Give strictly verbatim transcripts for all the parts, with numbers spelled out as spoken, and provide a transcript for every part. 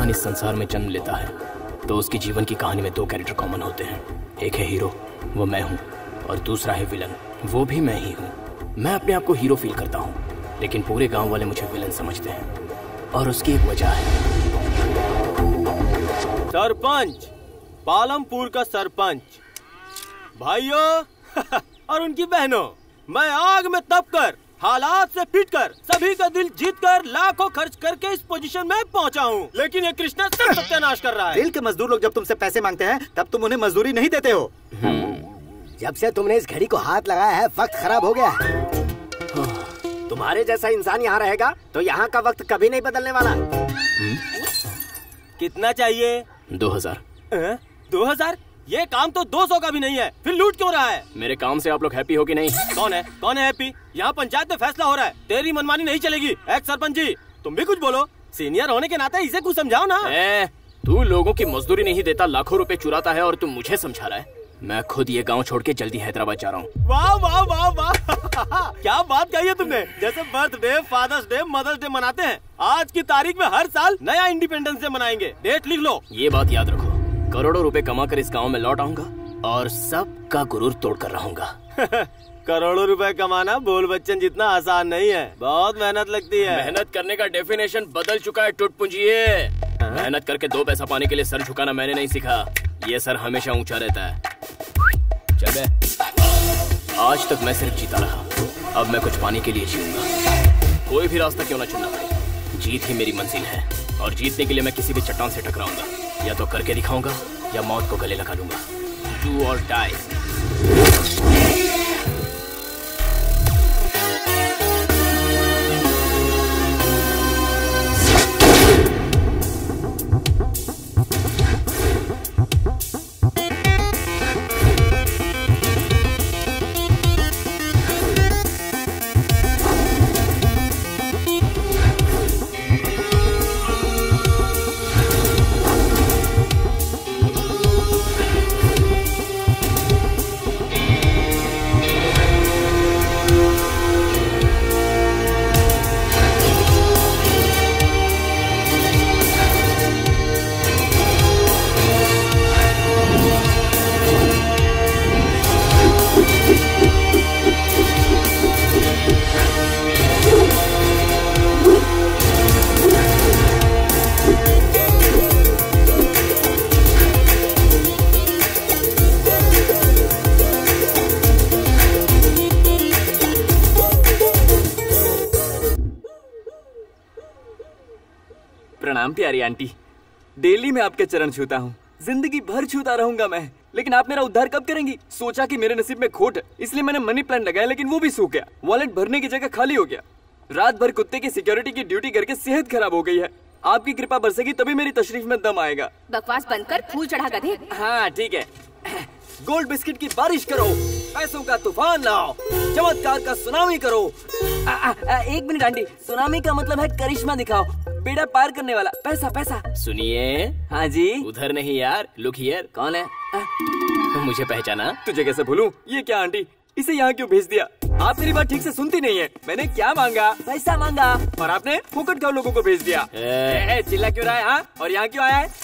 इंसान इस संसार में जन्म लेता है तो उसकी जीवन की कहानी में दो कैरेक्टर कॉमन होते हैं। एक है हीरो, वो मैं हूँ, और दूसरा है विलन, वो भी मैं ही हूँ। मैं अपने आप को हीरो फील करता हूँ, लेकिन पूरे गांव वाले मुझे विलन समझते हैं, और उसकी एक वजह है। सरपंच, पालमपुर का सरपंच, भाइयों और उनकी बहनों, मैं आग में तप कर, हालात से पिट कर, सभी का दिल जीत कर, लाखों खर्च करके इस पोजीशन में पहुंचा हूँ, लेकिन ये कृष्णा सब सत्यानाश कर रहा है। दिल के मजदूर लोग जब तुमसे पैसे मांगते हैं तब तुम उन्हें मजदूरी नहीं देते हो। जब से तुमने इस घड़ी को हाथ लगाया है वक्त खराब हो गया है। तुम्हारे जैसा इंसान यहाँ रहेगा तो यहाँ का वक्त कभी नहीं बदलने वाला। कितना चाहिए? दो हजार। दो हजार? ये काम तो दो सौ का भी नहीं है, फिर लूट क्यों रहा है? मेरे काम से आप लोग हैप्पी हो कि नहीं? कौन है कौन है हैप्पी? यहाँ पंचायत में फैसला हो रहा है, तेरी मनमानी नहीं चलेगी। एक्स सरपंच जी, तुम भी कुछ बोलो, सीनियर होने के नाते इसे कुछ समझाओ ना। ए, तू लोगों की मजदूरी नहीं देता, लाखों रुपए चुराता है और तुम मुझे समझा रहा है। मैं खुद ये गांव छोड़ के जल्दी हैदराबाद जा रहा हूँ। वाह वाह वाह वाह क्या बात कही है तुमने। जैसे birthday, father's day, mother's day मनाते हैं, आज की तारीख में हर साल नया इंडिपेंडेंस डे मनाएंगे। डेट लिख लो। ये बात याद रखो, करोड़ों रुपए कमा कर इस गाँव में लौट आऊंगा और सबका गुरूर तोड़ कर रहूंगा। करोड़ों रुपए कमाना बोल बच्चन जितना आसान नहीं है, बहुत मेहनत लगती है। मेहनत करने का डेफिनेशन बदल चुका है टुटपुंजिए। मेहनत करके दो पैसा पाने के लिए सर झुकाना मैंने नहीं सीखा, ये सर हमेशा ऊंचा रहता है। चल बे। आज तक मैं सिर्फ जीता रहा, अब मैं कुछ पाने के लिए जीऊंगा। कोई भी रास्ता क्यों ना चुनना पड़े, जीत ही मेरी मंजिल है, और जीतने के लिए मैं किसी भी चट्टान से टकराऊंगा। या तो करके दिखाऊंगा या मौत को गले लगा लूंगा। डू और डाई। प्रणाम प्यारी आंटी, डेली मैं आपके चरण छूता हूँ, जिंदगी भर छूता रहूंगा मैं, लेकिन आप मेरा उद्धार कब करेंगी? सोचा कि मेरे नसीब में खोट है, इसलिए मैंने मनी प्लांट लगाया, लेकिन वो भी सूख गया। वॉलेट भरने की जगह खाली हो गया। रात भर कुत्ते की सिक्योरिटी की ड्यूटी करके सेहत खराब हो गई है। आपकी कृपा बरसेगी तभी मेरी तशरीफ में दम आएगा। बकवास बंद कर, फूल चढ़ा गधे। हाँ ठीक है, गोल्ड बिस्किट की बारिश करो, पैसों का तूफान लाओ, चमत्कार का सुनामी करो। आ, आ, आ, एक मिनट आंटी, सुनामी का मतलब है करिश्मा दिखाओ, बेड़ा पार करने वाला, पैसा पैसा। सुनिए। हाँ जी। उधर नहीं यार, लुक हियर। कौन है? तुम मुझे पहचाना? तुझे कैसे भूलूं? ये क्या आंटी, इसे यहाँ क्यों भेज दिया? आप मेरी बात ठीक से सुनती नहीं है। मैंने क्या मांगा? पैसा मांगा, और आपने फुकट का लोगों को भेज दिया। ए, ए, चिल्ला क्यों रहा है? हाँ, और यहाँ क्यों आया है?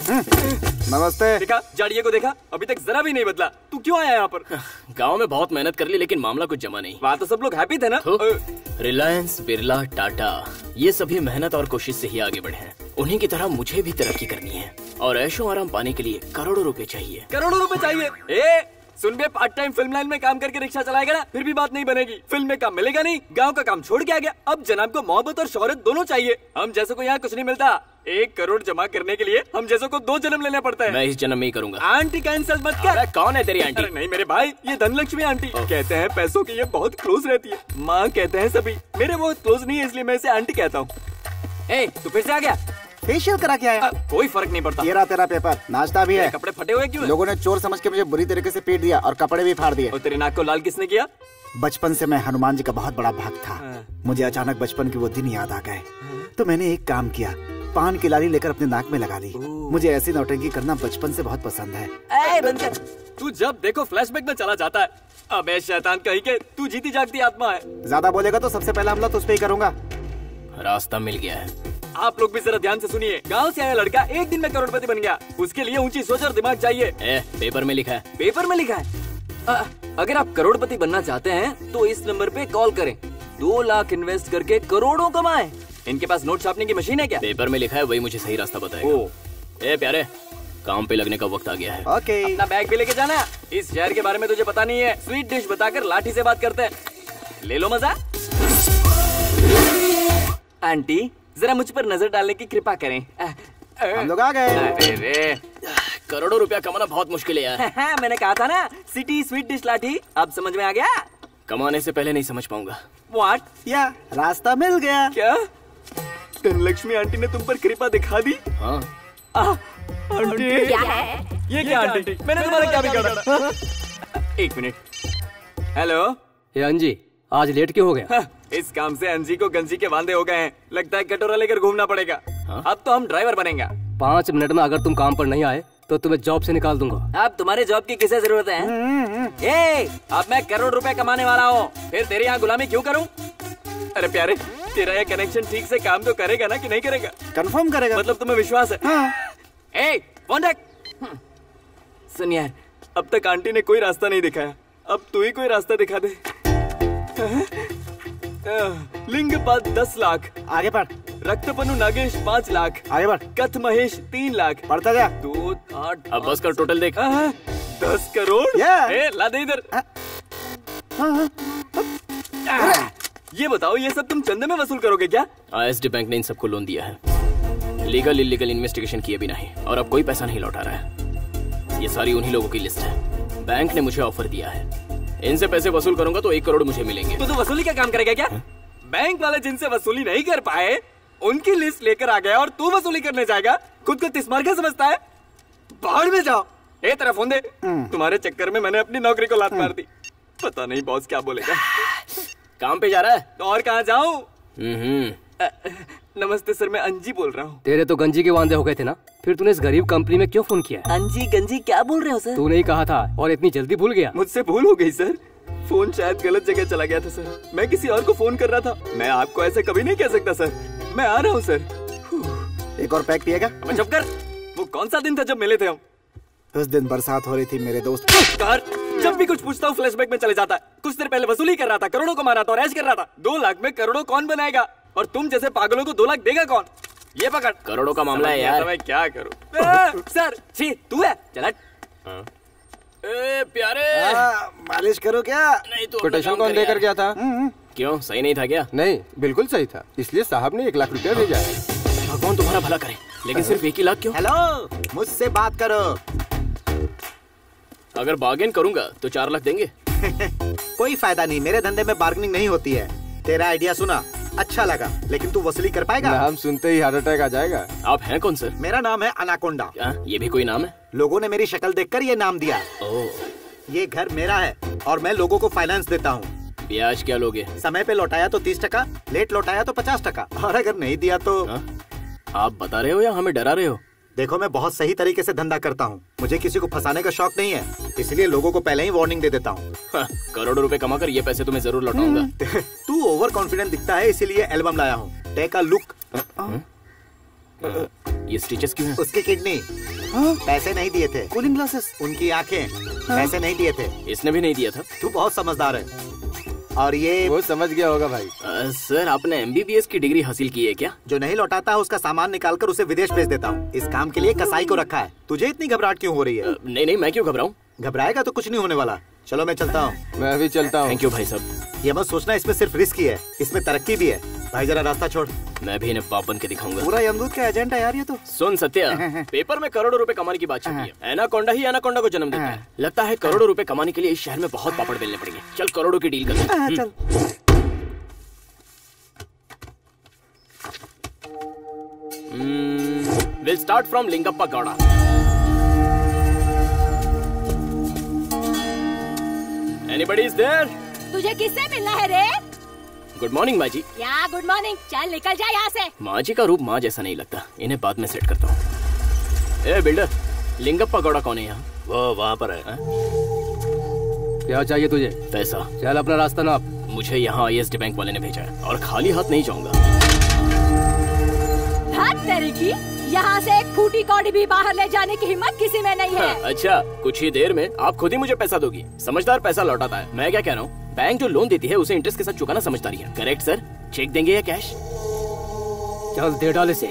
नमस्ते। देखा जाड़िए को, देखा अभी तक जरा भी नहीं बदला। तू क्यों आया यहाँ पर? गांव में बहुत मेहनत कर ली, लेकिन मामला कुछ जमा नहीं। वहाँ तो सब लोग हैप्पी थे ना। रिलायंस, बिरला, टाटा, ये सभी मेहनत और कोशिश से ही आगे बढ़े हैं। उन्हीं की तरह मुझे भी तरक्की करनी है, और ऐशो आराम पाने के लिए करोड़ों रुपए चाहिए। करोड़ों रुपए चाहिए? ए सुन बे, पार्ट टाइम फिल्म लाइन में काम करके रिक्शा चलाएगा ना, फिर भी बात नहीं बनेगी। फिल्म में काम मिलेगा नहीं, गांव का काम छोड़ के आ गया। अब जनाब को मोहब्बत और शोहरत दोनों चाहिए। हम जैसों को यहाँ कुछ नहीं मिलता। एक करोड़ जमा करने के लिए हम जैसों को दो जन्म लेना पड़ता है। मैं इस जन्म में ही करूंगा। आंटी कैंसिल मत कर। कौन है तेरी आंटी? अरे नहीं मेरे भाई, ये धनलक्ष्मी आंटी। कहते हैं पैसों की ये बहुत क्लोज रहती है। माँ कहते हैं सभी, मेरे बहुत क्लोज नहीं है, इसलिए मैं इसे आंटी कहता हूँ। ए तू फिर से आ गया? फेशियल करा के आया। कोई फर्क नहीं पड़ता। ये रहा तेरा पेपर, नाश्ता भी है। कपड़े फटे हुए क्यों? लोगों ने चोर समझ के मुझे बुरी तरीके से पीट दिया और कपड़े भी फाड़ दिए। और तेरे नाक को लाल किसने किया? बचपन से मैं हनुमान जी का बहुत बड़ा भक्त था। मुझे अचानक बचपन के वो दिन याद आ गए, तो मैंने एक काम किया, पान की लाली लेकर अपने नाक में लगा ली। मुझे ऐसी नौटंकी करना बचपन से बहुत पसंद है। ए, बंद कर। तू जब देखो फ्लैशबैक में चला जाता है। अबे शैतान कहीं के, तू जीती जागती आत्मा है। ज्यादा बोलेगा तो सबसे पहला हमला तो उस पे ही करूंगा। रास्ता मिल गया है। आप लोग भी जरा ध्यान से सुनिए। गांव से आया लड़का एक दिन में करोड़पति बन गया। उसके लिए ऊंची सोच और दिमाग चाहिए। ए, पेपर में लिखा है। पेपर में लिखा है? आ, अगर आप करोड़पति बनना चाहते हैं तो इस नंबर पे कॉल करें। दो लाख इन्वेस्ट करके करोड़ों कमाएं। इनके पास नोट छापने की मशीन है क्या? पेपर में लिखा है, वही मुझे सही रास्ता बताएगा। ओ, ए प्यारे, काम पे लगने का वक्त आ गया है। ओके। अपना बैग भी लेके जाना। इस शहर के बारे में तुझे पता नहीं है। स्वीट डिश बताकर लाठी से बात करते हैं। ले लो मजा। आंटी, जरा मुझ पर नजर डालने की कृपा करें। हम लोग आ गए। अरे रे, करोड़ों रुपया कमाना बहुत मुश्किल है यार। मैंने कहा था ना, सिटी स्वीट डिश लाठी। अब समझ में आ गया? कमाने से पहले नहीं समझ पाऊंगा। व्हाट? या रास्ता मिल गया। क्या धनलक्ष्मी आंटी ने तुम पर कृपा दिखा दी? हाँ। आह, आंटी, क्या है? ये क्या आंटी? मैंने तुम्हारा क्या बिगाड़ा? एक मिनट। हेलो। ये अंजी, आज लेट क्यों हो गया? इस काम से अंजी को गंजी के वांदे हो गए हैं। लगता है कटोरा लेकर घूमना पड़ेगा। हाँ? अब तो हम ड्राइवर बनेंगे। पाँच मिनट में अगर तुम काम पर नहीं आए तो तुम्हें जॉब से निकाल दूंगा। अब तुम्हारे जॉब की किसे जरूरत है? ए, अब मैं करोड़ रुपए कमाने वाला हूँ, फिर तेरे यहाँ गुलामी क्यों करूँ? अरे प्यारे, तेरा ये कनेक्शन ठीक से काम तो करेगा ना कि नहीं करेगा? कंफर्म करेगा। मतलब तुम्हें विश्वास है? हाँ। ए, फोन रख। सुन यार, अब तक आंटी ने कोई रास्ता नहीं दिखाया। अब तू ही कोई रास्ता दिखा दे। लिंगपात दस लाख, आगे बढ़। रक्तपनु नागेश पाँच लाख, आगे बढ़। कथ महेश तीन लाख, बढ़ता जा। दो आठ। अब बस कर, टोटल देख। हाँ, दस करोड़। Yeah. ए, ला दे इधर। आ, ये बताओ, ये सब तुम चंदे में वसूल करोगे क्या? आईएसडी बैंक ने इन सबको लोन दिया है, लीगल इलीगल इन्वेस्टिगेशन किए बिना ही, और अब कोई पैसा नहीं लौटा रहा है। ये सारी उन्हीं लोगों की लिस्ट है। बैंक ने मुझे ऑफर दिया है, इनसे पैसे वसूल करूंगा तो एक करोड़ मुझे मिलेंगे। तो तू वसूली का काम करेगा क्या? हा? बैंक वाले जिनसे वसूली नहीं कर पाए उनकी लिस्ट लेकर आ गया और तू वसूली करने जाएगा? खुद को तिस्मार क्या समझता है? बाहर में जाओ। ए, तेरा फोन दे। तुम्हारे चक्कर में मैंने अपनी नौकरी को लात मार दी। पता नहीं बॉस क्या बोलेगा। काम पे जा रहा है? तो और कहाँ जाऊँ? हम्म। नमस्ते सर, मैं अंजी बोल रहा हूँ। तेरे तो गंजी के वांदे हो गए थे ना, फिर तूने इस गरीब कंपनी में क्यों फोन किया? अंजी गंजी क्या बोल रहे हो सर? तूने ही कहा था और इतनी जल्दी भूल गया। मुझसे भूल हो गई सर। फोन शायद गलत जगह चला गया था सर। मैं किसी और को फोन कर रहा था। मैं आपको ऐसे कभी नहीं कह सकता सर। मैं आ रहा हूँ सर। एक और पैक पिएगा? अब चुप कर। वो कौन सा दिन था जब मिले थे हम? उस दिन बरसात हो रही थी मेरे दोस्त। कर, जब भी कुछ पूछता हूँ फ्लैशबैक में चले जाता है। कुछ देर पहले वसूली कर रहा था, करोड़ों को मारा था और ऐश कर रहा था। दो लाख में करोड़ों कौन बनाएगा? और तुम जैसे पागलों को दो लाख देगा कौन? ये पकड़। करोड़ों का मामला है यार। मैं क्या करूँ? सर, छी, तू है? चला। ए प्यारे, मालिश करो क्या? नहीं तो कोटेशन कौन देकर गया था? क्यों, सही नहीं था क्या? नहीं, बिल्कुल सही था, इसलिए साहब ने एक लाख रुपया भेजा। भगवान तुम्हारा भला करे, लेकिन सिर्फ एक ही लाख क्यों? हेलो, मुझसे बात करो। अगर बार्गेन करूंगा तो चार लाख देंगे। कोई फायदा नहीं, मेरे धंधे में बार्गेनिंग नहीं होती है। तेरा आइडिया सुना, अच्छा लगा, लेकिन तू वसूली कर पाएगा? नाम सुनते ही हार्ट अटैक आ जाएगा। आप हैं कौन सर? मेरा नाम है अनाकोंडा। क्या ये भी कोई नाम है? लोगों ने मेरी शक्ल देखकर ये नाम दिया। ओह। ये घर मेरा है और मैं लोगों को फाइनेंस देता हूँ। ब्याज क्या लोगे? समय पे लौटाया तो तीस टका, लेट लौटाया तो पचास टका, और अगर नहीं दिया तो। हा? आप बता रहे हो या हमें डरा रहे हो? देखो, मैं बहुत सही तरीके से धंधा करता हूँ। मुझे किसी को फंसाने का शौक नहीं है, इसलिए लोगों को पहले ही वार्निंग दे देता हूँ। करोड़ों रुपए कमाकर ये पैसे तुम्हें जरूर लौटाऊंगा। तू ओवर कॉन्फिडेंट दिखता है, इसीलिए एल्बम लाया हूँ। Take a look. ये स्टिचेस क्यों हैं? उसकी किडनी पैसे नहीं दिए थे। कूलिंग ग्लासेस, उनकी आंखें पैसे नहीं दिए थे। इसने भी नहीं दिया था। तू बहुत समझदार है। और ये वो समझ गया होगा भाई। आ, सर, आपने एमबीबीएस की डिग्री हासिल की है क्या? जो नहीं लौटाता है उसका सामान निकालकर उसे विदेश भेज देता हूँ। इस काम के लिए कसाई को रखा है। तुझे इतनी घबराहट क्यों हो रही है? आ, नहीं नहीं, मैं क्यों घबराऊं? घबराएगा तो कुछ नहीं होने वाला। चलो मैं चलता हूँ। मैं अभी चलता हूँ। थैंक यू भाई साहब। ये मत सोचना इसमें सिर्फ रिस्क ही है, इसमें तरक्की भी है। भाई जरा रास्ता छोड़। मैं भी इन्हें बाप बन के दिखाऊंगा। पूरा यमदूत का एजेंट है यार ये तो। सुन सत्या, पेपर में करोड़ों रुपए कमाने की बात चल रही है। एनाकोंडा ही एनाकोंडा को जन्म देता है। लगता है करोड़ों रुपए कमाने के लिए इस शहर में बहुत पापड़ बेलने पड़ेंगे। चल करोड़ों की डील करते हैं। चल। Will start from Lingappa Gowda. Anybody is there? तुझे किससे मिलना है रे? गुड मॉर्निंग माँ जी। क्या गुड मॉर्निंग? चल निकल जा यहाँ से। माँ जी का रूप माँ जैसा नहीं लगता, इन्हें बाद में सेट करता हूँ। ए बिल्डर, लिंगप्पा गौड़ा कौन है यहाँ? वो वहाँ पर है। क्या चाहिए तुझे? पैसा। चल अपना रास्ता नाप। मुझे यहाँ आईएसडी बैंक वाले ने भेजा है और खाली हाथ नहीं जाऊंगा। हद तेरी की, यहाँ से एक फूटी कौड़ी भी बाहर ले जाने की हिम्मत किसी में नहीं है। अच्छा, कुछ ही देर में आप खुद ही मुझे पैसा दोगी। समझदार पैसा लौटाता है। मैं क्या कह रहा हूँ, बैंक जो लोन देती है उसे इंटरेस्ट के साथ चुकाना समझदारी है। Correct sir? चेक देंगे या कैश? चल दे डाले से।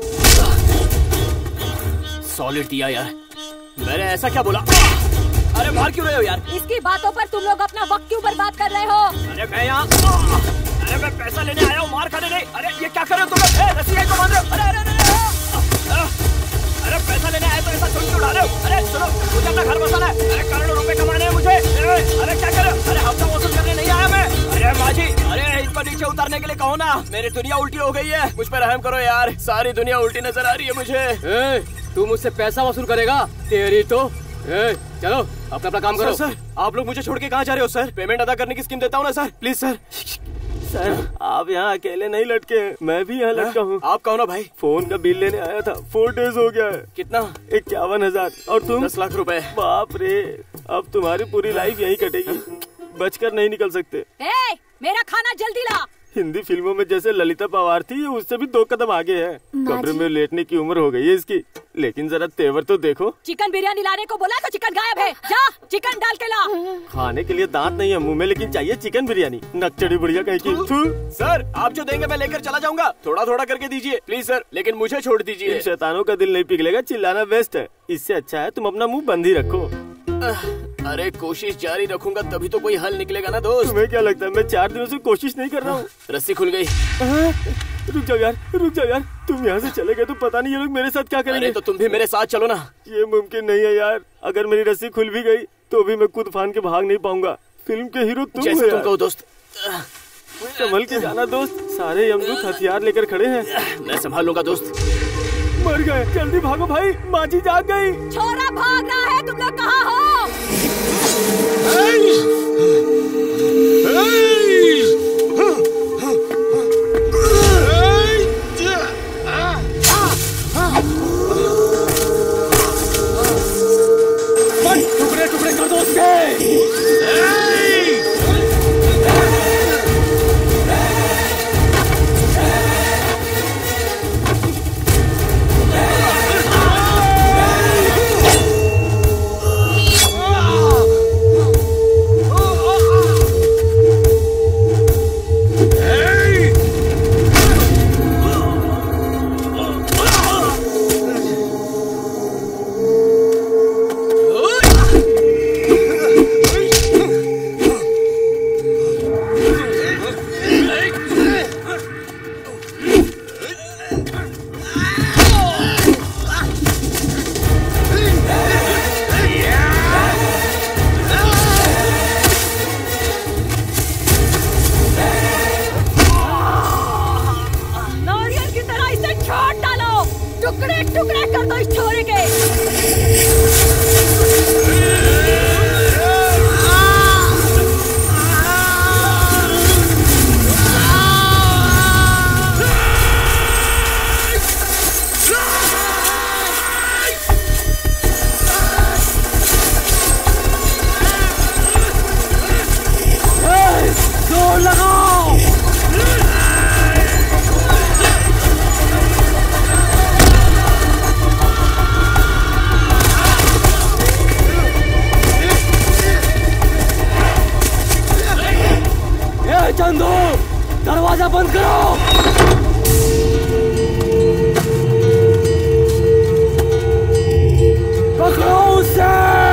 सॉलिड दिया यार। मैंने ऐसा क्या बोला? अरे मार क्यों रहे हो यार? इसकी बातों पर तुम लोग अपना वक्त क्यों बर्बाद कर रहे हो? अरे मैं यहाँ, अरे मैं पैसा लेने आया हूँ, मार खाने नहीं। अरे ये क्या कर रहे हो तुम लोग? ए, रस्सी है तो बांध रहे हो? अरे अरे अरे अरे पैसा लेने आए तो ऐसा छोड़ के उड़ा रहे हो? अरे सुनो, मुझे अपना घर बसाना है। अरे करोड़ों रुपए कमाने हैं मुझे। अरे क्या कर रहे हो? अरे हफ्ता वसूल करने नहीं आया मैं। अरे माजी, अरे इसको नीचे उतारने के लिए कहो ना। मेरी दुनिया उल्टी हो गई है, मुझ पर रहम करो यार। सारी दुनिया उल्टी नजर आ रही है मुझे। ए, तू मुझसे पैसा वसूल करेगा? तेरी तो। ए, चलो अपना अपना काम करो। सर, सर, आप लोग मुझे छोड़ के कहाँ जा रहे हो सर? पेमेंट अदा करने की स्कीम देता हूँ ना सर, प्लीज सर। सर आप यहाँ अकेले नहीं लटके, मैं भी यहाँ लटका हूँ। आप कहो ना भाई। फोन का बिल लेने आया था, फोर डेज हो गया है। कितना? इक्यावन हजार। और तुम? दस लाख रुपए। बाप रे, अब तुम्हारी पूरी लाइफ यहीं कटेगी, बचकर नहीं निकल सकते। ए, मेरा खाना जल्दी ला। हिंदी फिल्मों में जैसे ललिता पवार थी, उससे भी दो कदम आगे है। कमरे में लेटने की उम्र हो गई है इसकी, लेकिन जरा तेवर तो देखो। चिकन बिरयानी लाने को बोला तो चिकन गायब है। जा चिकन डाल के ला। खाने के लिए दांत नहीं है मुंह में, लेकिन चाहिए चिकन बिरयानी। नकचड़ी बुढ़िया कहीं की। थू। सर, आप जो देंगे मैं लेकर चला जाऊंगा। थोड़ा थोड़ा करके दीजिए प्लीज सर, लेकिन मुझे छोड़ दीजिए। इन शैतानों का दिल नहीं पिघलेगा, चिल्लाना बेस्ट है। इससे अच्छा है तुम अपना मुंह बंद ही रखो। अरे कोशिश जारी रखूंगा तभी तो कोई हल निकलेगा ना दोस्त। तुम्हें क्या लगता है मैं चार दिनों से कोशिश नहीं कर रहा हूँ? रस्सी खुल गई। रुक जाओ यार, रुक जाओ यार। तुम यहाँ से चले गए तो पता नहीं ये लोग मेरे साथ क्या करेंगे। अरे तो तुम भी मेरे साथ चलो ना। ये मुमकिन नहीं है यार, अगर मेरी रस्सी खुल भी गई तो भी मैं खुद फान के भाग नहीं पाऊंगा। फिल्म के हीरो तुम जैसे तुम कहो दोस्त। संभल के जाना दोस्त, सारे यमदूत हथियार लेकर खड़े हैं। मैं संभाल लूंगा दोस्त। मर गए, जल्दी भागो भाई, माजी जाग गई। छोरा भाग रहा है, तुम लोग कहाँ हो? टुकड़े टुकड़े कर दो उसके। दरवाजा बंद करो। पकड़ो उसे।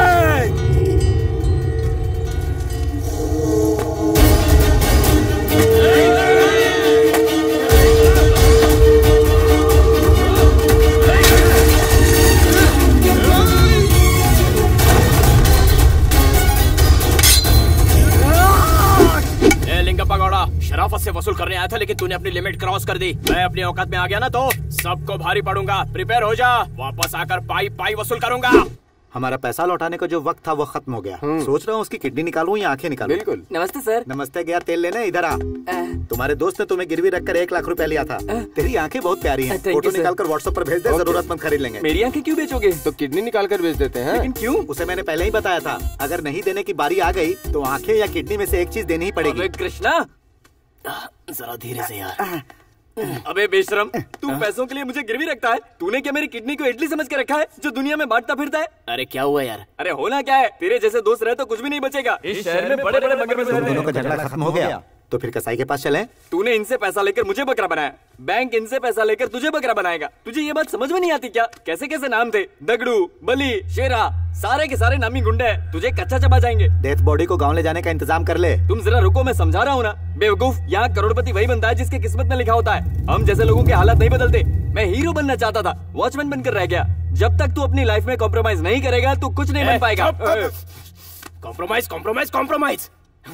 शराफत से वसूल करने आया था, लेकिन तूने अपनी लिमिट क्रॉस कर दी। मैं अपनी औकात में आ गया ना तो सबको भारी पड़ूंगा। प्रिपेयर हो जा, वापस आकर पाई पाई वसूल करूंगा। हमारा पैसा लौटाने का जो वक्त था वो खत्म हो गया। सोच रहा हूँ उसकी किडनी निकालूं या आंखें निकालूं। बिल्कुल। नमस्ते सर। नमस्ते, गया तेल लेने, इधर आ। तुम्हारे दोस्त ने तुम्हें गिरवी रखकर एक लाख रुपया लिया था। तेरी आंखें बहुत प्यारी हैं। फोटो निकाल कर व्हाट्सएप पर भेज दे, जरूरतमंद खरीद लेंगे। मेरी आंखें क्यों बेचोगे? तो किडनी निकाल कर बेच देते हैं। लेकिन क्यों? उसे मैंने पहले ही बताया था, अगर नहीं देने की बारी आ गई तो आंखें या किडनी में से एक चीज देनी ही पड़ेगी। कृष्णा जरा धीरे से यार। अबे बेशरम, तू पैसों के लिए मुझे गिरवी रखता है? तूने क्या मेरी किडनी को इडली समझ के रखा है जो दुनिया में बांटता फिरता है? अरे क्या हुआ यार? अरे होना क्या है, तेरे जैसे दोस्त रहे तो कुछ भी नहीं बचेगा। इस शहर में बड़े बड़े मगरमच्छ रहते दोनों का हैं। झगड़ा खत्म हो गया तो फिर कसाई के पास चलें? तूने इनसे पैसा लेकर मुझे बकरा बनाया, बैंक इनसे पैसा लेकर तुझे बकरा बनाएगा। तुझे ये बात समझ में नहीं आती क्या? कैसे कैसे नाम थे, दगड़ू, बली, शेरा, सारे के सारे नामी गुंडे हैं, तुझे कच्चा चबा जाएंगे। डेथ बॉडी को गांव ले जाने का इंतजाम कर ले। तुम जरा रुको, मैं समझा रहा हूँ ना। बेवकूफ, यहाँ करोड़पति वही बनता है जिसके किस्मत में लिखा होता है। हम जैसे लोगों के हालात नहीं बदलते। मैं हीरो बनना चाहता था, वॉचमैन बनकर रह गया। जब तक तू अपनी लाइफ में कॉम्प्रोमाइज नहीं करेगा तू कुछ नहीं बन पाएगा। कॉम्प्रोमाइज कॉम्प्रोमाइज कॉम्प्रोमाइज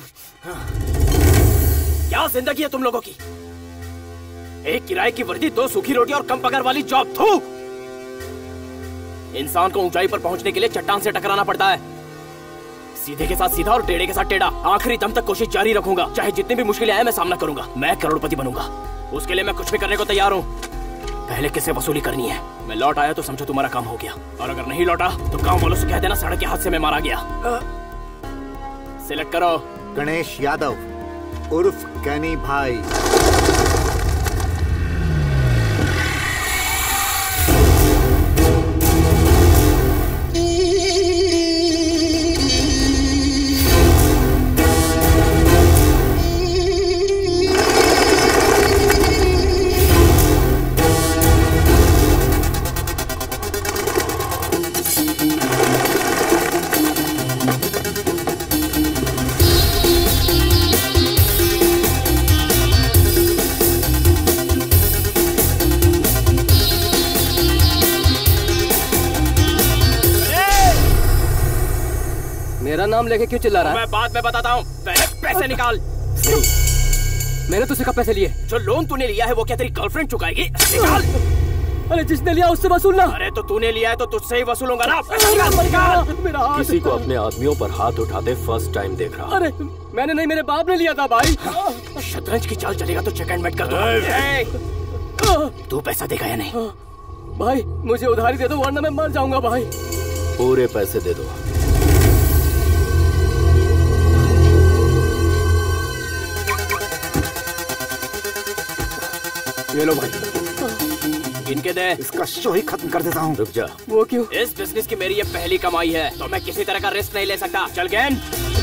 क्या जिंदगी है तुम लोगों की? एक किराए की वर्दी, दो सूखी रोटी और कम पगार वाली जॉब। थू! इंसान को ऊंचाई पर पहुंचने के लिए चट्टान से टकराना पड़ता है। सीधे के साथ सीधा और टेढ़े के साथ टेढ़ा। आखिरी दम तक कोशिश जारी रखूंगा, चाहे जितनी भी मुश्किलें आए मैं सामना करूंगा। मैं करोड़पति बनूंगा, उसके लिए मैं कुछ भी करने को तैयार हूँ। पहले किससे वसूली करनी है? मैं लौट आया तो समझो तुम्हारा काम हो गया, और अगर नहीं लौटा तो गांव वालों से कह देना सड़क के हादसे में मारा गया। सिलेक्ट करो। गणेश यादव उर्फ कैनी भाई। मेरा नाम लेके क्यों चिल्ला रहा है? मैं बाद में बताता हूँ, पहले पैसे निकाल। मैंने तुझसे कब पैसे लिए? जो लोन तूने लिया है वो क्या तेरी गर्लफ्रेंड चुकाएगी? निकाल। अरे जिसने लिया उससे वसूलना। अरे तो तूने लिया है तो तुझसे ही वसूलूंगा ना। निकाल, निकाल। मेरा हाथ। किसी को अपने आदमियों पर हाथ उठाते फर्स्ट टाइम देख रहा। अरे मैंने नहीं, मेरे बाप ने लिया था भाई। शतरंज की चाल चलेगा तो चेक एंड मेट कर दो। तू पैसा देगा या नहीं? भाई मुझे उधारी दे दो वरना मैं मर जाऊंगा भाई। पूरे पैसे दे दो। ये लो भाई, इनके दे। इसका शो ही खत्म कर देता हूँ। रुक जा। वो क्यों? इस बिजनेस की मेरी ये पहली कमाई है तो मैं किसी तरह का रिस्क नहीं ले सकता। चल गैन,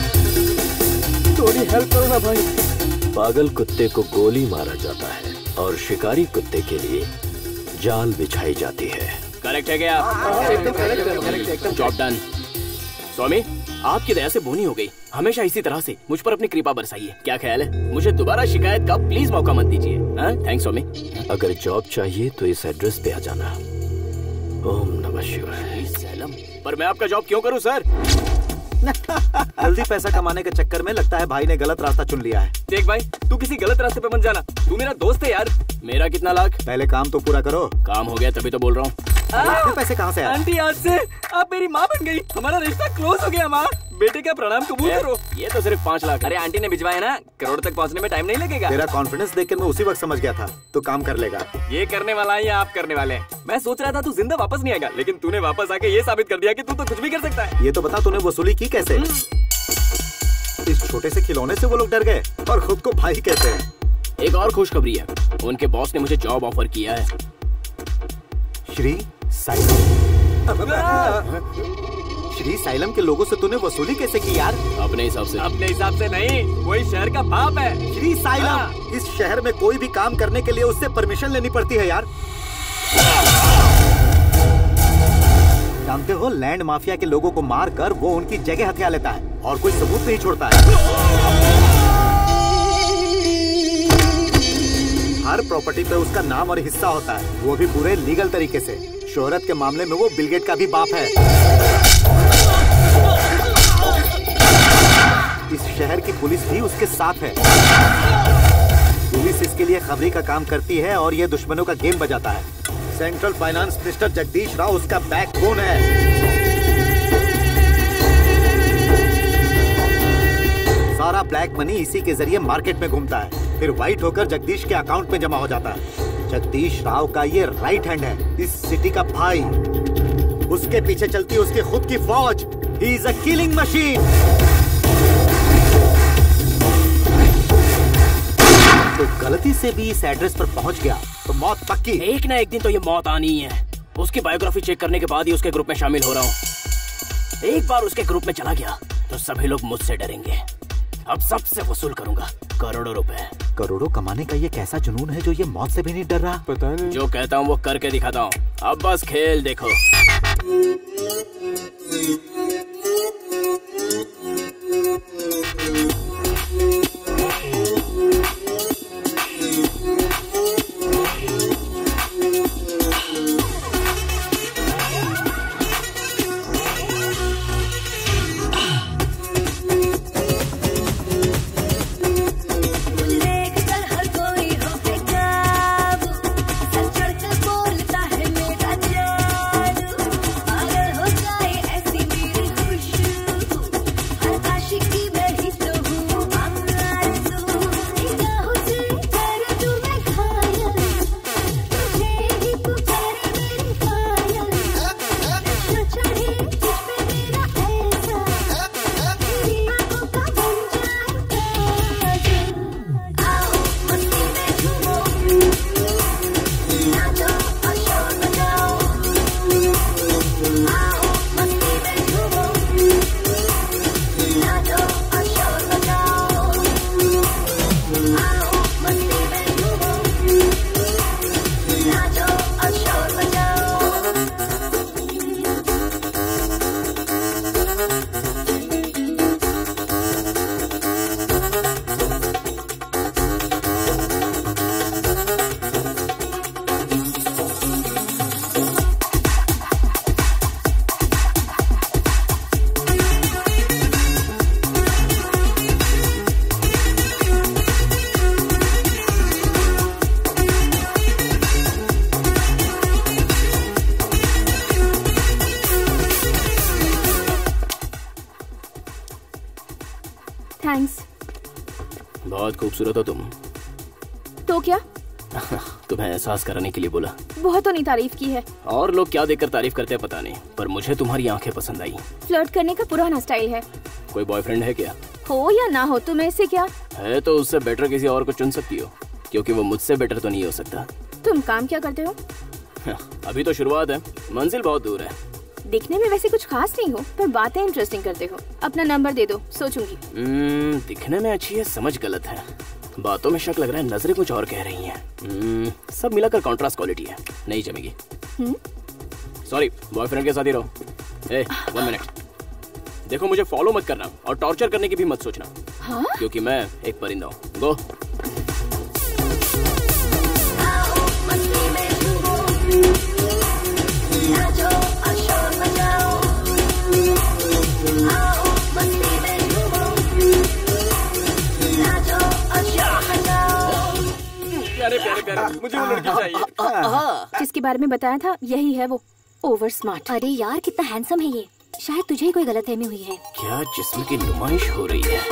थोड़ी हेल्प करो ना भाई। पागल कुत्ते को गोली मारा जाता है और शिकारी कुत्ते के लिए जाल बिछाई जाती है। करेक्ट है क्या? एकदम करेक्ट, एकदम जॉब डन। स्वामी, आपकी दया से बोनी हो गई। हमेशा इसी तरह से मुझ पर अपनी कृपा बरसाइए। क्या ख्याल है? मुझे दोबारा शिकायत का प्लीज मौका मत दीजिए। थैंक्स स्वामी। अगर जॉब चाहिए तो इस एड्रेस पे आ जाना। ओम नमः शिवाय। सैलम, पर मैं आपका जॉब क्यों करूं सर? जल्दी पैसा कमाने के चक्कर में लगता है भाई ने गलत रास्ता चुन लिया है। देख भाई, तू किसी गलत रास्ते पे मत जाना। तू मेरा दोस्त है यार। मेरा कितना लाख? पहले काम तो पूरा करो। काम हो गया तभी तो बोल रहा हूँ। इतने पैसे कहाँ से आए? आंटी आज से आप मेरी माँ बन गई। हमारा रिश्ता क्लोज हो गया। माँ बेटे का प्रणाम कबूल करो। ये तो सिर्फ पाँच लाख। अरे आंटी ने भिजवाया ना, करोड़ तक पहुँचने में टाइम नहीं लगेगा। तेरा कॉन्फिडेंस देखकर मैं उसी वक्त समझ गया था तो काम कर लेगा। ये करने वाला है या आप करने वाले हैं? मैं सोच रहा था तू जिंदा वापस नहीं आएगा, लेकिन तूने वापस आके ये साबित कर दिया कि तू तो कुछ भी कर सकता है। ये तो बता तूने वसूली की कैसे? इस छोटे से खिलौने से वो लोग डर गए और खुद को भाई कहते हैं। एक और खुशखबरी है, उनके बॉस ने मुझे जॉब ऑफर किया है। श्री साइलम। श्री साइलम के लोगों से तूने वसूली कैसे की यार? अपने हिसाब से। अपने हिसाब से नहीं, वही शहर का बाप है। श्री साइलम, इस शहर में कोई भी काम करने के लिए उससे परमिशन लेनी पड़ती है यार। जानते हो, लैंड माफिया के लोगों को मार कर वो उनकी जगह हथिया लेता है और कोई सबूत नहीं छोड़ता है। हर प्रॉपर्टी पे उसका नाम और हिस्सा होता है, वो भी पूरे लीगल तरीके से। शोहरत के मामले में वो बिल गेट का भी बाप है। इस शहर की पुलिस भी उसके साथ है। पुलिस इसके लिए खबरी का काम करती है और ये दुश्मनों का गेम बजाता है। Central finance minister Jagdish Rao उसका बैकबोन है। सारा ब्लैक मनी इसी के जरिए मार्केट में घूमता है, फिर व्हाइट होकर जगदीश के अकाउंट में जमा हो जाता है। जगदीश राव का ये राइट हैंड है, इस सिटी का भाई। उसके पीछे चलती है उसकी खुद की फौज। He is a killing machine. तो गलती से भी इस एड्रेस पर पहुंच गया तो मौत पक्की। एक ना एक दिन तो ये मौत आनी ही है। उसकी बायोग्राफी चेक करने के बाद ही उसके ग्रुप में शामिल हो रहा हूँ। एक बार उसके ग्रुप में चला गया तो सभी लोग मुझसे डरेंगे। अब सबसे वसूल करूंगा करोड़ों रुपए। करोड़ों कमाने का ये कैसा जुनून है जो ये मौत से भी नहीं डर रहा? पता नहीं। जो कहता हूँ वो करके दिखाता हूँ। अब बस खेल देखो। थैंक्स। बहुत खूबसूरत हो तुम। तो क्या? तुम्हें एहसास कराने के लिए बोला। बहुत तो नहीं तारीफ की है। और लोग क्या देखकर तारीफ करते हैं पता नहीं, पर मुझे तुम्हारी आंखें पसंद आई। फ्लर्ट करने का पुराना स्टाइल है। कोई बॉयफ्रेंड है क्या? हो या ना हो तुम्हें इससे क्या? है तो उससे बेटर किसी और को चुन सकती हो, क्योंकि वो मुझसे बेटर तो नहीं हो सकता। तुम काम क्या करते हो? अभी तो शुरुआत है, मंजिल बहुत दूर है। दिखने में वैसे कुछ खास नहीं हो, पर बातें इंटरेस्टिंग करते हो। अपना नंबर दे दो, सोचूंगी। hmm, दिखने में अच्छी है, समझ गलत है। बातों में शक लग रहा है, नजरें कुछ और कह रही हैं। hmm, सब मिलाकर कॉन्ट्रास्ट क्वालिटी है, नहीं जमेगी। सॉरी, बॉयफ्रेंड के साथ ही रहो। ए, वन मिनट। देखो मुझे फॉलो मत करना और टॉर्चर करने की भी मत सोचना। हाँ? क्योंकि मैं एक परिंदा हूँ। गो। प्यारे प्यारे प्यारे, मुझे वो लड़की चाहिए जिसके बारे में बताया था, यही है वो। Over smart. अरे यार कितना हैंडसम है ये। शायद तुझे ही कोई गलतफहमी हुई है। क्या जिस्म की नुमाइश हो रही है।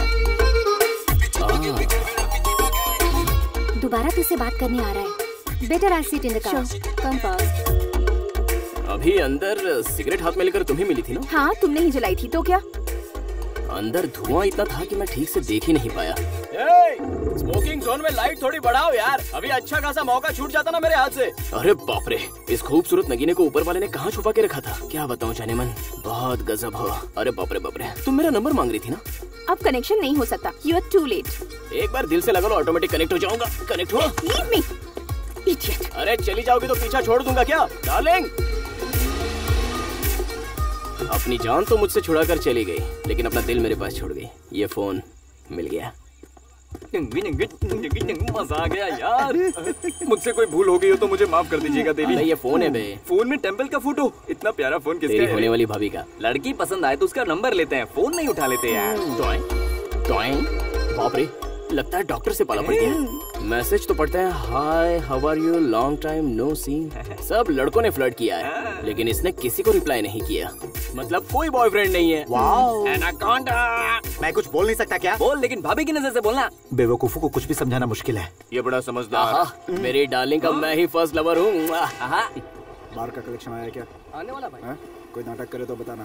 दोबारा तुझसे बात करने आ रहा है। Better I sit in the car. Come fast. अभी अंदर सिगरेट हाथ में लेकर तुम्हें मिली थी ना? हाँ, तुमने ही जलाई थी। तो क्या? अंदर धुआं इतना था कि मैं ठीक से देख ही नहीं पाया। ए, स्मोकिंग जोन में लाइट थोड़ी बढ़ाओ यार, अभी अच्छा खासा मौका छूट जाता ना मेरे हाथ से। अरे बाप रे, इस खूबसूरत नगीने को ऊपर वाले ने कहाँ छुपा के रखा था, क्या बताऊँ जाने मन। बहुत गजब हो। अरे बाप रे बाप रे, तुम मेरा नंबर मांग रही थी ना? अब कनेक्शन नहीं हो सकता, यू आर टू लेट। एक बार दिल से लगा लो, ऑटोमेटिक कनेक्ट हो जाऊंगा। कनेक्ट हुआ? Leave me, idiot. अरे चली जाओगी तो पीछा छोड़ दूंगा क्या डार्लिंग? अपनी जान तो मुझसे छुड़ा कर चली गई, लेकिन अपना दिल मेरे पास छोड़ गई। ये फोन मिल गया। मजा आ गया यार। मुझसे कोई भूल हो गई हो तो मुझे माफ कर दीजिएगा देवी। ये फोन है बे। फोन में टेम्पल का फोटो। इतना प्यारा फोन किसका है? होने वाली भाभी का। लड़की पसंद आए तो उसका नंबर लेते हैं, फोन नहीं उठा लेते यार। Towing towing. बाप रे, लगता है डॉक्टर से पाला पड़ गया। मैसेज तो पढ़ते हैं, hi how are you, long time no seen. सब लड़कों ने फ्लर्ट किया है, लेकिन इसने किसी को रिप्लाई नहीं किया। मतलब कोई बॉयफ्रेंड नहीं है। वाओ। एनाकोंडा। मैं कुछ बोल नहीं सकता क्या? बोल, लेकिन भाभी की नजर से बोलना। बेवकूफों को कुछ भी समझाना मुश्किल है। ये बड़ा समझदार। मेरी डार्लिंग का मैं ही फर्स्ट लवर हूँ। बार का कलेक्शन आया क्या? आने वाला भाई। है? कोई नाटक करे तो बताना।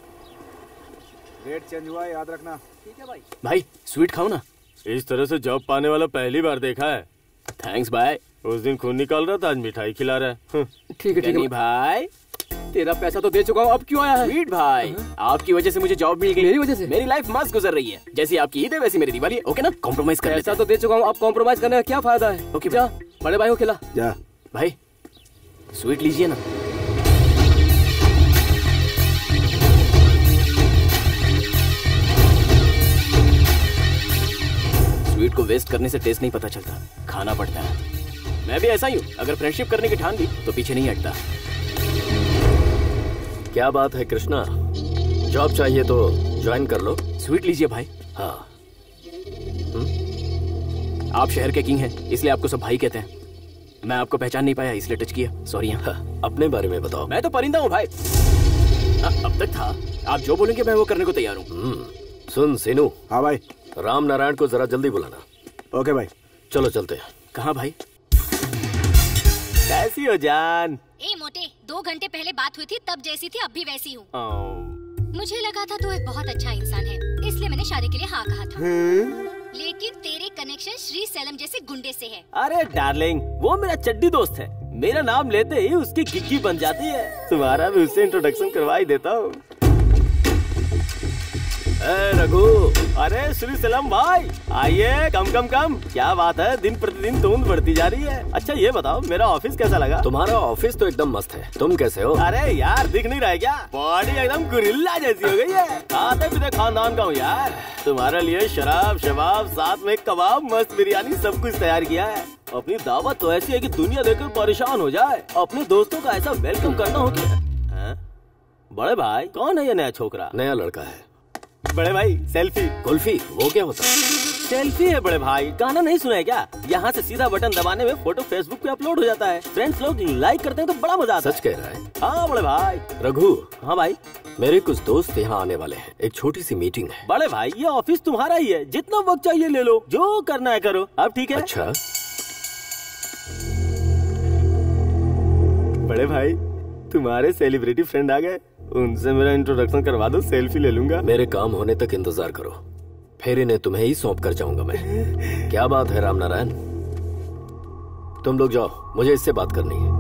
रेट चेंज हुआ है, याद रखना। ठीक है भाई। भाई स्वीट खाओ ना। इस तरह से जॉब पाने वाला पहली बार देखा है। थैंक्स भाई। उस दिन खून निकाल रहा था, आज मिठाई खिला रहा है। ठीक है ठीक है भाई, तेरा पैसा तो दे चुका हूँ, अब क्यों आया है? स्वीट भाई, आपकी वजह से मुझे जॉब मिल गई। मेरी वजह से? मेरी लाइफ मस्त गुजर रही है। जैसी आपकी ईद है वैसी मेरी दिवाली है। ओके ना, कॉम्प्रोमाइज कर पैसा तो दे चुका हूँ, अब कॉम्प्रोमाइज करने का क्या फायदा है? ओके जा बड़े भाई को खिला। जा भाई, स्वीट लीजिए ना। स्वीट को वेस्ट करने से टेस्ट नहीं पता चलता, खाना पड़ता है। मैं भी ऐसा ही हूँ, अगर फ्रेंडशिप करने की ठान ली तो पीछे नहीं हटता। क्या बात है कृष्णा, जॉब चाहिए तो ज्वाइन कर लो। स्वीट लीजिए भाई। हाँ। आप शहर के किंग हैं, इसलिए आपको सब भाई कहते हैं। मैं आपको पहचान नहीं पाया इसलिए टच किया, सॉरी। हाँ। अपने बारे में बताओ। मैं तो परिंदा हूँ भाई। आ, अब तक था, आप जो बोलेंगे मैं वो करने को तैयार हूँ। सुन सीनू। हाँ भाई। राम नारायण को जरा जल्दी बुलाना। ओके भाई। चलो चलते हैं। कहाँ भाई? कैसी हो जान? ए मोटे, दो घंटे पहले बात हुई थी तब जैसी थी अब भी वैसी हूँ। मुझे लगा था तू एक बहुत अच्छा इंसान है, इसलिए मैंने शादी के लिए हाँ कहा था। लेकिन तेरे कनेक्शन श्री सैलम जैसे गुंडे से है। अरे डार्लिंग, वो मेरा चड्डी दोस्त है। मेरा नाम लेते ही उसकी गिग्गी बन जाती है। तुम्हारा भी उससे इंट्रोडक्शन करवा ही देता हूँ। रघु। अरे श्री सैलम भाई, आइए। कम कम कम, क्या बात है, दिन प्रतिदिन धुंध बढ़ती जा रही है। अच्छा ये बताओ, मेरा ऑफिस कैसा लगा? तुम्हारा ऑफिस तो एकदम मस्त है, तुम कैसे हो? अरे यार, दिख नहीं रहा है क्या? बॉडी एकदम गुरिल्ला जैसी हो गई है। खाते पीते खानदान का हूँ यार। तुम्हारे लिए शराब शबाब, साथ में कबाब, मस्त बिरयानी, सब कुछ तैयार किया है। अपनी दावत तो ऐसी है कि दुनिया देखकर परेशान हो जाए। अपने दोस्तों का ऐसा वेलकम करना हो कि। बड़े भाई, कौन है ये नया छोकरा? नया लड़का है। बड़े भाई, सेल्फी। कुल्फी, वो क्या होता है? सेल्फी है बड़े भाई, गाना नहीं सुना है क्या? यहाँ से सीधा बटन दबाने में फोटो फेसबुक पे अपलोड हो जाता है। फ्रेंड्स लोग लाइक करते हैं तो बड़ा मजा आता है। सच कह रहा है? हाँ बड़े भाई। रघु। हाँ भाई। मेरे कुछ दोस्त यहाँ आने वाले हैं, एक छोटी सी मीटिंग है। बड़े भाई, ये ऑफिस तुम्हारा ही है, जितना वक्त चाहिए ले लो, जो करना है करो। अब ठीक है? अच्छा। बड़े भाई, तुम्हारे सेलिब्रिटी फ्रेंड आ गए, उनसे मेरा इंट्रोडक्शन करवा दो, सेल्फी ले लूंगा। मेरे काम होने तक इंतजार करो, फिर इन्हें तुम्हें ही सौंप कर जाऊंगा मैं। क्या बात है राम नारायण, तुम लोग जाओ, मुझे इससे बात करनी है।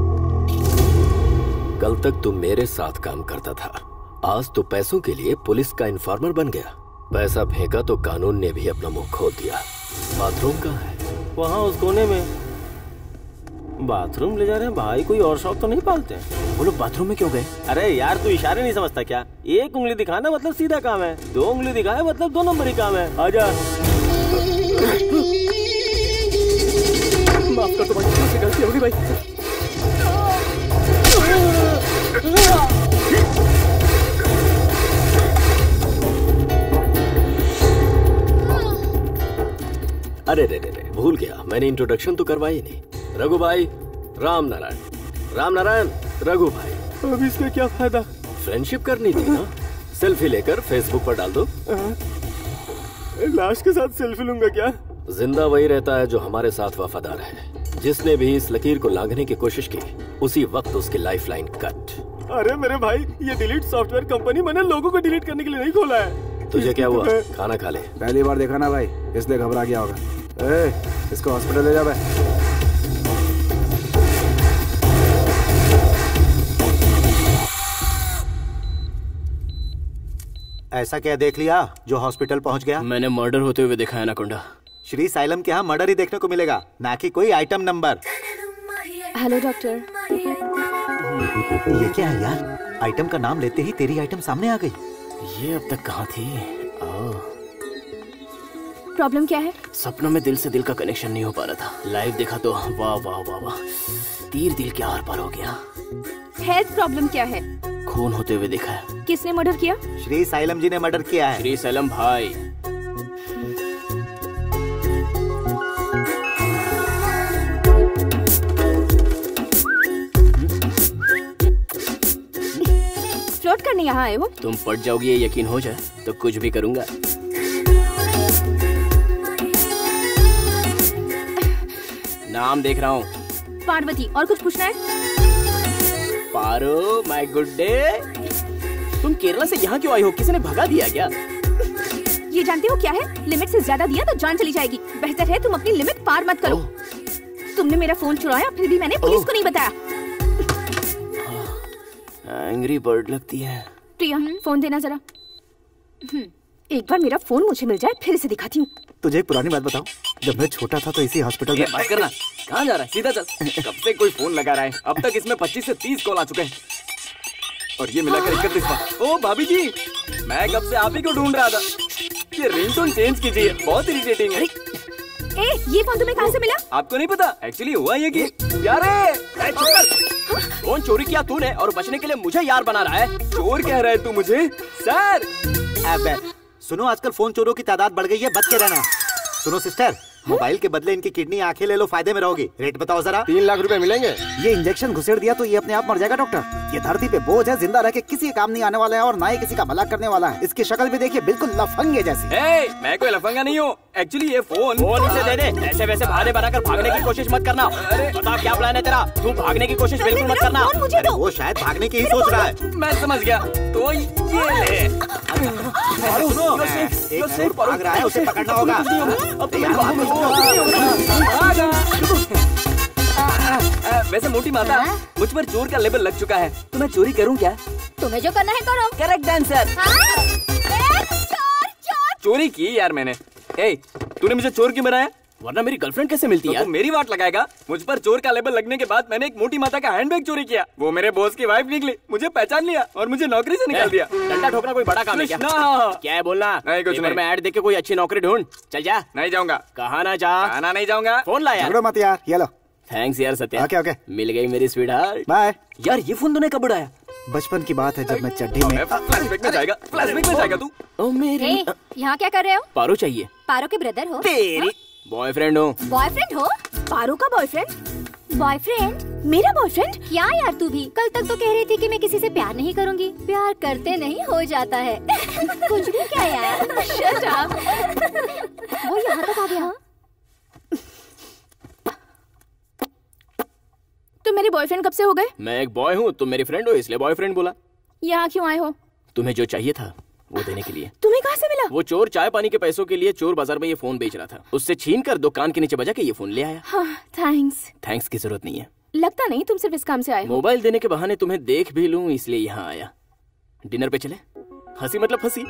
कल तक तुम मेरे साथ काम करता था, आज तो पैसों के लिए पुलिस का इन्फॉर्मर बन गया। पैसा फेंका तो कानून ने भी अपना मुंह खोल दिया। बाथरूम कहाँ है? वहाँ उस कोने में। बाथरूम ले जा रहे हैं भाई, कोई और शौक तो नहीं पालते? वो लोग बाथरूम में क्यों गए? अरे यार, तू इशारे नहीं समझता क्या? एक उंगली दिखाना मतलब सीधा काम है, दो उंगली दिखाए मतलब दो नंबर ही काम है। आजा। माफ कर दो भाई, मुझसे गलती हो गई भाई। अरे रे रे रे, भूल गया, मैंने इंट्रोडक्शन तो करवाई ही नहीं। रघु भाई, राम नारायण। राम नारायण, रघु भाई। अब इसका क्या फायदा? फ्रेंडशिप करनी थी ना, सेल्फी लेकर फेसबुक पर डाल दो। लाश के साथ सेल्फी लूंगा क्या? जिंदा वही रहता है जो हमारे साथ वफादार है। जिसने भी इस लकीर को लांघने की कोशिश की, उसी वक्त उसकी लाइफलाइन कट। अरे मेरे भाई, ये डिलीट सॉफ्टवेयर कंपनी मैंने लोगों को डिलीट करने के लिए नहीं खोला है। तुझे क्या हुआ? खाना खा ले। पहली बार देखा ना भाई, इसलिए घबरा गया होगा। ए, इसको हॉस्पिटल ले जा भाई। ऐसा क्या देख लिया जो हॉस्पिटल पहुंच गया? मैंने मर्डर होते हुए देखा है एनाकोंडा। श्री साइलम के यहाँ मर्डर ही देखने को मिलेगा, ना कि कोई आइटम नंबर। Hello doctor. ये क्या है यार? आइटम का नाम लेते ही तेरी आइटम सामने आ गई। ये अब तक कहाँ थी? प्रॉब्लम क्या है? सपनों में दिल से दिल का कनेक्शन नहीं हो पा रहा था, लाइव देखा तो वाह वाह वाह वाह, तीर दिल के आर पार हो गया। हेल्थ प्रॉब्लम क्या है? खून होते हुए देखा है। किसने मर्डर किया? श्री साइलम जी ने मर्डर किया है। श्री सैलम भाई। फ्लोट करने यहाँ आए हो? तुम पट जाओगी ये यकीन हो जाए तो कुछ भी करूंगा। नाम देख रहा हूँ। पार्वती। और कुछ पूछना है? पारो माय गुड डे, तुम केरला से यहाँ क्यों आई हो? किसी ने भगा दिया क्या? ये जानते हो क्या है? लिमिट से ज्यादा दिया तो जान चली जाएगी। बेहतर है तुम अपनी लिमिट पार मत करो। तुमने मेरा फोन चुराया फिर भी मैंने पुलिस को नहीं बताया। एंग्री बर्ड लगती है। प्रिया फोन देना जरा। एक बार मेरा फोन मुझे मिल जाए फिर इसे दिखाती हूँ। तुझे एक पुरानी बात बताऊं, जब मैं छोटा था तो इसी हॉस्पिटल में। बात करना, कहाँ जा रहा है? सीधा चल। कब से कोई फोन लगा रहा है, अब तक इसमें पच्चीस से तीस कॉल आ चुके हैं और ये मिलाकर इकतीस बार। ओ भाभी जी, मैं कब से आप ही को ढूंढ रहा था। ये रिंगटोन चेंज कीजिए, बहुत इरिटेटिंग है। ए, ये फोन तुम्हें कहाँ से मिला? आपको नहीं पता, एक्चुअली हुआ ये कि यारे फोन चोरी किया तूने और बचने के लिए मुझे यार बना रहा है। चोर कह रहा है तू मुझे? सर अबे सुनो, आजकल फोन चोरों की तादाद बढ़ गई है, बच के रहना। सुनो सिस्टर, मोबाइल के बदले इनकी किडनी आंखें ले लो, फायदे में रहोगी। रेट बताओ जरा। तीन लाख रुपए मिलेंगे। ये इंजेक्शन घुसेड़ दिया तो ये अपने आप मर जाएगा डॉक्टर। ये धरती पे बोझ है, जिंदा रह के किसी काम नहीं आने वाला है और ना ही किसी का भला करने वाला है। इसकी शक्ल भी देखिए, बिल्कुल लफंगे जैसी। ए, मैं कोई लफंगा नहीं हूँ। एक्चुअली ये फोन फोन इसे दे दे। ऐसे वैसे बहाने बनाकर भागने की कोशिश मत करना। अरे बता क्या प्लान है तेरा? तू भागने की कोशिश बिल्कुल मत करना। अरे वो शायद भागने की ही सोच रहा है। मैं समझ गया, तो ये ले। अरे सुनो, एक चोर भाग रहा है, उसे पकड़ना होगा। वैसे मोटी माता, मुझ पर चोर का लेबल लग चुका है, तो मैं चोरी करूं क्या? तुम्हें जो करना है करो। Correct answer. चोरी की यार मैंने। ए, तूने मुझे चोर क्यों बनाया? वरना मेरी गर्लफ्रेंड कैसे मिलती है? तो तू मेरी वाट लगाएगा? मुझ पर चोर का लेबल लगने के बाद मैंने एक मोटी माता का हैंडबैग चोरी किया। वो मेरे बॉस की वाइफ निकली, मुझे पहचान लिया और मुझे नौकरी से निकाल दिया। डंडा ठोकना कोई बड़ा काम है क्या? क्या है बोलना? नहीं कुछ नहीं। मैं ऐड देख के कोई अच्छी नौकरी ढूंढ। चल जा। नहीं जाऊंगा। कहाँ ना जा? कहाँ नहीं जाऊंगा। फोन ला यार। मत यार, ये लो। थैंक्स यार सत्या। ओके ओके, मिल गई मेरी स्वीट हार्ट। बाय। यार ये फोन तूने कब उड़ाया? बचपन की बात है जब मैं चड्डी में। फ्लैशबैक में जाएगा, फ्लैशबैक में जाएगा तू। ओ मेरी। यहाँ क्या कर रहे हो? पारो चाहिए। पारो के ब्रदर हो? तेरी बॉयफ्रेंड हो। बॉयफ्रेंड हो? पारो का बॉयफ्रेंड? बॉयफ्रेंड? मेरा बॉयफ्रेंड? क्या यार तू भी? कल तक तो कह रही थी कि मैं किसी से प्यार नहीं करूंगी। प्यार करते नहीं हो जाता है। कुछ भी क्या यार। Shut up. वो यहाँ तक आ गया। तुम मेरे बॉयफ्रेंड कब से हो गए? मैं एक बॉय हूँ, तुम मेरी फ्रेंड हो, इसलिए बॉयफ्रेंड बोला। यहाँ क्यों आए हो? तुम्हें जो चाहिए था वो देने के लिए। तुम्हें कहाँ से मिला? वो चोर चाय पानी के पैसों के लिए चोर बाजार में ये फोन बेच रहा था, उससे छीन कर दुकान के नीचे बजा के ये फोन ले आया। हाँ, थैंक्स। थैंक्स की जरूरत नहीं है। लगता नहीं तुम सिर्फ इस काम से आए हो। मोबाइल देने के बहाने तुम्हें देख भी लूं इसलिए यहाँ आया। डिनर पे चले? हंसी मतलब फंसी।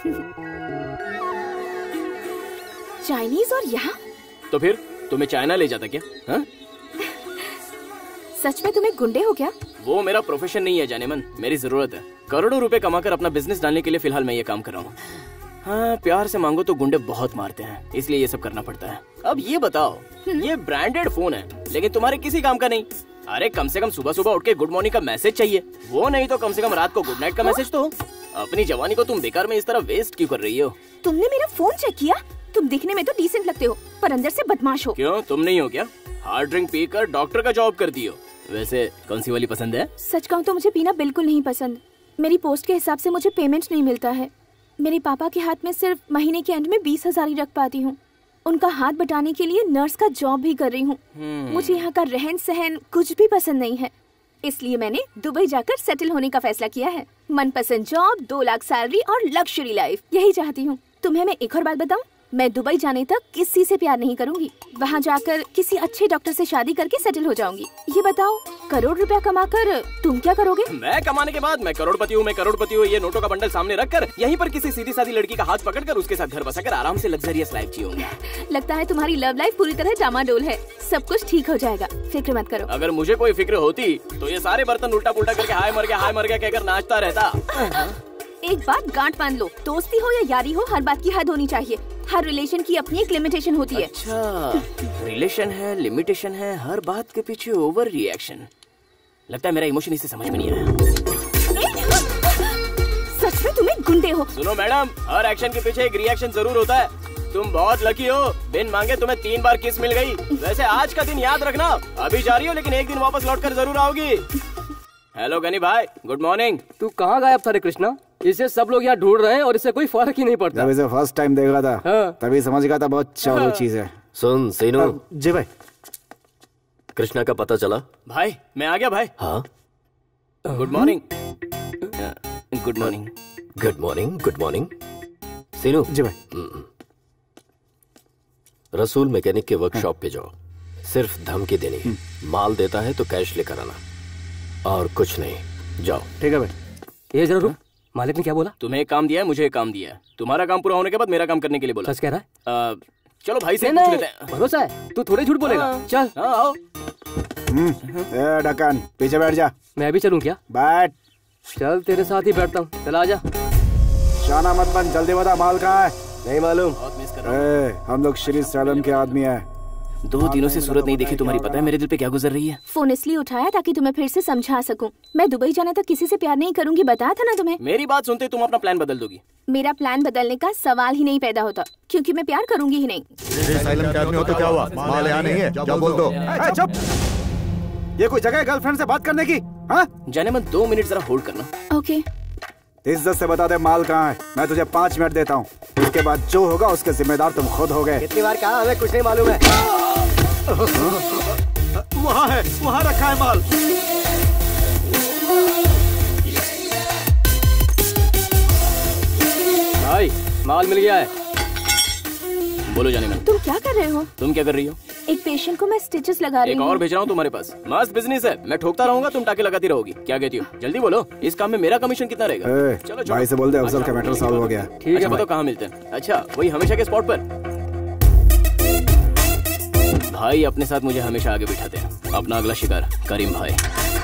चाइनीज और यहाँ? तो फिर तुम्हें चाइना ले जाता क्या? हाँ? सच में तुम्हें गुंडे हो क्या? वो मेरा प्रोफेशन नहीं है जानेमन, मेरी जरूरत है। करोड़ों रुपए कमाकर अपना बिजनेस डालने के लिए फिलहाल मैं ये काम कर रहा हूँ। हाँ, प्यार से मांगो तो गुंडे बहुत मारते हैं, इसलिए ये सब करना पड़ता है। अब ये बताओ, ये ब्रांडेड फोन है लेकिन तुम्हारे किसी काम का नहीं। अरे कम से कम सुबह सुबह उठ के गुड मॉर्निंग का मैसेज चाहिए, वो नहीं तो कम से कम रात को गुड नाइट का मैसेज तो हो। अपनी जवानी को तुम बेकार में इस तरह वेस्ट क्यों कर रही हो? तुमने मेरा फोन चेक किया? तुम दिखने में तो डिसेंट लगते हो पर अंदर से बदमाश हो। क्यों, तुम नहीं हो क्या? हार्ड ड्रिंक पीकर डॉक्टर का जॉब करती हो। वैसे कौन सी वाली पसंद है? सच कहूँ तो मुझे पीना बिल्कुल नहीं पसंद। मेरी पोस्ट के हिसाब से मुझे पेमेंट नहीं मिलता है। मेरे पापा के हाथ में सिर्फ महीने के एंड में बीस हजार ही रख पाती हूँ। उनका हाथ बटाने के लिए नर्स का जॉब भी कर रही हूँ। मुझे यहाँ का रहन सहन कुछ भी पसंद नहीं है, इसलिए मैंने दुबई जाकर सेटल होने का फैसला किया है। मनपसंद जॉब, दो लाख सैलरी और लग्जरी लाइफ, यही चाहती हूँ। तुम्हें मैं एक और बात बताऊँ, मैं दुबई जाने तक किसी से प्यार नहीं करूंगी। वहाँ जाकर किसी अच्छे डॉक्टर से शादी करके सेटल हो जाऊंगी। ये बताओ, करोड़ रुपया कमाकर तुम क्या करोगे? मैं कमाने के बाद मैं करोड़पति हूँ, मैं करोड़पति हूँ। ये नोटों का बंडल सामने रखकर यहीं पर किसी सीधी सादी लड़की का हाथ पकड़कर उसके साथ घर बसाकर आराम से लग्जरियस लाइफ जियूंगा। लगता है तुम्हारी लव लाइफ पूरी तरह डामाडोल है। सब कुछ ठीक हो जाएगा, फिक्र मत करो। अगर मुझे कोई फिक्र होती तो ये सारे बर्तन उल्टा पुल्टा करके हाय मर गया हाय मर गया कहकर नाचता रहता। एक बात गांठ बांध लो, दोस्ती हो या यारी हो, हर बात की हद होनी चाहिए। हर रिलेशन की अपनी एक लिमिटेशन होती है। अच्छा, रिलेशन है, लिमिटेशन है, हर बात के पीछे ओवर रिएक्शन। लगता है मेरा इमोशन इसे समझ में नहीं आया। सच में तुम्हें गुंडे हो? सुनो मैडम, हर एक्शन के पीछे एक रिएक्शन जरूर होता है। तुम बहुत लकी हो, बिन मांगे तुम्हें तीन बार किस मिल गई। वैसे आज का दिन याद रखना, अभी जा रही हो लेकिन एक दिन वापस लौट कर जरूर आओगी। हेलो गनी भाई, गुड मॉर्निंग। तू कहाँ गायब था रे कृष्णा? इसे सब लोग यहाँ ढूंढ रहे हैं और इसे कोई फर्क ही नहीं पड़ता। जब इसे फर्स्ट टाइम देखा था हाँ। तभी समझ गया था बहुत चालू चीज है। सुन सीनू। जी भाई। कृष्णा का पता चला? भाई मैं आ गया भाई। हाँ, good morning. Good morning. Good morning. Good morning. Seenu. जी भाई। रसूल मैकेनिक के वर्कशॉप पे जाओ। सिर्फ धमकी देनी है। माल देता है तो कैश लेकर आना, और कुछ नहीं। जाओ। ठीक है भाई। ये जरा रुक, मालिक ने क्या बोला? तुम्हें एक काम दिया है, मुझे एक काम दिया है। तुम्हारा काम पूरा होने के बाद मेरा काम करने के लिए बोला। सच कह रहा है? आ, चलो भाई से नहीं, पूछ लेते हैं। भरोसा है, तू थोड़े झूठ बोलेगा। चल। हाँ आओ। ए ढक्कन, पीछे बैठ जा। मैं भी चलूं क्या? बैठ। चल तेरे साथ ही बैठता हूँ, चल आजा। शाना मत बन, जल्दी बता माल कहाँ है? नहीं मालूम। ए, हम लोग श्री सैलम के आदमी हैं। दो दिनों से सूरत नहीं देखी तुम्हारी, पता है मेरे दिल पे क्या गुजर रही है? फोन इसलिए उठाया ताकि तुम्हें फिर से समझा सकूं। मैं दुबई जाने तक किसी से प्यार नहीं करूंगी, बताया था ना तुम्हें। मेरी बात सुनते तुम अपना प्लान बदल दोगी। मेरा प्लान बदलने का सवाल ही नहीं पैदा होता, क्योंकि मैं प्यार करूंगी ही नहीं। साइलम के आदमी हो तो क्या हुआ? माल यहाँ नहीं है, क्या बोल दो? ए, चुप। ये कोई जगह है गर्लफ्रेंड से बात करने की? हाँ? जाने मन दो मिनट जरा होल्ड करना। ओके। इज्जत से बता दे माल कहाँ है। मैं तुझे पाँच मिनट देता हूँ, उसके बाद जो होगा उसके जिम्मेदार तुम खुद हो गए। कितनी बार कहा, हमें कुछ नहीं मालूम है। वहाँ है, वहाँ रखा है माल। भाई माल मिल गया है। बोलो जाने मन। तुम क्या कर रहे हो? तुम क्या कर रही हो? एक पेशेंट को मैं स्टिचेस लगा रही एक हूँ। और भेज रहा हूँ तुम्हारे पास। मस्त बिजनेस है, मैं ठोकता रहूंगा, तुम टाके लगाती रहोगी। क्या कहती हो? जल्दी बोलो, इस काम में मेरा कमीशन कितना रहेगा? ए, चलो चलो। भाई से बोल दे अफजल का मैटर सॉल्व हो गया। ठीक है। बताओ कहाँ मिलते हैं? अच्छा वही हमेशा के स्पॉट पर। भाई अपने साथ मुझे हमेशा आगे बिठाते हैं। अपना अगला शिकार करीम भाई।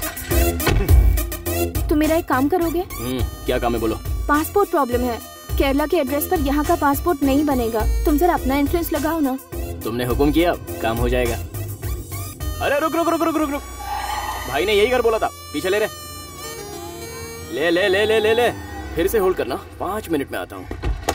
तुम मेरा एक काम करोगे? हम्म, क्या काम है बोलो? पासपोर्ट प्रॉब्लम है, केरला के एड्रेस पर यहाँ का पासपोर्ट नहीं बनेगा। तुम जरा अपना इन्फ्लुएंस लगाओ ना। तुमने हुक्म किया, काम हो जाएगा। अरे रुक रुक रुक रुक रुक रुक। भाई ने यही कर बोला था, पीछे ले रे। ले ले ले ले ले ले। फिर से होल्ड करना, पाँच मिनट में आता हूँ।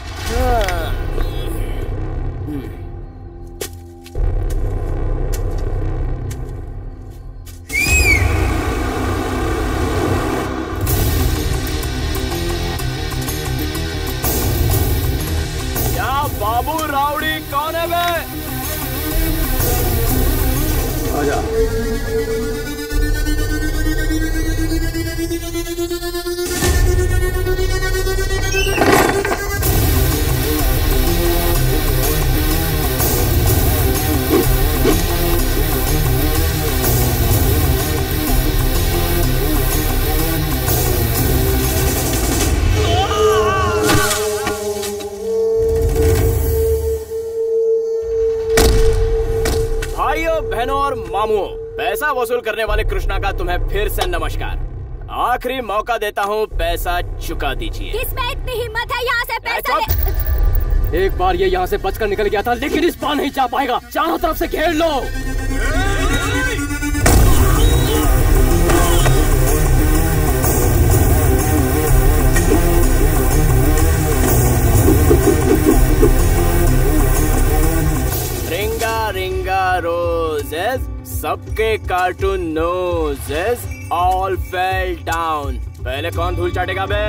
क्या बाबू राउडी कौन है बे? आजा। भाइयों बहनों और मामुओं, पैसा वसूल करने वाले कृष्णा का तुम्हें फिर से नमस्कार। आखिरी मौका देता हूँ, पैसा चुका दीजिए। किसमें इतनी हिम्मत है यहाँ से पैसा ले... एक बार ये यहाँ से बचकर निकल गया था, लेकिन इस बार नहीं जा पाएगा। चारों तरफ से घेर लो। रिंगा रिंगा रोजेस, सबके cartoon noses all fell down. पहले कौन धूल चाटेगा बे?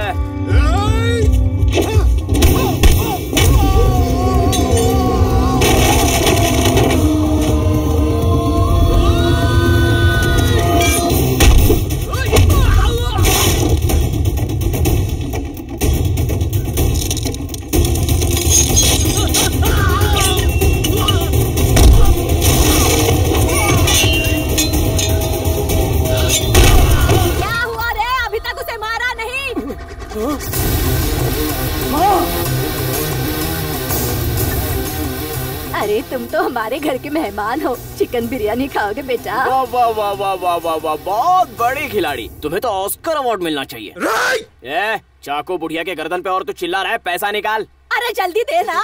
अरे तुम तो हमारे घर के मेहमान हो, चिकन बिरयानी खाओगे बेटा? वाह वाह वाह वाह वाह वाह वाह, बहुत बड़ी खिलाड़ी। तुम्हें तो ऑस्कर अवार्ड मिलना चाहिए। ए, चाकू बुढ़िया के गर्दन पे और तू चिल्ला रहा है, पैसा निकाल। अरे जल्दी दे ना।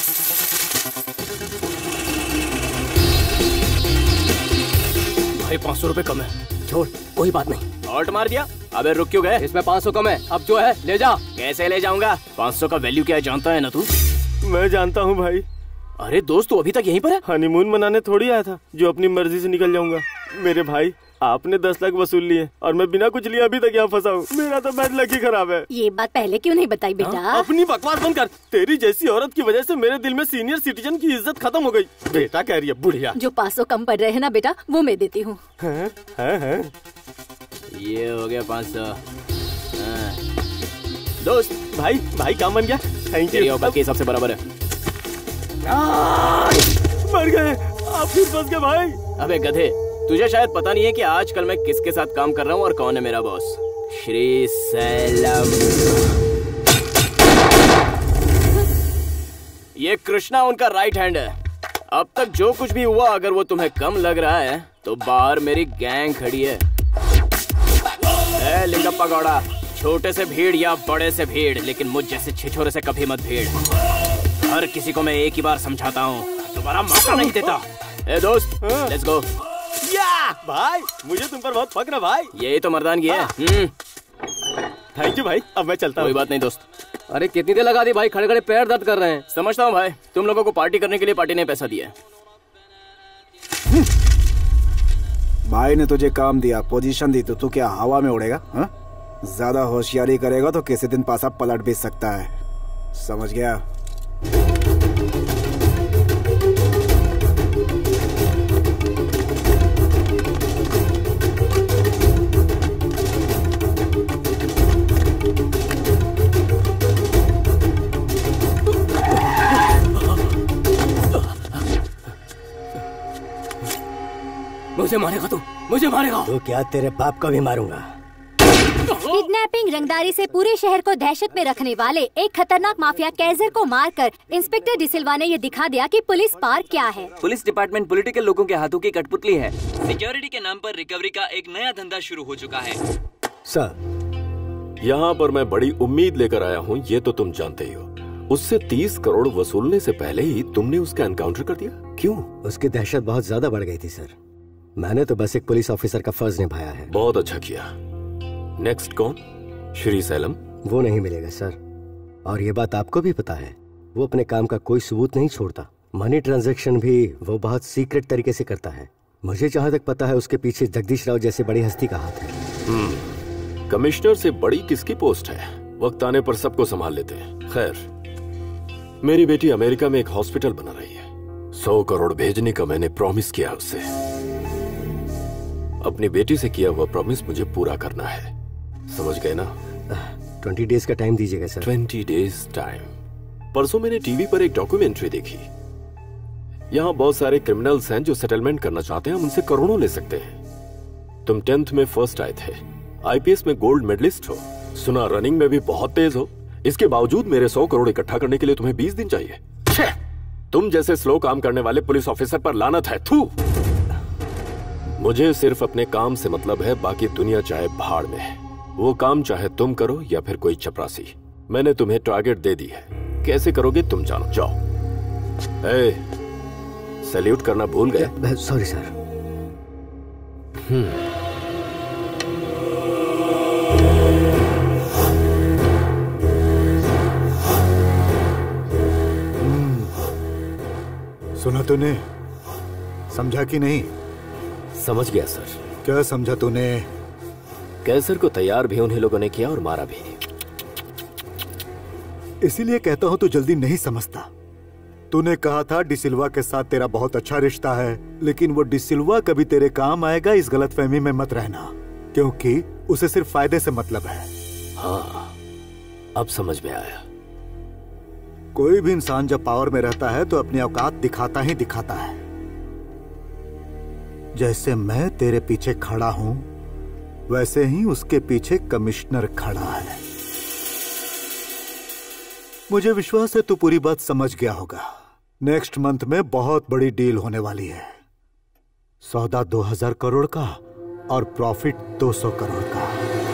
भाई पाँच सौ रूपए कम है। छोड़, कोई बात नहीं। ऑल्ट मार दिया। अबे रुक क्यों गए? इसमें पाँच सौ कम है, अब जो है ले जा। कैसे ले जाऊंगा? पाँच सौ का वैल्यू क्या है जानता है ना तू? मैं जानता हूँ भाई। अरे दोस्त तू अभी तक यहीं पर है? हनीमून मनाने थोड़ी आया था जो अपनी मर्जी से निकल जाऊंगा। मेरे भाई आपने दस लाख वसूल लिए और मैं बिना कुछ लिए अभी तक यहाँ फंसा हूँ। मेरा तो बैड लक ही खराब है। ये बात पहले क्यों नहीं बताई बेटा? हाँ? अपनी बकवास बंद कर। तेरी जैसी औरत की वजह से मेरे दिल में सीनियर सिटीजन की इज्जत खत्म हो गई। बेटा कह रही है बुढ़िया। जो पाँच सौ कम पड़ रहे हैं ना बेटा, वो मैं देती हूँ। ये हो गया पाँच सौ। दोस्त भाई भाई काम बन गया। थैंक तेरी यू। औकात के हिसाब से बराबर है। मर गए आप, फिर फंस गए भाई। अबे गधे, तुझे शायद पता नहीं है कि आजकल मैं किसके साथ काम कर रहा हूँ और कौन है मेरा बॉस। श्री सैलम। ये कृष्णा उनका राइट हैंड है। अब तक जो कुछ भी हुआ, अगर वो तुम्हें कम लग रहा है तो बाहर मेरी गैंग खड़ी है। ए लिंगप्पा गौड़ा, छोटे से भीड़ या बड़े से भीड़, लेकिन मुझ जैसे छिछोरे से कभी मत भीड़। हर किसी को मैं एक ही बार समझाता हूँ, दोबारा मौका नहीं देता। ए दोस्त, लेट्स गो। या भाई, मुझे तुम पर बहुत फक्र है भाई। यही तो मर्दानगी है। थैंक यू भाई, अब मैं चलता हूँ। कोई बात नहीं दोस्त। अरे कितनी देर लगा दी भाई, खड़े खड़े पैर दर्द कर रहे हैं। समझता हूँ भाई, तुम लोगों को पार्टी करने के लिए पार्टी ने पैसा दिया। भाई ने तुझे काम दिया, पोजीशन दी, तो तू क्या हवा में उड़ेगा? हा? ज्यादा होशियारी करेगा तो किसी दिन पासा पलट भी सकता है, समझ गया? मुझे मारेगा तू, मुझे मारेगा। तो क्या तेरे बाप को भी मारूंगा। किडनैपिंग, रंगदारी से पूरे शहर को दहशत में रखने वाले एक खतरनाक माफिया कैजर को मारकर इंस्पेक्टर डिसिल्वा ने ये दिखा दिया कि पुलिस पार क्या है। पुलिस डिपार्टमेंट पॉलिटिकल लोगों के हाथों की कठपुतली है। सिक्योरिटी के नाम पर रिकवरी का एक नया धंधा शुरू हो चुका है। सर, यहाँ पर मैं बड़ी उम्मीद लेकर आया हूँ, ये तो तुम जानते ही हो। उससे तीस करोड़ वसूलने से पहले ही तुमने उसका एनकाउंटर कर दिया, क्यों? उसकी दहशत बहुत ज्यादा बढ़ गई थी सर। मैंने तो बस एक पुलिस ऑफिसर का फर्ज निभाया है। बहुत अच्छा किया। नेक्स्ट कौन? श्री सैलम? वो नहीं मिलेगा सर, और ये बात आपको भी पता है। वो अपने काम का कोई सबूत नहीं छोड़ता। मनी ट्रांजैक्शन भी वो बहुत सीक्रेट तरीके से करता है। मुझे जहाँ तक पता है उसके पीछे जगदीश राव जैसे बड़ी हस्ती का हाथ है। हम्म, कमिश्नर से बड़ी किसकी पोस्ट है? वक्त आने पर सबको संभाल लेते हैं। खैर, मेरी बेटी अमेरिका में एक हॉस्पिटल बना रही है। सौ करोड़ भेजने का मैंने प्रॉमिस किया उससे। अपनी बेटी से किया हुआ प्रॉमिस मुझे पूरा करना है, समझ गए ना? ट्वेंटी डेज का टाइम दीजिएगा सर। Twenty days time? परसों मैंने टीवी पर एक डॉक्यूमेंट्री देखी। यहाँ बहुत सारे क्रिमिनल्स हैं जो सेटलमेंट करना चाहते हैं, हम उनसे करोड़ों ले सकते हैं। तुम टेंथ में फर्स्ट आए थे, आईपीएस में गोल्ड मेडलिस्ट हो, सुना रनिंग में भी बहुत तेज हो। इसके बावजूद मेरे सौ करोड़ इकट्ठा करने के लिए तुम्हें बीस दिन चाहिए। तुम जैसे स्लो काम करने वाले पुलिस ऑफिसर पर लानत है। थू। मुझे सिर्फ अपने काम से मतलब है, बाकी दुनिया चाहे भाड़ में है। वो काम चाहे तुम करो या फिर कोई चपरासी। मैंने तुम्हें टारगेट दे दी है, कैसे करोगे तुम जानो। जाओ। ए, सैल्यूट करना भूल गए? Sorry sir. हम्म सुना तूने? समझा कि नहीं? समझ गया सर। क्या समझा तूने? कैसर को तैयार भी उन्हीं लोगों ने किया और मारा भी। इसीलिए कहता हूं तू जल्दी नहीं समझता। तूने कहा था डिसिल्वा के साथ तेरा बहुत अच्छा रिश्ता है, लेकिन वो डिसिल्वा कभी तेरे काम आएगा इस गलतफहमी में मत रहना, क्योंकि उसे सिर्फ फायदे से मतलब है। हाँ, अब समझ में आया। कोई भी इंसान जब पावर में रहता है तो अपनी औकात दिखाता ही दिखाता है। जैसे मैं तेरे पीछे खड़ा हूं, वैसे ही उसके पीछे कमिश्नर खड़ा है। मुझे विश्वास है तू पूरी बात समझ गया होगा। नेक्स्ट मंथ में बहुत बड़ी डील होने वाली है। सौदा दो हजार करोड़ का और प्रॉफिट दो सौ करोड़ का।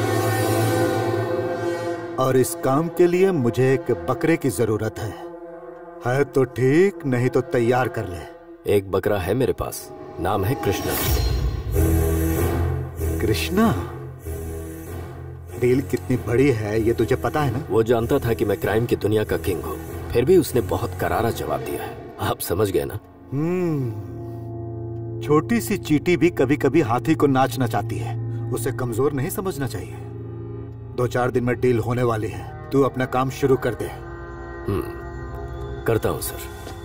और इस काम के लिए मुझे एक बकरे की जरूरत है। है तो ठीक, नहीं तो तैयार कर ले। एक बकरा है मेरे पास, नाम है कृष्णा। कृष्णा? डील कितनी बड़ी है ये तुझे पता है ना? वो जानता था कि मैं क्राइम की दुनिया का किंग हूँ, फिर भी उसने बहुत करारा जवाब दिया है। आप समझ गए ना? हम्म, छोटी सी चींटी भी कभी कभी हाथी को नाचना चाहती है। उसे कमजोर नहीं समझना चाहिए। दो चार दिन में डील होने वाली है, तू अपना काम शुरू कर दे। हम्म, करता हूँ सर।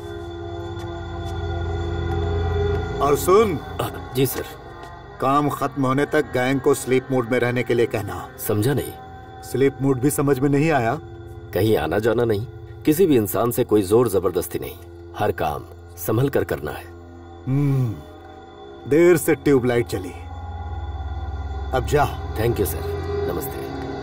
और सुन। जी सर। काम खत्म होने तक गैंग को स्लीप मोड में रहने के लिए कहना। समझा नहीं? स्लीप मोड भी समझ में नहीं आया? कहीं आना जाना नहीं, किसी भी इंसान से कोई जोर जबरदस्ती नहीं, हर काम संभल कर करना है। हम्म, देर से ट्यूबलाइट चली। अब जा। Thank you sir. नमस्ते।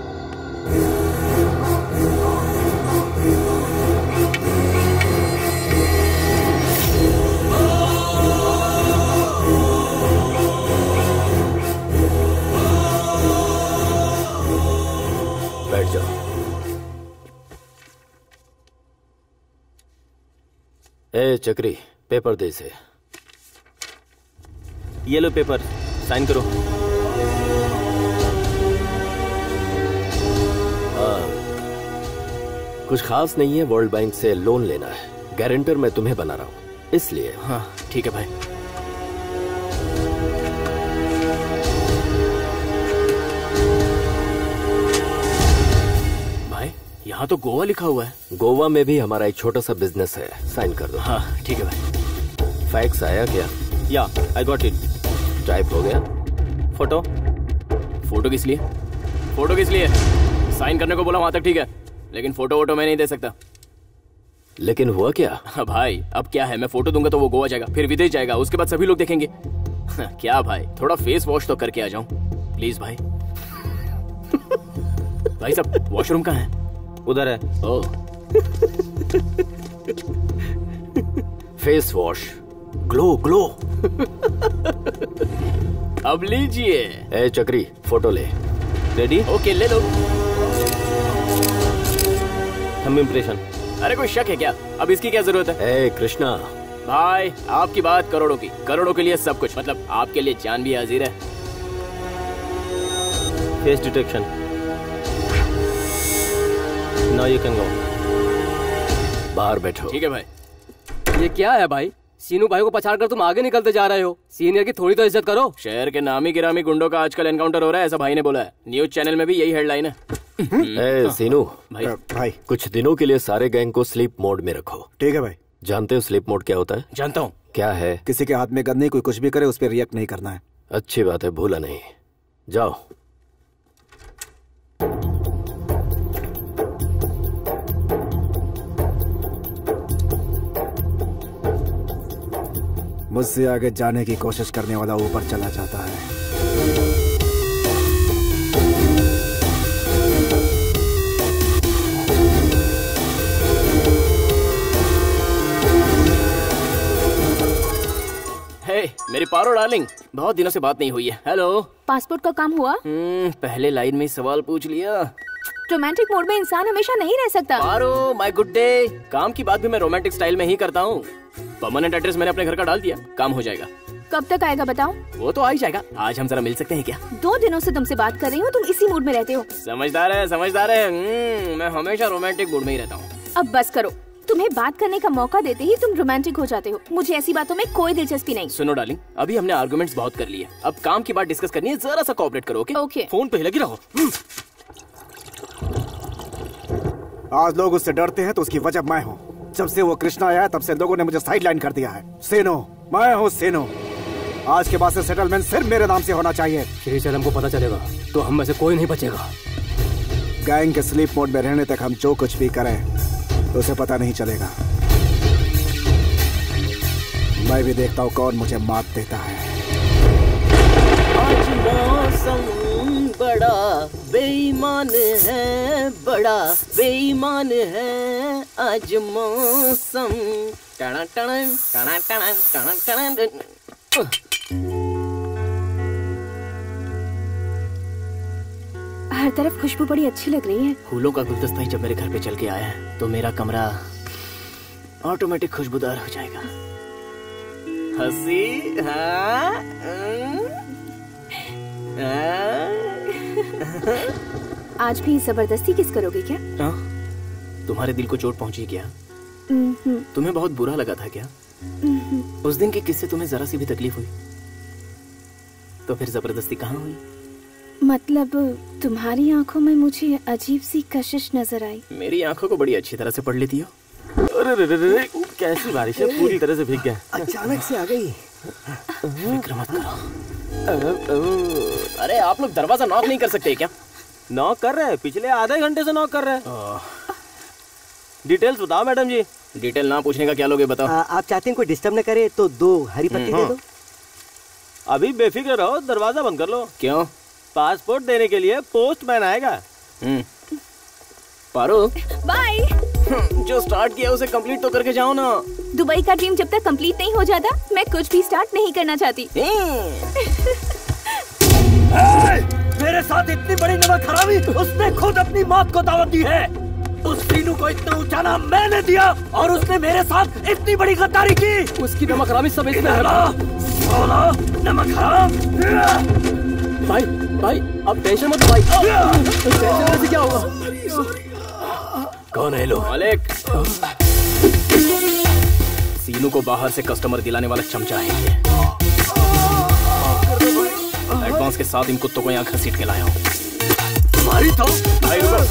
बैठ जाओ। ए चक्री, पेपर दे इसे। ये लो पेपर, साइन करो। हाँ, कुछ खास नहीं है, वर्ल्ड बैंक से लोन लेना है। गारंटर मैं तुम्हें बना रहा हूँ, इसलिए। हाँ ठीक है भाई। भाई यहाँ तो गोवा लिखा हुआ है। गोवा में भी हमारा एक छोटा सा बिजनेस है, साइन कर दो। हाँ ठीक है भाई। फैक्स आया क्या? या आई गॉट इट। टाइप हो गया? फोटो? फोटो किस लिए? फोटो किस लिए? साइन करने को बोला वहां तक ठीक है, लेकिन फोटो वोटो मैं नहीं दे सकता। लेकिन हुआ क्या? हाँ भाई अब क्या है, मैं फोटो दूंगा तो वो गोवा जाएगा, फिर विदेश जाएगा, उसके बाद सभी लोग देखेंगे। क्या भाई, थोड़ा फेस वॉश तो करके आ जाऊं प्लीज भाई। भाई साहब वॉशरूम कहाँ है? उधर है। Oh face wash, glow glow. अब लीजिए। ए चक्री, फोटो ले। रेडी? ओके ले लो। Thumb impression. अरे कोई शक है क्या? अब इसकी क्या जरूरत है? ए कृष्णा भाई आपकी बात करोड़ों की, करोड़ों के लिए सब कुछ, मतलब आपके लिए जान भी हाजिर है। Face detection. Now you can go. बाहर बैठो। ठीक है भाई। ये क्या है भाई? सीनू भाई को पछाड़ कर तुम आगे निकलते जा रहे हो। सीनियर की थोड़ी तो इज्जत करो। शहर के नामी गिरामी गुंडों का आजकल एनकाउंटर हो रहा है, ऐसा भाई ने बोला है। न्यूज चैनल में भी यही हेडलाइन है। ए सीनू भाई भाई कुछ दिनों के लिए सारे गैंग को स्लीप मोड में रखो। ठीक है भाई। जानते हो स्लीप मोड क्या होता है? जानता हूँ। क्या है? किसी के हाथ में गन नहीं, कोई कुछ भी करे उस पर रिएक्ट नहीं करना है। अच्छी बात है, भूला नहीं। जाओ। मुझसे आगे जाने की कोशिश करने वाला ऊपर चला जाता है। हे मेरी पारो डार्लिंग, बहुत दिनों से बात नहीं हुई है। हेलो। पासपोर्ट का काम हुआ? हम्म, पहले लाइन में सवाल पूछ लिया। रोमांटिक मोड में इंसान हमेशा नहीं रह सकता। पारो माय गुड डे, काम की बात भी मैं रोमांटिक स्टाइल में ही करता हूँ। परमानेंट एड्रेस मैंने अपने घर का डाल दिया, काम हो जाएगा। कब तक आएगा बताओ? वो तो आ ही जाएगा। आज हम जरा मिल सकते हैं क्या? दो दिनों से तुमसे बात कर रही हूँ, तुम इसी मूड में रहते हो। समझदार है, समझदार है। हम्म, मैं हमेशा रोमांटिक मूड में ही रहता हूँ। अब बस करो, तुम्हें बात करने का मौका देते ही तुम रोमांटिक हो जाते हो। मुझे ऐसी बातों में कोई दिलचस्पी नहीं। सुनो डार्लिंग, अभी हमने आर्गुमेंट्स बहुत कर लिए, अब काम की बात डिस्कस करनी है, जरा सा कोऑपरेट करो। ओके? ओके। फोन पे ही लगी रहो। आज लोग उससे डरते हैं तो उसकी वजह मैं हूँ। जब से वो कृष्णा आया तब से लोगों ने मुझे साइडलाइन कर दिया है। सेनो, मैं हूँ सेनो। आज के बाद से सेटलमेंट सिर्फ मेरे नाम से होना चाहिए। श्री सैलम को पता चलेगा तो हम में से कोई नहीं बचेगा। गैंग के स्लीप मोड में रहने तक हम जो कुछ भी करें तो उसे पता नहीं चलेगा। मैं भी देखता हूँ कौन मुझे मात देता है। आज मौसम बड़ा बेईमान है, बड़ा बेईमान है आज मौसम। टना टना टना टना टना टना। हर तरफ खुशबू बड़ी अच्छी लग रही है। फूलों का गुलदस्ता ही जब मेरे घर पे चल के आया है तो मेरा कमरा ऑटोमेटिक खुशबूदार हो जाएगा। हंसी। हाँ? आज भी जबरदस्ती किस करोगे क्या? हाँ? तुम्हारे दिल को चोट पहुंची क्या? हम्म, तुम्हें बहुत बुरा लगा था क्या? हम्म। उस दिन के किस्से तुम्हें जरा सी भी तकलीफ हुई तो फिर जबरदस्ती कहाँ हुई? मतलब तुम्हारी आंखों में मुझे अजीब सी कशिश नजर आई। मेरी आंखों को बड़ी अच्छी तरह से पढ़ लेती हो। अरे रे रे रे, कैसी बारिश है, पूरी तरह से भीग गया। अचानक से आ गई। फिक्र मत करो। अरे आप लोग दरवाजा नॉक नहीं कर सकते क्या? नॉक कर रहे हैं, पिछले आधे घंटे से नॉक कर रहे हैं। डिटेल्स बताओ मैडम जी। डिटेल ना पूछने का क्या लोगे बताओ। आ, आप चाहते हैं कोई डिस्टर्ब न करे तो दो हरी पत्ती दे दो। अभी बेफिक्र रहो, दरवाजा बंद कर लो। क्यों? पासपोर्ट देने के लिए पोस्टमैन आएगा। पारो बाय। जो स्टार्ट किया उसे कंप्लीट तो करके जाओ ना। दुबई का ड्रीम जब तक कंप्लीट नहीं हो जाता मैं कुछ भी स्टार्ट नहीं करना चाहती। मेरे साथ इतनी बड़ी नमक हरामी, उसने खुद अपनी मौत को दावत दी है। उस सीनू को इतना ऊंचा नाम मैंने दिया और उसने मेरे साथ इतनी बड़ी गद्दारी की। उसकी नमक हरामी सब इसमें है। नमक हराम। भाई भाई अब टेंशन मत भाई। टेंशन से क्या होगा? कौन है लोग? मालिक, सीनू को बाहर से कस्टमर दिलाने वाला चमचा है ये। एडवांस के साथ इन कुत्तों को यहाँ घसीट के लाया हूँ। तुम्हारी तो भाई रुको।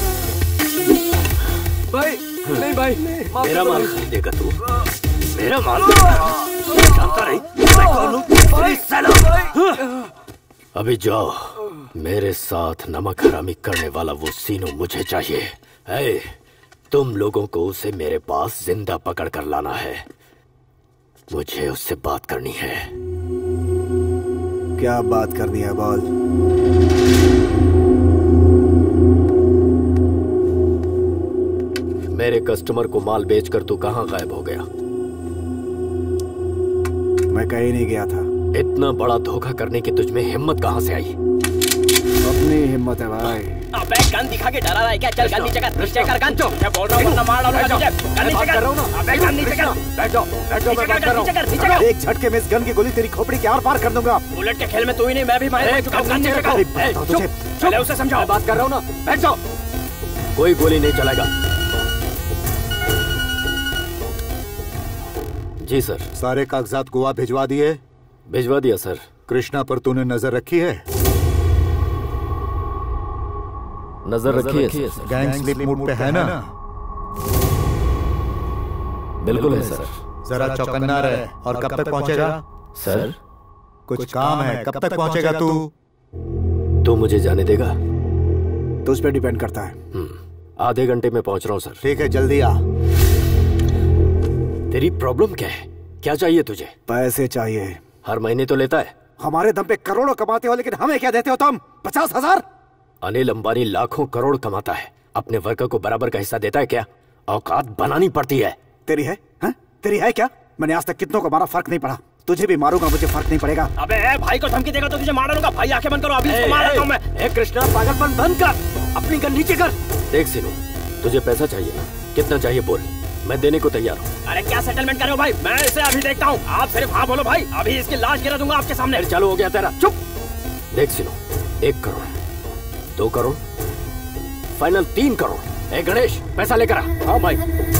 भाई नहीं भाई, मेरा माल खरीदेगा तू? मेरा माल जानता नहीं मैं कौन हूँ? अभी जाओ, मेरे साथ नमक हरामी करने वाला वो सीनू मुझे चाहिए। है, तुम लोगों को उसे मेरे पास जिंदा पकड़ कर लाना है। मुझे उससे बात करनी है। क्या बात करनी है बोल। मेरे कस्टमर को माल बेचकर तू कहाँ गायब हो गया? मैं कहीं नहीं गया था। इतना बड़ा धोखा करने की तुझ में हिम्मत कहाँ से आई? अपनी हिम्मत है भाई। अबे गन दिखा के डरा रहा है क्या? चल गन नीचे कर, नीचे कर गन। मैं बोल रहा हूँ वरना मार डालूंगा तुझे। गन नीचे कर। अबे गन नीचे कर। बैठ जाओ, बैठ जाओ, मैं बात कर रहा हूँ। एक झटके में इस गन की गोली तेरी खोपड़ी के आर पार कर दूंगा। बुलेट के खेल में तू ही नहीं मैं भी माहिर हो चुका हूँ। गन नीचे कर। चुप, पहले उसे समझाओ। बात कर रहा हूँ ना, बैठ जाओ। कोई गोली नहीं चलेगा। जी सर। सारे कागजात गोवा भिजवा दिए? भिजवा दिया सर। कृष्णा पर तूने नजर रखी है? नजर रखी है सर। गैंग स्लिप मूड पे है ना? बिल्कुल है सर। जरा चौकन्ना रहे। और कब तक पहुंचेगा सर? कुछ काम है, कब तक पहुंचेगा तू? तू मुझे जाने देगा? तुझ पे डिपेंड करता है। आधे घंटे में पहुंच रहा हूँ सर। ठीक है, जल्दी आ। तेरी प्रॉब्लम क्या है? क्या चाहिए तुझे? पैसे चाहिए। हर महीने तो लेता है। हमारे दम पे करोड़ों कमाते हो, लेकिन हमें क्या देते हो तुम? पचास हजार? अनिल अंबानी लाखों करोड़ कमाता है, अपने वर्कर को बराबर का हिस्सा देता है क्या? औकात बनानी पड़ती है। तेरी है? हा? तेरी है क्या? मैंने आज तक कितनों को मारा, फर्क नहीं पड़ा। तुझे भी मारूंगा, मुझे फर्क नहीं पड़ेगा। अबे ए, भाई को धमकी देगा तो तुझे मार डालूंगा। भाई आंखें बंद करो, अभी इसको मार देता हूं मैं। ए कृष्णा, पागलपन बंद कर, अपनी गन नीचे कर। देख सीनू, तुझे पैसा चाहिए ना? कितना चाहिए बोल, मैं देने को तैयार हूँ। अरे क्या सेटलमेंट कर रहे हो भाई? मैं इसे अभी देखता हूँ। आप सिर्फ हाँ बोलो भाई, अभी इसकी लाश गिरा दूंगा आपके सामने। चालू हो गया तेरा। चुप। देख सीनू, एक करोड़, दो करोड़, फाइनल तीन करोड़। ए गणेश, पैसा लेकर आ। हाँ भाई।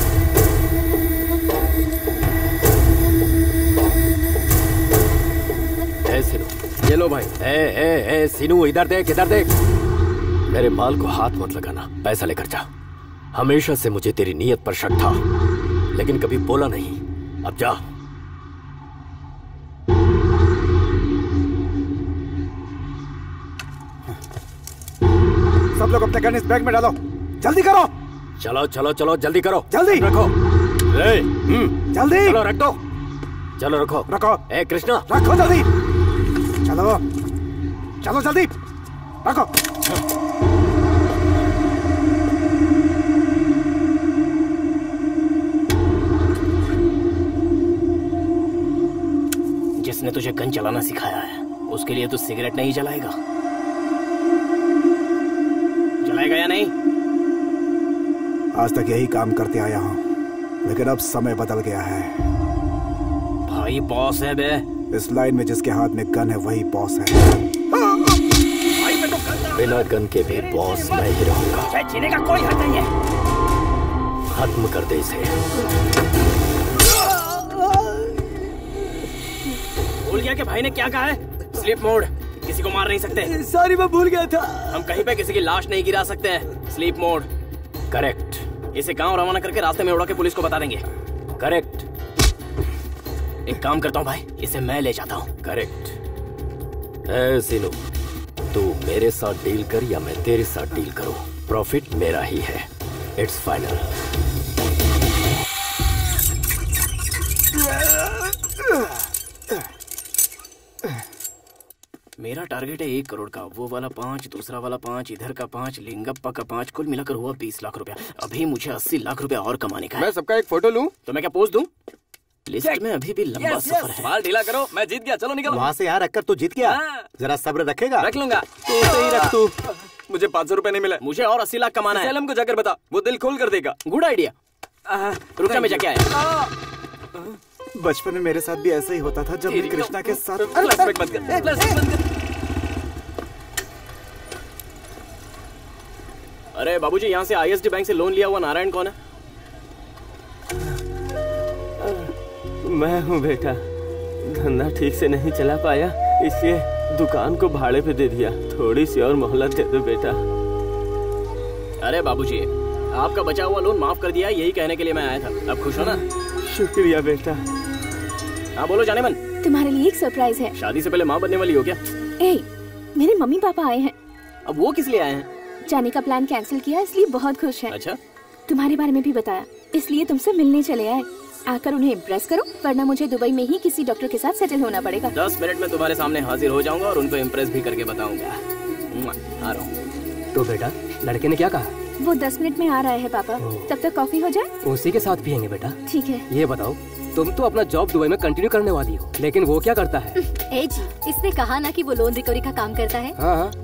ए सीनू, ये लो भाई। ए ए ए सीनू, इधर देख, इधर देख। मेरे माल को हाथ मत लगाना, पैसा लेकर जा। हमेशा से मुझे तेरी नीयत पर शक था, लेकिन कभी बोला नहीं। अब जा। सब लोग अपने गन इस बैग में डालो, जल्दी करो। चलो चलो चलो, जल्दी करो। जल्दी रखो। ए, जल्दी चलो रख दो। चलो रखो रखो। ए कृष्णा, रखो जल्दी। चलो चलो जल्दी रखो। जिसने तुझे गन चलाना सिखाया है, उसके लिए तू सिगरेट नहीं जलाएगा? जलाएगा या नहीं? आज तक यही काम करते आया हूँ, लेकिन अब समय बदल गया है। भाई बॉस है बे। इस लाइन में जिसके हाथ में गन है वही बॉस है। भाई मैं तो बिना गन के भी बॉस मैं ही रहूंगा। जीने का कोई हक नहीं है। खत्म कर दे इसे। भूल गया कि भाई ने क्या कहा है? स्लीप मोड, किसी को मार नहीं सकते। सॉरी, मैं भूल गया था। हम कहीं पे किसी की लाश नहीं गिरा सकते हैं। Sleep mode. करेक्ट। इसे गांव रवाना करके रास्ते में उड़ा के पुलिस को बता देंगे। करेक्ट। एक काम करता हूँ भाई, इसे मैं ले जाता हूँ। करेक्ट। ए सीनू, तू मेरे साथ डील कर या मैं तेरे साथ डील करूं, प्रॉफिट मेरा ही है। It's final. मेरा टारगेट है एक करोड़ का, वो वाला पाँच, दूसरा वाला पाँच, इधर का पाँच, लिंगप्पा का पाँच, कुल मिलाकर हुआ बीस लाख रुपया। अभी मुझे अस्सी लाख रुपया और कमाने का है। मैं सबका एक फोटो लूं? तो मैं क्या पोज दूं? लिस्ट में अभी भी लंबा yes, सफर yes. है। बाल ढीला करो, मैं जीत गया, चलो निकलो। वहाँ से यहाँ रखकर तू जीत गया। हाँ। जरा सब्र रखेगा? रख लूंगा। तू सही रख तू। मुझे पाँच सौ रुपए नहीं मिला। मुझे और अस्सी लाख कमाना है। सैलम को जाकर बता, वो दिल खोल कर देगा। Good idea. रुक जा, मैं जाके आया। बचपन में मेरे साथ भी ऐसा ही होता था जब मैं कृष्णा के साथ। फ्लैशबैक बंद कर, फ्लैशबैक बंद कर। अरे बाबूजी, यहाँ से आईएसडी बैंक से लोन लिया हुआ नारायण कौन है? मैं हूँ बेटा। धंधा ठीक से नहीं चला पाया, इसलिए दुकान को भाड़े पे दे दिया। थोड़ी सी और मोहलत दे दो बेटा। अरे बाबूजी, आपका बचा हुआ लोन माफ कर दिया, यही कहने के लिए मैं आया था। अब खुश हो ना? शुक्रिया बेटा। हाँ बोलो जाने मन। तुम्हारे लिए एक सरप्राइज है। शादी से पहले माँ बनने वाली हो क्या? ए, मेरे मम्मी पापा आए हैं। अब वो किस लिए आए हैं? जाने का प्लान कैंसिल किया, इसलिए बहुत खुश हैं। अच्छा। तुम्हारे बारे में भी बताया, इसलिए तुमसे मिलने चले आए। आकर उन्हें इम्प्रेस करो, वरना मुझे दुबई में ही किसी डॉक्टर के साथ सेटल होना पड़ेगा। दस मिनट में तुम्हारे सामने हाजिर हो जाऊंगा और उनको इम्प्रेस भी करके बताऊंगा। आ रहा हूँ। तो बेटा, लड़के ने क्या कहा? वो दस मिनट में आ रहा है पापा, तब तक कॉफी हो जाए। उसी के साथ पियेंगे बेटा। ठीक है। ये बताओ, तुम तो अपना जॉब दुबई में कंटिन्यू करने वाली हो, लेकिन वो क्या करता है? ए जी, इसने कहा ना कि वो लोन रिकवरी का काम करता है। हाँ हाँ।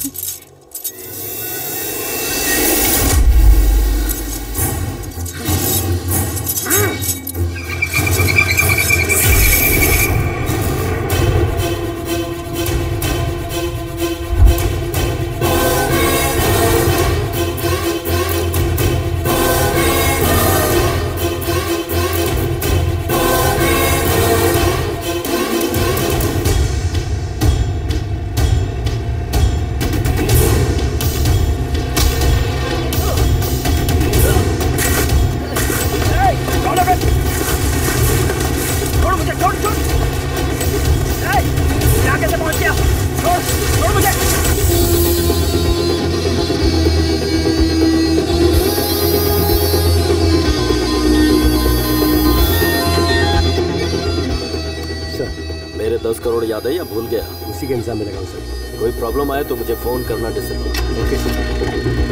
दस करोड़ याद है या भूल गया? उसी के इंतजाम में लगा हूं सर। कोई प्रॉब्लम आए तो मुझे फोन करना डिसिप्लिन। Okay sir.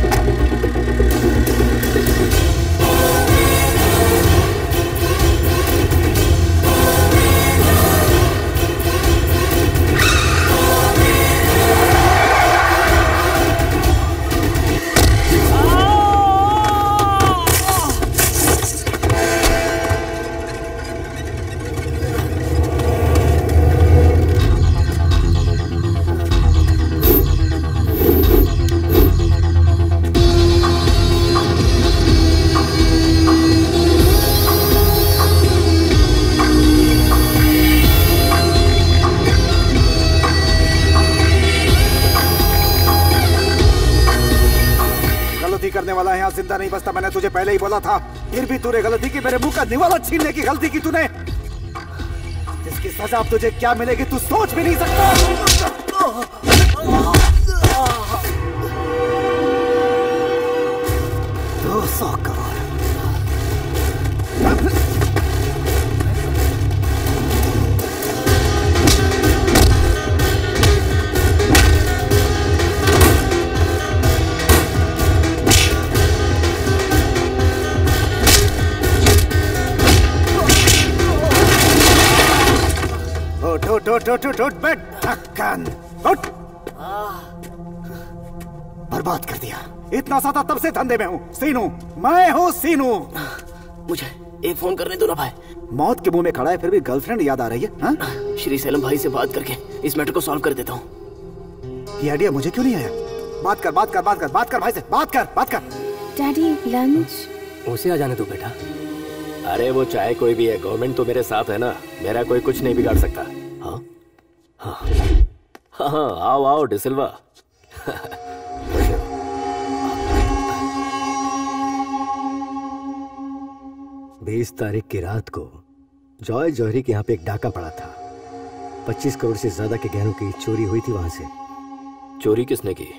जिंदा नहीं बचता, मैंने तुझे पहले ही बोला था। फिर भी तूने गलती की, मेरे मुंह का निवाला छीनने की गलती की तूने। इसकी सजा अब तुझे क्या मिलेगी तू सोच भी नहीं सकता। दो सौ करोड़ उठ उठ उठ उठ उठ बैठ ढक्कन उठ। बर्बाद कर दिया। इतना ज्यादा तब से धंधे में हूँ। सीनू, मैं हूँ सीनू। मुझे एक फोन करने दो ना भाई। मौत के मुंह में खड़ा है, फिर भी गर्लफ्रेंड याद आ रही है हा? श्री सैलम भाई से बात करके इस मैटर को सॉल्व कर देता हूँ। ये आइडिया मुझे क्यों नहीं आया? बात कर बात कर बात कर बात कर भाई से बात कर बात कर। Daddy lunch. उसे आ जाने दो बेटा। अरे वो चाहे कोई भी है, गवर्नमेंट तो मेरे साथ है ना, मेरा कोई कुछ नहीं बिगाड़ सकता। हाँ हाँ हाँ हाँ आओ आओ डिसिल्वा। बीस तारीख की रात को जॉय जौहरी के यहाँ पे एक डाका पड़ा था। पच्चीस करोड़ से ज्यादा के गहनों की चोरी हुई थी वहां से। चोरी किसने की?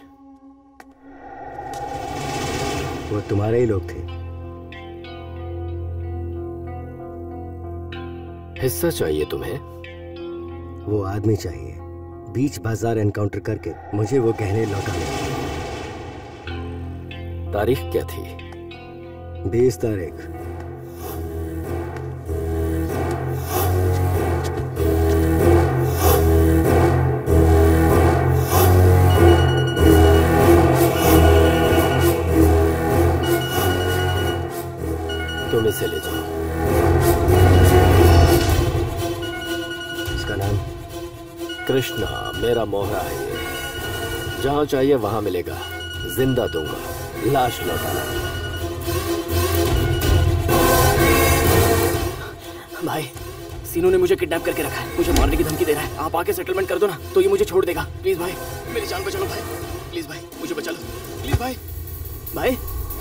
वो तुम्हारे ही लोग थे। हिस्सा चाहिए तुम्हें? वो आदमी चाहिए बीच बाजार एनकाउंटर करके मुझे वो गहने लौटाने। तारीख क्या थी? बीस तारीख। तुम इसे ले जाओ। इसका नाम? कृष्णा, मेरा मोहरा है ये। जहां चाहिए वहां मिलेगा, जिंदा दूंगा, लाश लौटाना। भाई, सीनू ने मुझे किडनैप करके रखा है, मुझे मारने की धमकी दे रहा है। आप आके सेटलमेंट कर दो ना, तो ये मुझे छोड़ देगा। प्लीज भाई, मेरी जान बचा लो भाई। प्लीज भाई, मुझे बचा लो। प्लीज भाई। भाई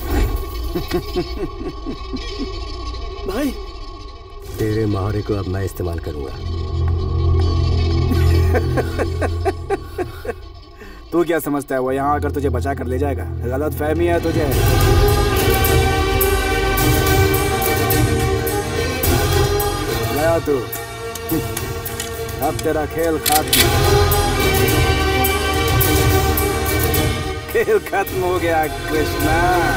भाई, तेरे मोहरे को अब मैं इस्तेमाल करूंगा। तू क्या समझता है वो यहाँ आकर तुझे बचा कर ले जाएगा? गलत फहमी है तुझे। गया तू, अब तेरा खेल खत्म। खेल खत्म हो गया कृष्णा।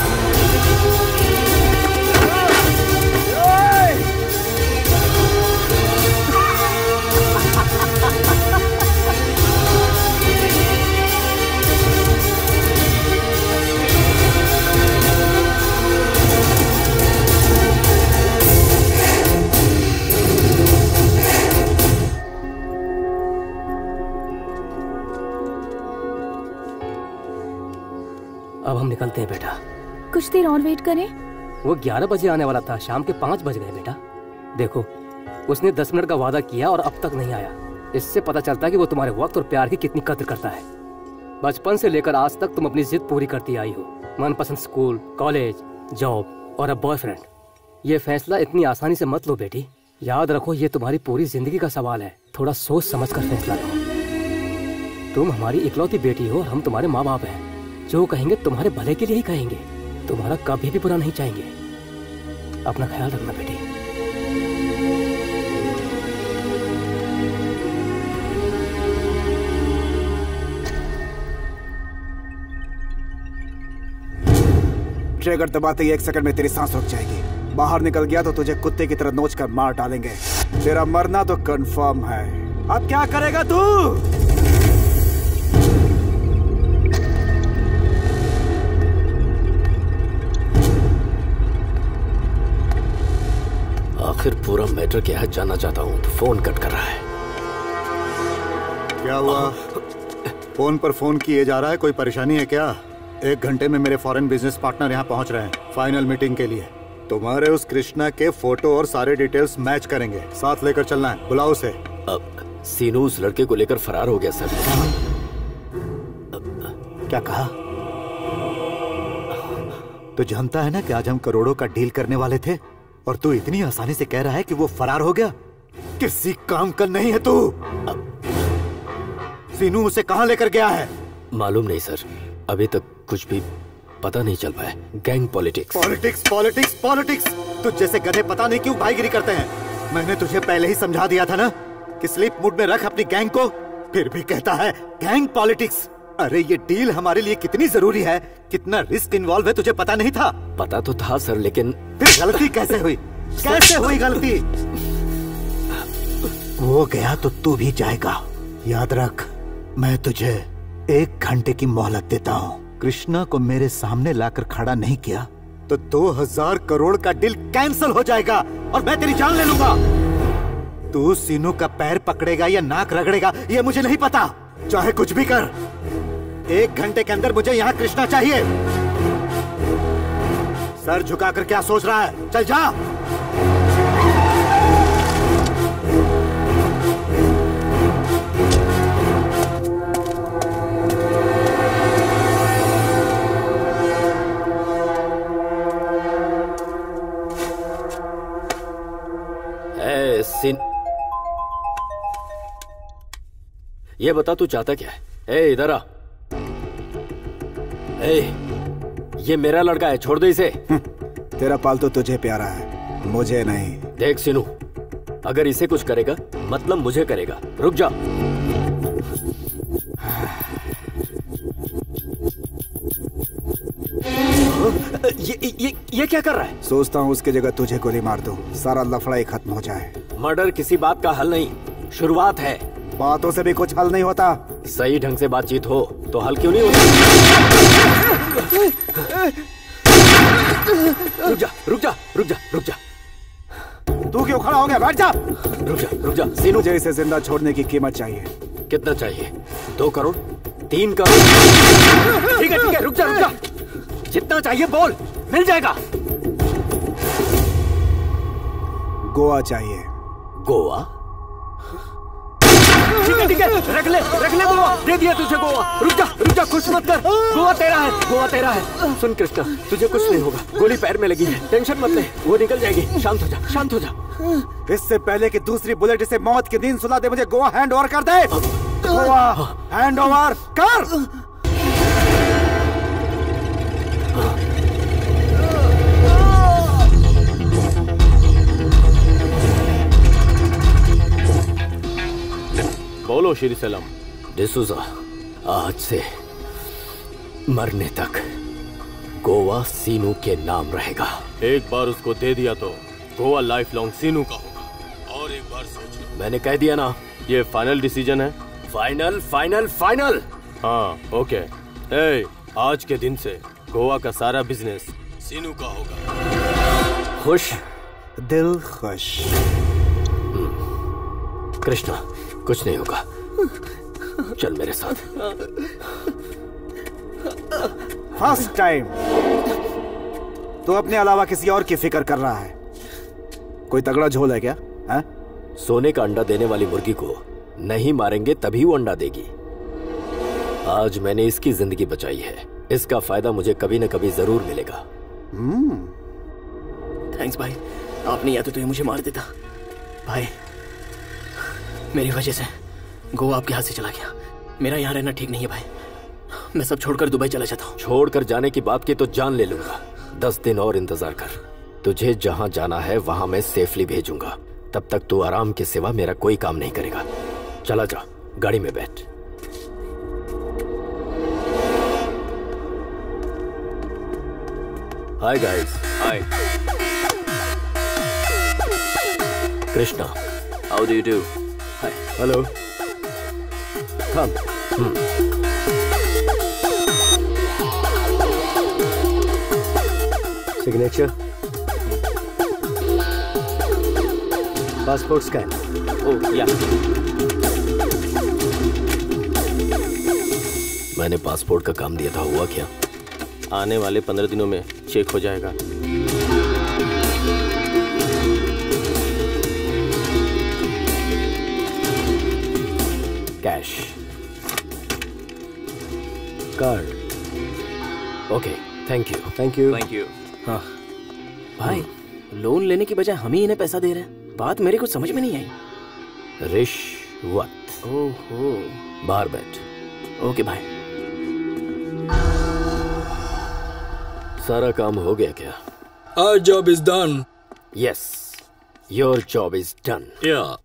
अब हम निकलते हैं बेटा। कुछ देर और वेट करें? वो ग्यारह बजे आने वाला था, शाम के पाँच बज गए बेटा। देखो, उसने दस मिनट का वादा किया और अब तक नहीं आया। इससे पता चलता है कि वो तुम्हारे वक्त और प्यार की कितनी कद्र करता है। बचपन से लेकर आज तक तुम अपनी जिद पूरी करती आई हो। मनपसंद स्कूल, कॉलेज, जॉब और अब बॉयफ्रेंड। ये फैसला इतनी आसानी से मत लो बेटी। याद रखो, ये तुम्हारी पूरी जिंदगी का सवाल है। थोड़ा सोच समझ कर फैसला लो। तुम हमारी इकलौती बेटी हो और हम तुम्हारे माँ बाप हैं। जो कहेंगे तुम्हारे भले के लिए ही कहेंगे। तुम्हारा कभी भी बुरा नहीं चाहेंगे। अपना ख्याल रखना बेटी। ट्रिगर दबाते ही एक सेकंड में तेरी सांस रुक जाएगी। बाहर निकल गया तो तुझे कुत्ते की तरह नोच कर मार डालेंगे। तेरा मरना तो कंफर्म है। अब क्या करेगा तू? आखिर पूरा मैटर क्या है जानना चाहता हूँ। तो फोन कट कर रहा है। क्या हुआ? फोन पर फोन किए जा रहा है, कोई परेशानी है क्या? एक घंटे में मेरे फॉरेन बिजनेस पार्टनर यहाँ पहुँच रहे हैं फाइनल मीटिंग के लिए। तुम्हारे उस कृष्णा के फोटो और सारे डिटेल्स मैच करेंगे। साथ लेकर चलना है, बुलाओ उसे। अब सीनू उस लड़के को लेकर फरार हो गया सर। क्या कहा? तो जानता है ना कि आज हम करोड़ों का डील करने वाले थे और तू इतनी आसानी से कह रहा है कि वो फरार हो गया। किसी काम का नहीं है तू। सीनू उसे कहाँ लेकर गया है? मालूम नहीं सर, अभी तक कुछ भी पता नहीं चल पाया। Gang politics politics politics politics तुझ जैसे गधे पता नहीं क्यों भाईगिरी करते हैं। मैंने तुझे पहले ही समझा दिया था ना कि स्लीप मूड में रख अपनी गैंग को, फिर भी कहता है गैंग पॉलिटिक्स। अरे ये डील हमारे लिए कितनी जरूरी है, कितना रिस्क इन्वॉल्व है, तुझे पता नहीं था? पता तो था सर, लेकिन फिर गलती कैसे हुई? कैसे हुई गलती? वो गया तो तू भी जाएगा। याद रख, मैं तुझे एक घंटे की मोहलत देता हूँ। कृष्णा को मेरे सामने लाकर खड़ा नहीं किया तो दो हजार करोड़ का डील कैंसिल हो जाएगा और मैं तेरी जान ले लूंगा। तू सीनू का पैर पकड़ेगा या नाक रगड़ेगा ये मुझे नहीं पता। चाहे कुछ भी कर, एक घंटे के अंदर मुझे यहाँ कृष्णा चाहिए। सर झुकाकर क्या सोच रहा है? चल जा। ए, सिन... ये बता तू चाहता क्या है? ए, इधर आ। ए, ये मेरा लड़का है, छोड़ दे इसे। तेरा पालतू तुझे प्यारा है, मुझे नहीं। देख सिनू, अगर इसे कुछ करेगा मतलब मुझे करेगा। रुक जा। ये ये ये क्या कर रहा है? सोचता हूँ उसकी जगह तुझे गोली मार दूं, सारा लफड़ा ही खत्म हो जाए। मर्डर किसी बात का हल नहीं, शुरुआत है। बातों से भी कुछ हल नहीं होता। सही ढंग से बातचीत हो तो हल क्यों नहीं होता? रुक जा रुक जा रुक जा रुक जा। तू क्यों खड़ा हो गया? बैठ जा। रुक जा रुक जा सीनू, मुझे इसे जिंदा छोड़ने की कीमत चाहिए। कितना चाहिए? दो करोड़? तीन करोड़? ठीक है ठीक है, रुक जा रुक जा। जितना चाहिए बोल, मिल जाएगा। गोवा चाहिए। गोवा? ठीक है ठीक है, रख ले रख ले गोवा, दे दिया तुझे गोवा। रुक जा रुक जा, कुछ मत कर, गोवा तेरा है, गोवा तेरा है। सुन कृष्णा, तुझे कुछ नहीं होगा, गोली पैर में लगी है, टेंशन मत ले, वो निकल जाएगी। शांत हो जा शांत हो जा। इससे पहले कि दूसरी बुलेट इसे मौत की नींद सुला दे, मुझे गोवा हैंड ओवर कर दे। गोवा हैंड ओवर कर। बोलो श्री सैलम। डिसूजा, आज से मरने तक गोवा सीनू के नाम रहेगा। एक बार उसको दे दिया तो गोवा लाइफ लॉन्ग सीनू का होगा। और एक बार सोच लो। मैंने कह दिया ना, ये फाइनल डिसीजन है। Final final final. हाँ ओके। ए, आज के दिन से गोवा का सारा बिजनेस सीनू का होगा। खुश? दिल खुश। कृष्णा, कुछ नहीं होगा, चल मेरे साथ। फर्स्ट टाइम तो अपने अलावा किसी और की फिक्र कर रहा है। कोई तगड़ा झोल है क्या? है? सोने का अंडा देने वाली मुर्गी को नहीं मारेंगे तभी वो अंडा देगी। आज मैंने इसकी जिंदगी बचाई है, इसका फायदा मुझे कभी न कभी जरूर मिलेगा। थैंक्स भाई, आपने या तो, तो ये मुझे मार देता। भाई मेरी वजह से गोवा आपके हाथ से चला गया। मेरा यहाँ रहना ठीक नहीं है भाई, मैं सब छोड़कर दुबई चला जाता हूँ। छोड़कर जाने की बात की तो जान ले लूंगा। दस दिन और इंतजार कर, तुझे जहाँ जाना है वहाँ मैं सेफली भेजूंगा। तब तक तू आराम के सिवा मेरा कोई काम नहीं करेगा। चला जा, गाड़ी में बैठ। Hi guys. Hi Krishna, how do you do? Hello, come. Signature, passport scan. Oh yeah. मैंने पासपोर्ट का काम दिया था, हुआ क्या? आने वाले पंद्रह दिनों में चेक हो जाएगा। Cash, card. Okay, thank you thank you thank you. हाँ भाई, लोन लेने की बजाय हम ही इन्हें पैसा दे रहे हैं। बात मेरे को समझ में नहीं आई। रिश्वत। ओहो, बाहर बैठ। ओके भाई। सारा काम हो गया क्या? Our job is done. Yes, your job is done. Yeah.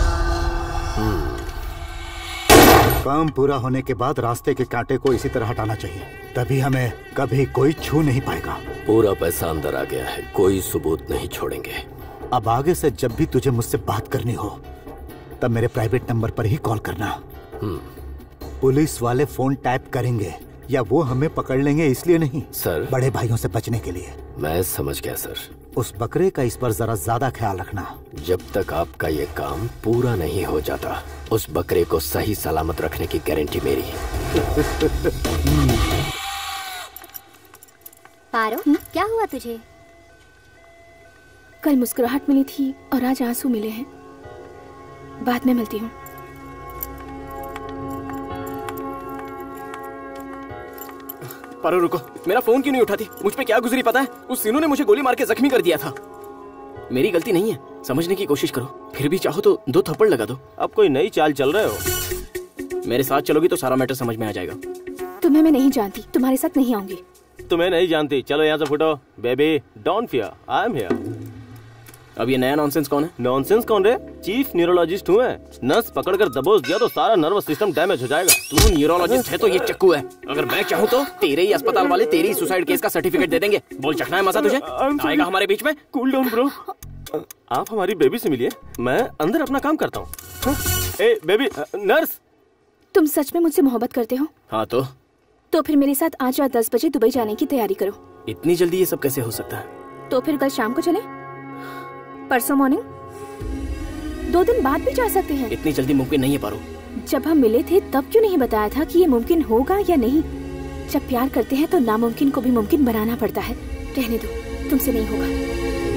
काम पूरा होने के बाद रास्ते के कांटे को इसी तरह हटाना चाहिए, तभी हमें कभी कोई छू नहीं पाएगा। पूरा पैसा अंदर आ गया है, कोई सबूत नहीं छोड़ेंगे। अब आगे से जब भी तुझे मुझसे बात करनी हो तब मेरे प्राइवेट नंबर पर ही कॉल करना। पुलिस वाले फोन टैप करेंगे या वो हमें पकड़ लेंगे इसलिए नहीं सर, बड़े भाइयों से बचने के लिए। मैं समझ गया सर। उस बकरे का इस पर जरा ज्यादा ख्याल रखना। जब तक आपका ये काम पूरा नहीं हो जाता उस बकरे को सही सलामत रखने की गारंटी मेरी है। पारो, क्या हुआ तुझे? कल मुस्कुराहट मिली थी और आज आंसू मिले हैं। बाद में मिलती हूँ। पारो रुको, मेरा फोन क्यों नहीं उठाती? मुझ पे क्या गुजरी पता है? उस सीनू ने मुझे गोली मार के जख्मी कर दिया था। मेरी गलती नहीं है, समझने की कोशिश करो। फिर भी चाहो तो दो थप्पड़ लगा दो। अब कोई नई चाल चल रहे हो? मेरे साथ चलोगी तो सारा मैटर समझ में आ जाएगा। तुम्हें मैं नहीं जानती, तुम्हारे साथ नहीं आऊंगी। तुम्हें नहीं जानती, चलो यहाँ से फुटो। Baby don't fear, I am here. अब ये नया नॉनसेंस कौन है? नॉनसेंस कौन रे? चीफ न्यूरोलॉजिस्ट हूँ मैं। नस पकड़कर दबोच दिया तो सारा नर्वस सिस्टम डैमेज हो जाएगा। तू न्यूरोलॉजिस्ट है तो ये चक्कू है। अगर मैं चाहूँ तो तेरे ही अस्पताल वाले तेरी सुसाइड केस का सर्टिफिकेट दे देंगे। बोल, चखना है मजा तुझे? आएगा हमारे बीच में? Cool down bro. आप हमारी बेबी से मिलिए, मैं अंदर अपना काम करता हूँ। ए बेबी, नर्स। तुम सच में मुझसे मोहब्बत करते हो? हाँ तो तो फिर मेरे साथ आज रात दस बजे दुबई जाने की तैयारी करो। इतनी जल्दी ये सब कैसे हो सकता है? तो फिर कल शाम को चले, परसों मॉर्निंग, दो दिन बाद भी जा सकते हैं। इतनी जल्दी मुमकिन नहीं है पारो। जब हम मिले थे तब क्यों नहीं बताया था कि ये मुमकिन होगा या नहीं? जब प्यार करते हैं तो नामुमकिन को भी मुमकिन बनाना पड़ता है। रहने दो, तुमसे नहीं होगा।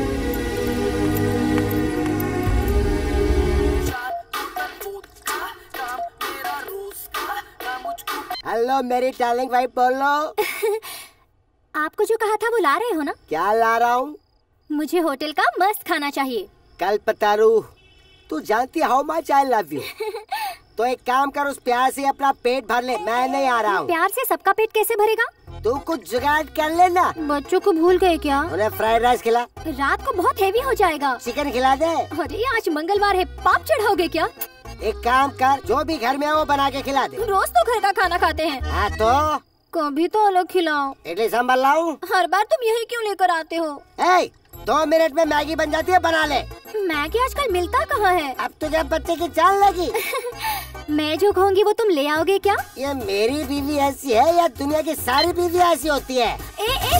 हेलो मेरी डार्लिंग भाई, बोलो। आपको जो कहा था वो ला रहे हो ना? क्या ला रहा हूँ? मुझे होटल का मस्त खाना चाहिए। कल पतारू, तू जानती how much I love you. तो एक काम कर, उस प्यार से अपना पेट भर ले, मैं नहीं आ रहा हूँ। प्यार से सबका पेट कैसे भरेगा? तू कुछ जुगाड़ कर लेना। बच्चों को भूल गए क्या? उन्हें फ्राइड राइस खिला। रात को बहुत हेवी हो जाएगा। चिकन खिला दे। अरे आज मंगलवार है, पाप चढ़ाओगे क्या? एक काम कर, जो भी घर में है वो बना के खिला दे। रोज तो घर का खाना खाते हैं। हाँ तो कभी तो अलग खिलाओ। इडली सांभर लाऊं? हर बार तुम यही क्यों लेकर आते हो? ए, दो मिनट में मैगी बन जाती है, बना ले। मैगी आजकल मिलता कहाँ है? अब तुझे बच्चे की चाल लगी। मैं जो कहूँगी वो तुम ले आओगे क्या? ये मेरी बीवी ऐसी है या दुनिया की सारी बीवी ऐसी होती है? ए, ए,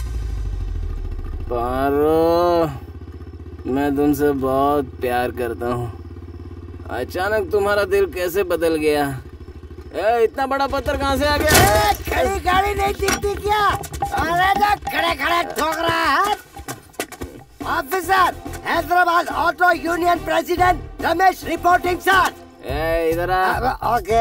पारो, मैं तुमसे बहुत प्यार करता हूँ। अचानक तुम्हारा दिल कैसे बदल गया? ए, इतना बड़ा पत्थर कहाँ से आ गया? खड़ी गाड़ी नहीं दिखती क्या? अरे जो खड़े खड़े ठोक रहा है। Officer, Hyderabad auto union president Ramesh reporting sir. ए, इधर आ। ओके,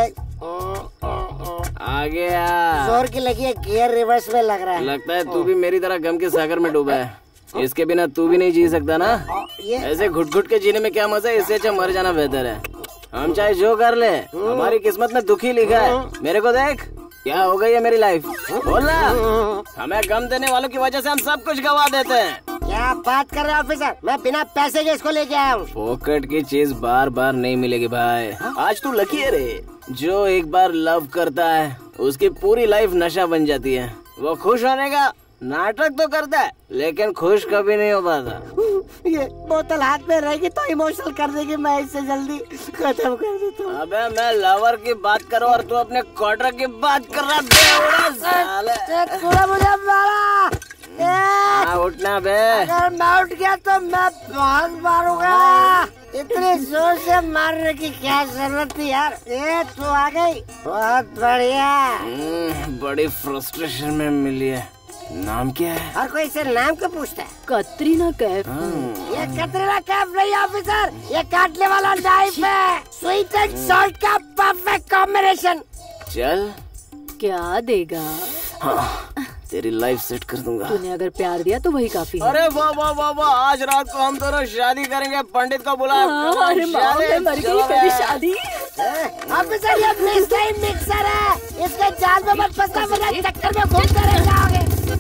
आ गया। जोर की लगी है, गियर रिवर्स में लग रहा है। लगता है तू भी मेरी तरह गम के सागर में डूबा है। इसके बिना तू भी नहीं जी सकता ना? ऐसे घुट घुट के जीने में क्या मजा है? इससे अच्छा मर जाना बेहतर है। हम चाहे जो कर ले, हमारी किस्मत में दुखी लिखा है। मेरे को देख, क्या हो गई है मेरी लाइफ? बोलना। हमें गम देने वालों की वजह से हम सब कुछ गवा देते हैं। क्या बात कर रहे हो ऑफिसर? मैं बिना पैसे के इसको लेके आया हूँ। पॉकेट की चीज बार बार नहीं मिलेगी भाई। आज तू लकी है रे। जो एक बार लव करता है उसकी पूरी लाइफ नशा बन जाती है। वो खुश होने का नाटक तो करता है लेकिन खुश कभी नहीं हो पाता। ये बोतल हाथ में रहेगी तो इमोशनल कर देगी, मैं इससे जल्दी खत्म कर देता हूँ। अबे मैं लवर की बात करो और तू अपने क्वार्टर की बात कर रहा है। मुझे मारा। हाँ, उठना बे। अगर मैं उठ गया तो मैं बहुत मारूंगा। इतनी जोर से मारने की क्या जरूरत थी यार? ए, तू आ गई, बहुत बढ़िया। बड़ी फ्रस्ट्रेशन में मिली है। नाम क्या है? हर कोई इसे नाम क्यों पूछता है? कतरीना कैफ। ये कतरीना कैफ नहीं ऑफिसर, ये काटने वाला नाइफ है। स्वीट एंड सॉल्ट का परफेक्ट कॉम्बिनेशन। चल, क्या देगा? हाँ, तेरी लाइफ सेट कर दूंगा। तूने अगर प्यार दिया तो वही काफी है। अरे वाह वाह वाह वाह, आज रात को हम दोनों शादी करेंगे। पंडित को बुला। हाँ, अरे माँ, मैं मर गई मेरी शादी। ऑफिसर, ये फ्रीस्टाइल मिक्सर है, इसके जाल में मत फंसना वरना चक्कर में घूमते रह जाओगे।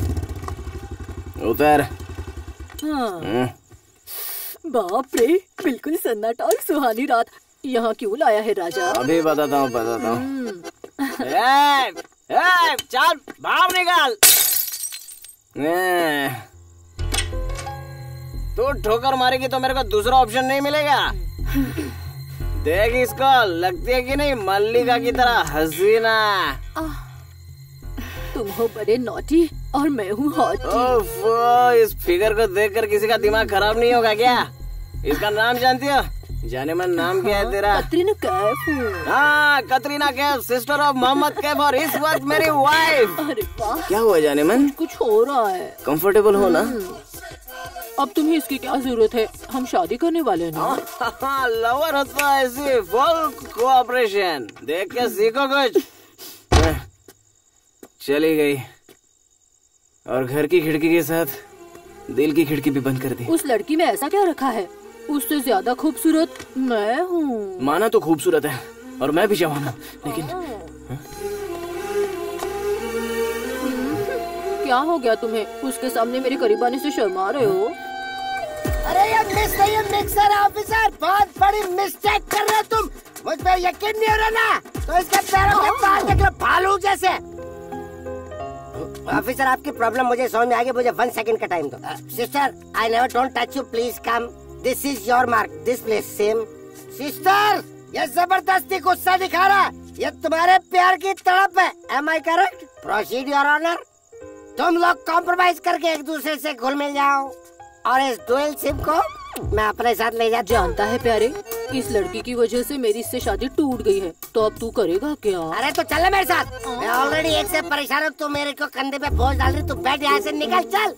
उतर। हाँ। बाप रे, बिल्कुल सन्नाटा और सुहानी रात। यहाँ क्यों लाया है राजा? अभी बताता हूँ बताता हूँ। ए, ए, चल बाहर निकाल। तू ठोकर मारेगी तो मेरे को दूसरा ऑप्शन नहीं मिलेगा। देख इसको, लगती है कि नहीं मल्लिका की तरह हसीना। तुम हो बड़े नॉटी और मैं हूँ हॉटी। इस फिगर को देखकर किसी का दिमाग खराब नहीं होगा क्या? इसका नाम जानती हो? जाने मन नाम क्या है तेरा? कतरीना कैफ। हाँ, कतरीना कैफ, सिस्टर ऑफ मोहम्मद कैफ और इस वक्त मेरी वाइफ। अरे वाह, क्या हुआ जाने मन? कुछ हो रहा है। कंफर्टेबल हो ना? अब तुम्हें इसकी क्या जरूरत है? हम शादी करने वाले हैं ना। लवर होता है ऐसी फुल कोऑपरेशन। देख के सीखो कुछ। चली गई और घर की खिड़की के साथ दिल की खिड़की भी बंद कर दी। उस लड़की में ऐसा क्या रखा है? उससे ज्यादा खूबसूरत मैं हूँ। माना तो खूबसूरत है और मैं भी जवान हूँ, लेकिन क्या हो गया तुम्हें? उसके सामने मेरे करीब आने से शर्मा रहे हो? अरे ये मिस नहीं, ये मिक्सर है ऑफिसर। बहुत बड़ी मिस्टेक कर रहे हो तुम। मुझ पे यकीन नहीं हो रहा ना, तो इसके पैरों के पास देख लो, भालू जैसे। ऑफिसर आपकी प्रॉब्लम मुझे समझ में आ गई, मुझे वन सेकंड का टाइम दो। Sister I never don't touch you, please come. This is your mark, this place same. Sister ये जबरदस्ती गुस्सा दिखा रहा है, ये तुम्हारे प्यार की तड़प है। Am I correct? Proceed your honour. तुम लोग कॉम्प्रोमाइज करके एक दूसरे से घुल मिल जाओ और इस डुअल सिम को मैं अपने साथ ले जाता। जानता है प्यारे, इस लड़की की वजह से मेरी इससे शादी टूट गई है, तो अब तू करेगा क्या? अरे तो चल मेरे साथ, मैं ऑलरेडी एक से परेशान हूँ, तू मेरे को कंधे पे बोझ डाल रही। तू बैठ यहाँ से, निकल चल।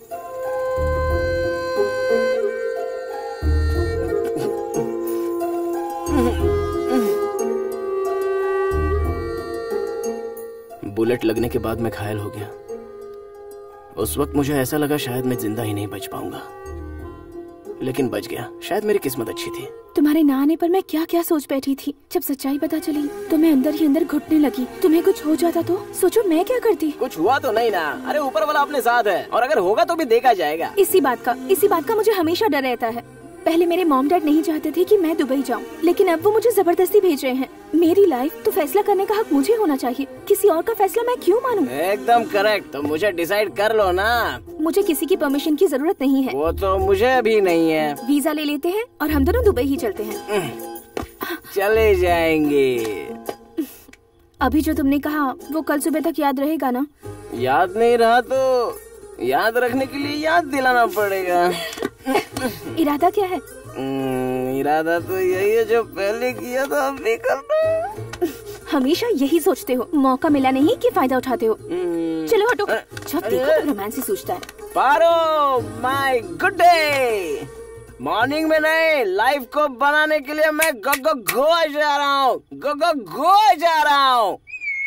बुलेट लगने के बाद मैं घायल हो गया। उस वक्त मुझे ऐसा लगा शायद मैं जिंदा ही नहीं बच पाऊंगा, लेकिन बच गया। शायद मेरी किस्मत अच्छी थी। तुम्हारे ना आने पर मैं क्या क्या सोच बैठी थी। जब सच्चाई पता चली तो मैं अंदर ही अंदर घुटने लगी। तुम्हें कुछ हो जाता तो सोचो मैं क्या करती। कुछ हुआ तो नहीं ना, अरे ऊपर वाला अपने साथ है, और अगर होगा तो भी देखा जाएगा। इसी बात का इसी बात का मुझे हमेशा डर रहता है। पहले मेरे मॉम डैड नहीं चाहते थे कि मैं दुबई जाऊं, लेकिन अब वो मुझे जबरदस्ती भेज रहे हैं। मेरी लाइफ तो फैसला करने का हक मुझे होना चाहिए, किसी और का फैसला मैं क्यों मानूं? एकदम करेक्ट, तो मुझे डिसाइड कर लो ना। मुझे किसी की परमिशन की जरूरत नहीं है। वो तो मुझे भी नहीं है। वीजा ले लेते हैं और हम दोनों दुबई ही चलते हैं। चले जाएंगे। अभी जो तुमने कहा वो कल सुबह तक याद रहेगा ना? याद नहीं रहा तो याद रखने के लिए याद दिलाना पड़ेगा। इरादा क्या है? इरादा तो यही है जो पहले किया था अब भी करना। हमेशा यही सोचते हो, मौका मिला नहीं कि फायदा उठाते हो। चलो हटो, जब देखो तो रोमांस ही सोचता है। Paro my good day. Morning में नहीं, लाइफ को बनाने के लिए मैं गो गो गोवा जा रहा हूँ। गो गो गोवा जा रहा हूँ।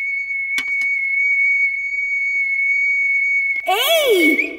ए!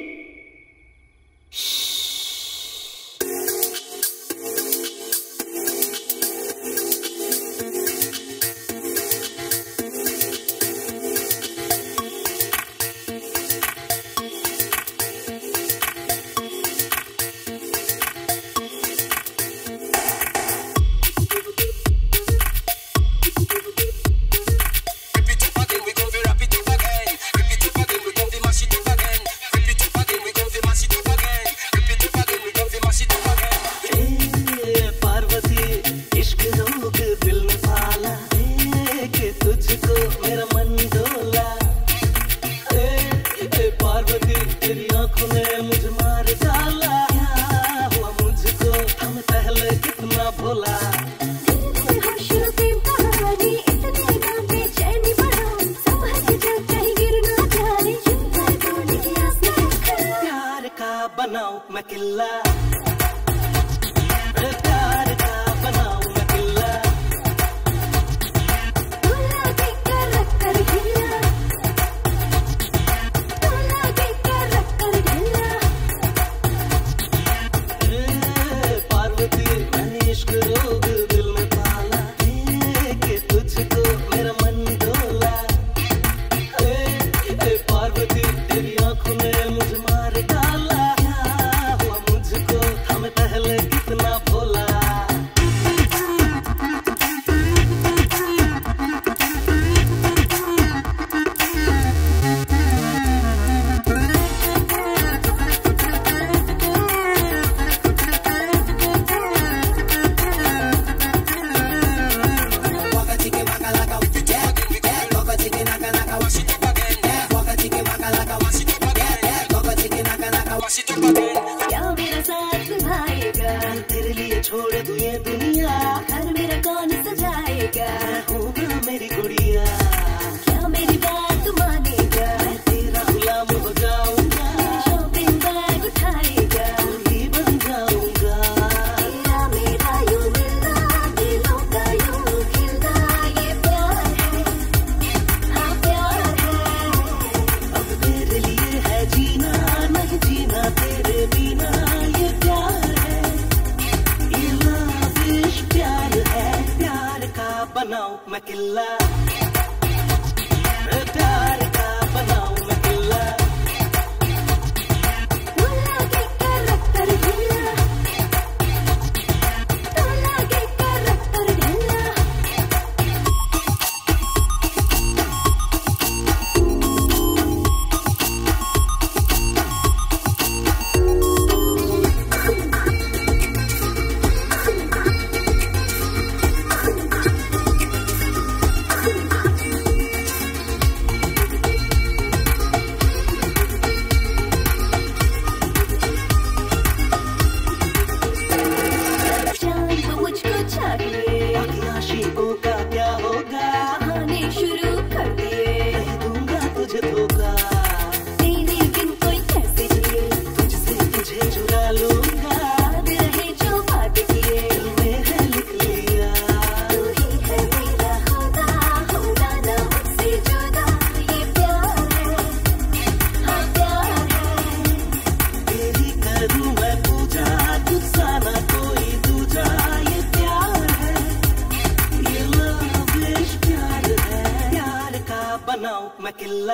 मैं किल्ला,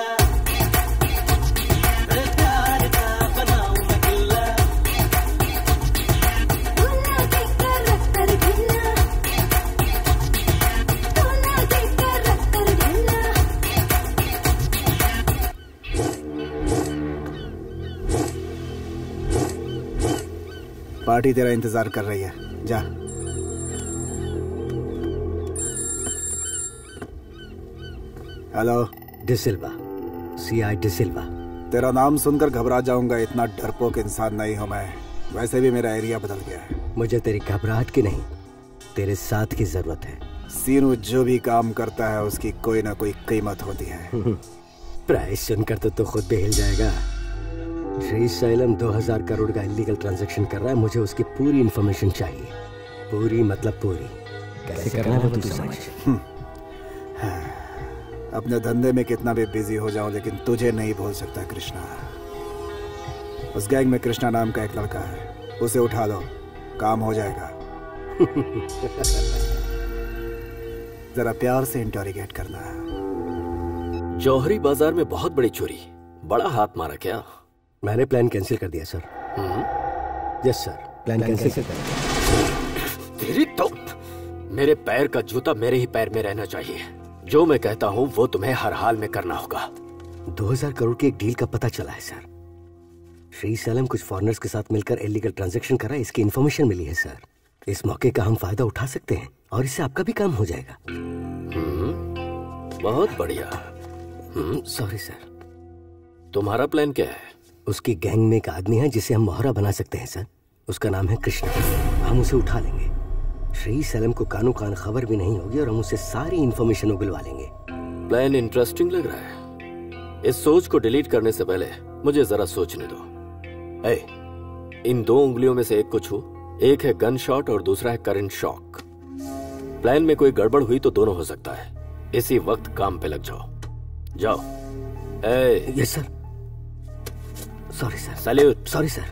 तेरे प्यार का बनाऊं मैं किल्ला। तोला देखकर रख कर ढिल्ला, तोला देखकर रख कर ढिल्ला। पार्टी तेरा इंतजार कर रही है, जा। Hello, D'Silva, CI D'Silva. तेरा नाम सुनकर घबरा जाऊंगा, इतना डरपोक इंसान नहीं हूं मैं। वैसे भी मेरा एरिया बदल गया है। मुझे तेरी घबराहट की नहीं, तेरे साथ की जरूरत है। सीनू जो भी काम करता है उसकी कोई ना कोई कीमत होती है। प्राइस सुनकर तो, तो खुद भी हिल जाएगा। श्री सैलम दो हज़ार करोड़ का इलीगल ट्रांजैक्शन कर रहा है, मुझे उसकी पूरी इंफॉर्मेशन चाहिए। पूरी मतलब पूरी। कैसे करना है वो तू समझ। अपने धंधे में कितना भी बिजी हो जाऊं लेकिन तुझे नहीं भूल सकता कृष्णा। उस गैंग में कृष्णा नाम का एक लड़का है, उसे उठा लो, काम हो जाएगा। जरा प्यार से इंटरोगेट करना। जौहरी बाजार में बहुत बड़ी चोरी, बड़ा हाथ मारा क्या? मैंने प्लान कैंसिल कर दिया सर। यस सर, प्लान कैंसिल कर दिया। तेरी तो मेरे पैर का जूता मेरे ही पैर में रहना चाहिए। जो मैं कहता हूँ वो तुम्हें हर हाल में करना होगा। दो हज़ार करोड़ की एक डील का पता चला है सर। श्री सैलम कुछ फॉरेनर्स के साथ मिलकर इलीगल ट्रांजैक्शन कर रहा है, इसकी इन्फॉर्मेशन मिली है सर। इस मौके का हम फायदा उठा सकते हैं और इससे आपका भी काम हो जाएगा। बहुत बढ़िया। Sorry sir. तुम्हारा प्लान क्या है? उसकी गैंग में एक आदमी है जिसे हम मोहरा बना सकते हैं सर। उसका नाम है कृष्णा। हम उसे उठा लेंगे। श्री सैलम को कानू कान खबर भी नहीं होगी और हम उससे सारी इंफॉर्मेशन उगलवा लेंगे। प्लान इंटरेस्टिंग लग रहा है। इस सोच को डिलीट करने से पहले मुझे जरा सोचने दो। ए, इन दो उंगलियों में से एक को छू। एक है गन शॉट और दूसरा है करंट शॉक। प्लान में कोई गड़बड़ हुई तो दोनों हो सकता है। इसी वक्त काम पे लग जाओ। जाओ। ए, yes sir. Sorry sir. Salute. Sorry sir.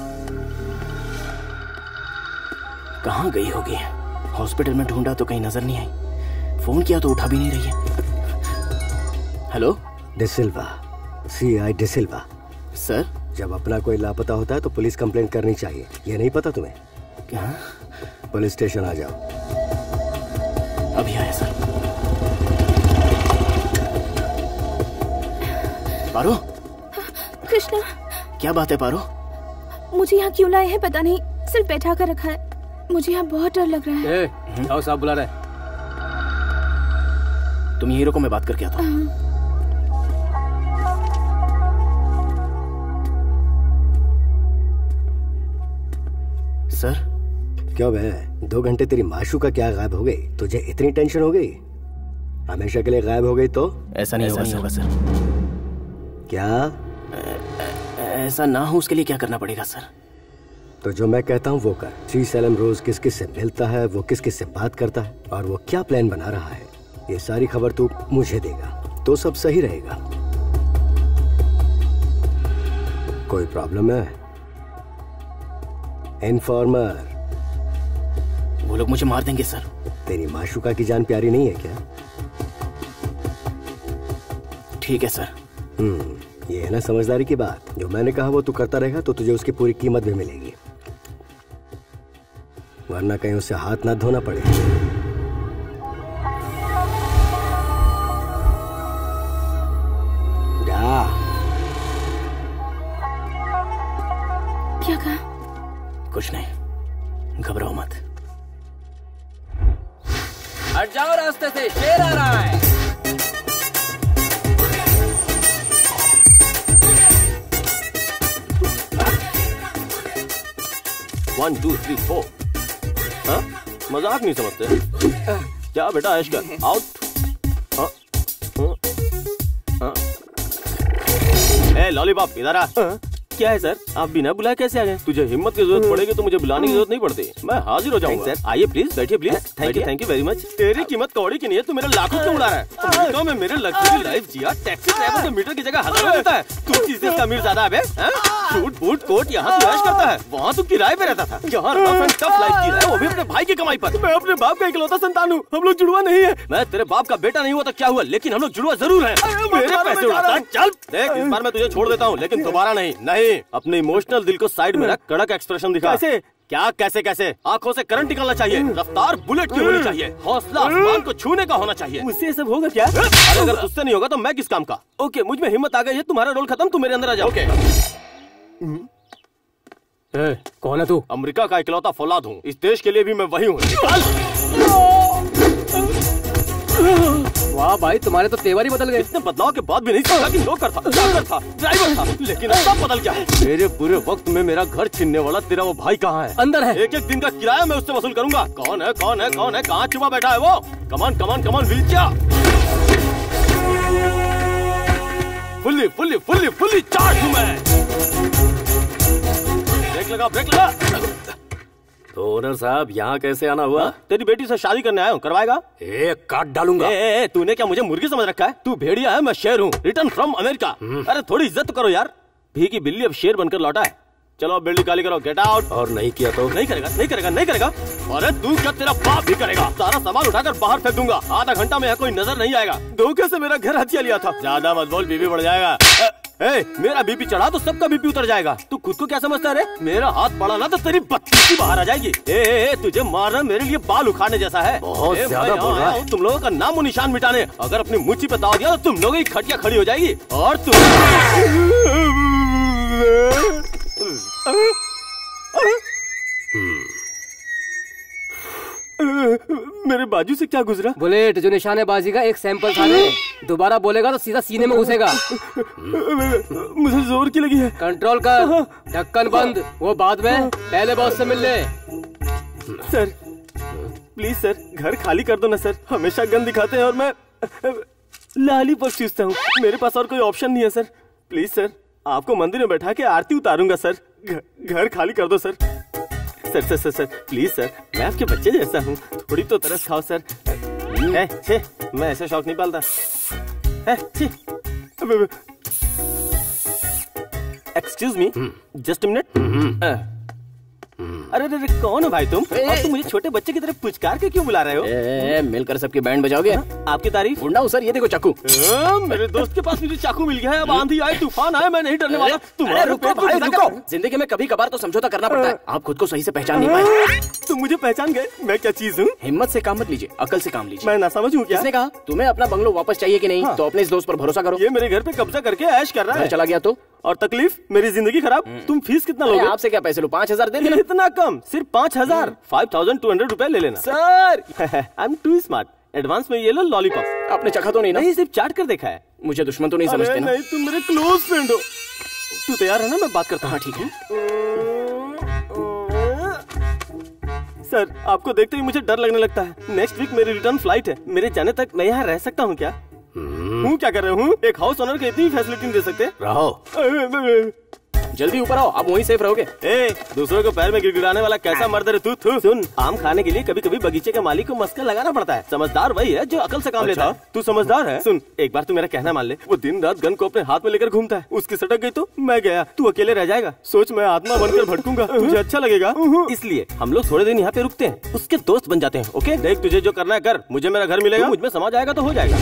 कहाँ गई होगी? हॉस्पिटल में ढूंढा तो कहीं नजर नहीं आई। फोन किया तो उठा भी नहीं रही है। Hello, D'Silva, CI D'Silva. Sir, जब अपना कोई लापता होता है तो पुलिस कंप्लेंट करनी चाहिए। ये नहीं पता तुम्हें? क्या? पुलिस स्टेशन आ जाओ। अभी आया सर। पारो। कृष्णा, क्या बात है पारो? मुझे यहाँ क्यों लाए हैं पता नहीं, सिर्फ बैठा कर रखा है। मुझे यहाँ बहुत डर लग रहा है। ए, आओ, साहब बुला रहे। तुम यही रुको, मैं बात करके आता हूँ। सर। क्या बे, दो घंटे तेरी माशूका क्या गायब हो गई? तुझे इतनी टेंशन हो गई? हमेशा के लिए गायब हो गई तो? ऐसा नहीं होगा सर। क्या? ऐसा ना हो उसके लिए क्या करना पड़ेगा सर? तो जो मैं कहता हूँ वो कर। श्री सैलम रोज किस किस से मिलता है, वो किस किस से बात करता है और वो क्या प्लान बना रहा है, ये सारी खबर तू मुझे देगा तो सब सही रहेगा। कोई प्रॉब्लम है? इन्फॉर्मर। वो लोग मुझे मार देंगे सर। तेरी माशूका की जान प्यारी नहीं है क्या? ठीक है सर। हम्म, ये है ना समझदारी की बात। जो मैंने कहा वो तू करता रहेगा तो तुझे उसकी पूरी कीमत भी मिलेगी, वरना कहीं उससे हाथ ना धोना पड़े। जा। क्या कहा? कुछ नहीं, घबराओ मत। हट जाओ रास्ते से, शेर आ रहा है। One two three four. हाँ? मजाक नहीं समझते क्या बेटा? ऐश कर। आउट। हाँ? हाँ? हाँ? ए लॉलीपॉप इधर आ। क्या है सर? आप बिना बुलाए कैसे आ गए? तुझे हिम्मत की जरूरत पड़ेगी तो मुझे बुलाने की जरूरत नहीं पड़ती, मैं हाजिर हो जाऊंगा। सर आइए प्लीज, बैठिए please. Thank you thank you very much. तेरी कीमत कौड़ी की नहीं है, तू मेरे लाखों क्यों उड़ा रहा है? अमेरिका में मेरे लग्जरी लाइफ जिया, टैक्सी ड्राइवर तो मीटर की जगह हजारों देता है। तू किस देश का अमीर ज़्यादा है? सूट बूट कोट यहाँ तू ऐश करता है, वहाँ तू किराए पे रहता था। यहाँ रफ एंड टफ लाइफ जी रहा है, वो भी अपने भाई की कमाई पर। मैं अपने बाप का इकलौता संतान हूँ, हम लोग जुड़वा नहीं है। मैं तेरे बाप का बेटा नहीं हुआ तो क्या हुआ, लेकिन हम लोग जुड़वा जरूर हैं। मेरे पैसे उड़ाता है, चल देख इस बार मैं तुझे छोड़ देता हूँ, लेकिन दोबारा नहीं। नहीं, अपने इमोशनल दिल को साइड में रख, कड़क एक्सप्रेशन दिखा। कैसे क्या कैसे कैसे आंखों से करंट निकलना चाहिए, रफ्तार बुलेट की होनी चाहिए, हौसला आसमान को छूने का होना चाहिए। मुझसे सब होगा क्या? अरे अगर तुझसे नहीं होगा तो मैं किस काम का? ओके, मुझ में हिम्मत आ गई है, तुम्हारा रोल खत्म, तुम मेरे अंदर आ जाओ। ओके। ए, कौन है तू? अमेरिका का इकलौता फौलाद हूँ, इस देश के लिए भी मैं वही हूँ। वाह भाई, तुम्हारे तो तेवर ही बदल गए। इतने बदलाव के बाद भी नहीं समझा कि नौकर था, चाकर था, ड्राइवर था, लेकिन अब सब बदल गया। मेरे बुरे वक्त में मेरा घर छीनने वाला तेरा वो भाई कहाँ है? अंदर है। एक एक दिन का किराया मैं उससे वसूल करूंगा। कौन है कौन है कौन है कहाँ छुपा बैठा है वो? कमान कमान कमान विल्चा, fully fully fully fully charge हूँ मैं। ब्रेक लगा ब्रेक लगा। तो ओनर साहब यहाँ कैसे आना हुआ? हा? तेरी बेटी से शादी करने आया हूँ, करवाएगा? एक काट डालूंगा। ए, ए, ए, तूने क्या मुझे मुर्गी समझ रखा है? तू भेड़िया है, मैं शेर हूँ, रिटर्न फ्रॉम अमेरिका। अरे थोड़ी इज्जत तो करो यार। भी की बिल्ली अब शेर बनकर लौटा है। चलो बिल्ली काली करो, गेट आउट। और नहीं किया तो? नहीं करेगा नहीं करेगा नहीं करेगा। अरे तू क्या, तेरा बाप भी करेगा। सारा सामान उठाकर बाहर फेंक दूंगा, आधा घंटा में यहाँ कोई नजर नहीं आएगा। धोखे से मेरा घर हथिया लिया था। ज्यादा मत बोल, बीबी बढ़ जाएगा। ए, मेरा बीपी चढ़ा तो सबका बीपी उतर जाएगा। तू खुद को क्या समझता है रे? मेरा हाथ पड़ा ना तो तेरी बत्तीस बाहर आ जाएगी। ए, ए, ए, तुझे मारना मेरे लिए बाल उखाड़ने जैसा है। बहुत ज्यादा बोल रहा है। तुम लोगों का नामो निशान मिटाने। अगर अपनी मुच्ची पे दाव दिया तो तुम लोगों की खटिया खड़ी हो जाएगी और तुम मेरे बाजू से क्या गुजरा? बुलेट जो निशानेबाजी का एक सैंपल था रे, दोबारा बोलेगा तो सीधा सीने में घुसेगा। मुझे जोर की लगी है। कंट्रोल कर, ढक्कन बंद, वो बाद में, पहले बॉस से मिल ले। सर प्लीज सर, घर खाली कर दो ना सर, हमेशा गन दिखाते हैं और मैं लाली पर चूसता हूँ। मेरे पास और कोई ऑप्शन नहीं है सर। प्लीज सर, आपको मंदिर में बैठा के आरती उतारूंगा सर। घर खाली कर दो sir. Sir sir sir sir please sir, मैं आपके बच्चे जैसा हूँ, थोड़ी तो तरस खाओ सर। है, छे, मैं ऐसा शौक नहीं पालता। Excuse me, just minute. अरे अरे कौन हो भाई तुम? और तुम मुझे छोटे बच्चे की तरह पुचकार के क्यों बुला रहे हो? ए, मिलकर सबकी बैंड बजाओगे? आपकी तारीफ? गुंडा हूँ सर, ये देखो चाकू। मेरे दोस्त के पास मुझे चाकू मिल गया है। अब आंधी आए तूफान आए, मैं नहीं डरने वाला। तुम्हारे रुको भाई रुको, जिंदगी में कभी कभार तो समझौता करना पड़ता है। आप खुद को सही से पहचान नहीं पाए। तुम मुझे पहचान गए? मैं क्या चीज हूँ? हिम्मत से काम मत लीजिए, अकल से काम लीजिए। मैं ना समझूं क्या? किसने कहा? तुम्हें अपना बंगलो वापस चाहिए कि नहीं? तो अपने इस दोस्त पर भरोसा करो। ये मेरे घर पे कब्जा करके ऐश कर रहा है। चला गया तो? और तकलीफ मेरी जिंदगी खराब। तुम फीस कितना लोगे? आपसे क्या पैसे लो, पाँच हजार दे देना। इतना कम? सिर्फ पाँच हजार? फाइव थाउजेंड टू हंड्रेड रूपए ले लेना sir. I am too smart. Advance में ये लो लॉलीपॉप। आपने चखा तो नहीं ना? नहीं, सिर्फ चाट कर देखा है। मुझे दुश्मन तो नहीं समझते ना? नहीं, तुम मेरे क्लोज फ्रेंड हो। तू तैयार है ना? मैं बात करता हूँ। ठीक है सर, आपको देखते ही मुझे डर लगने लगता है। नेक्स्ट वीक मेरी रिटर्न फ्लाइट है। मेरे जाने तक मैं यहाँ रह सकता हूँ क्या? हूँ क्या कर रहे हूँ? एक हाउस ओनर को इतनी फैसिलिटी दे सकते? रहो, जल्दी ऊपर आओ, आप वहीं सेफ रहोगे। ए, दूसरों को पैर में गिड़गिड़ाने वाला कैसा मर्द है तू? तू सुन, आम खाने के लिए कभी कभी बगीचे के मालिक को मस्का लगाना पड़ता है। समझदार वही है जो अकल से काम लेता है। तू समझदार है? सुन, एक बार तू मेरा कहना मान ले। वो दिन रात गन को अपने हाथ में लेकर घूमता है। उसकी सटक गई तो मैं गया, तू अकेले रह जाएगा। सोच, मैं आत्मा बनकर भटकूंगा, तुझे अच्छा लगेगा? इसलिए हम लोग थोड़े दिन यहाँ पे रुकते हैं, उसके दोस्त बन जाते हैं। ओके, देख तुझे जो करना है कर। मुझे मेरा घर मिलेगा, मुझ में समा जाएगा तो हो जाएगा।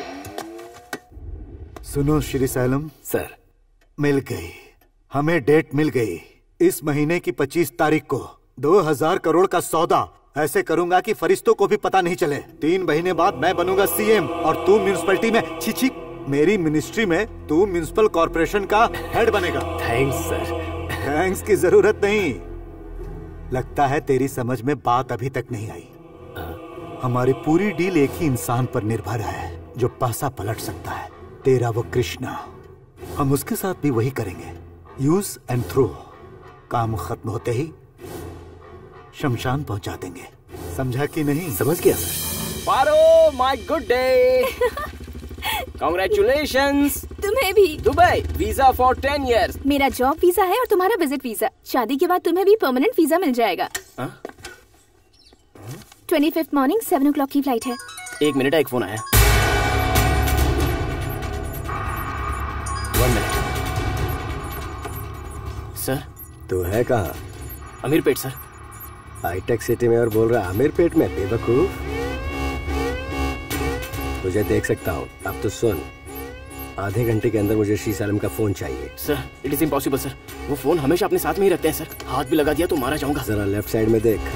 सुनो श्री सैलम सर, मिल गई, हमें डेट मिल गई। इस महीने की पच्चीस तारीख को दो हजार करोड़ का सौदा ऐसे करूंगा कि फरिश्तों को भी पता नहीं चले। तीन महीने बाद मैं बनूंगा सीएम और तू म्यूनिसिपैलिटी में छिछी मेरी मिनिस्ट्री में तू म्यूनिसिपल कॉर्पोरेशन का हेड बनेगा। Thanks sir. थैंक्स की जरूरत नहीं। लगता है तेरी समझ में बात अभी तक नहीं आई। हमारी पूरी डील एक ही इंसान पर निर्भर है जो पासा पलट सकता है, तेरा वो कृष्णा। हम उसके साथ भी वही करेंगे, यूज एंड थ्रो। काम खत्म होते ही शमशान पहुंचा देंगे। समझा कि नहीं? समझ गया sir. Paro, my good day. Congratulations. तुम्हें भी। Dubai visa for ten years. मेरा जॉब वीजा है और तुम्हारा विजिट वीजा। शादी के बाद तुम्हें भी परमानेंट वीजा मिल जाएगा। Twenty fifth morning seven o'clock की फ्लाइट है। एक मिनट, एक फोन आया। One minute. सर तू है कहाँ? अमीरपेट सर। हाईटेक सिटी में और बोल रहा अमीरपेट में, बेवकूफ। तुझे देख सकता हूँ। अब तो सुन, आधे घंटे के अंदर मुझे श्री सैलम का फोन चाहिए। Sir it is impossible sir, वो फोन हमेशा अपने साथ में ही रखते हैं सर। हाथ भी लगा दिया तो मारा जाऊंगा। जरा लेफ्ट साइड में देख।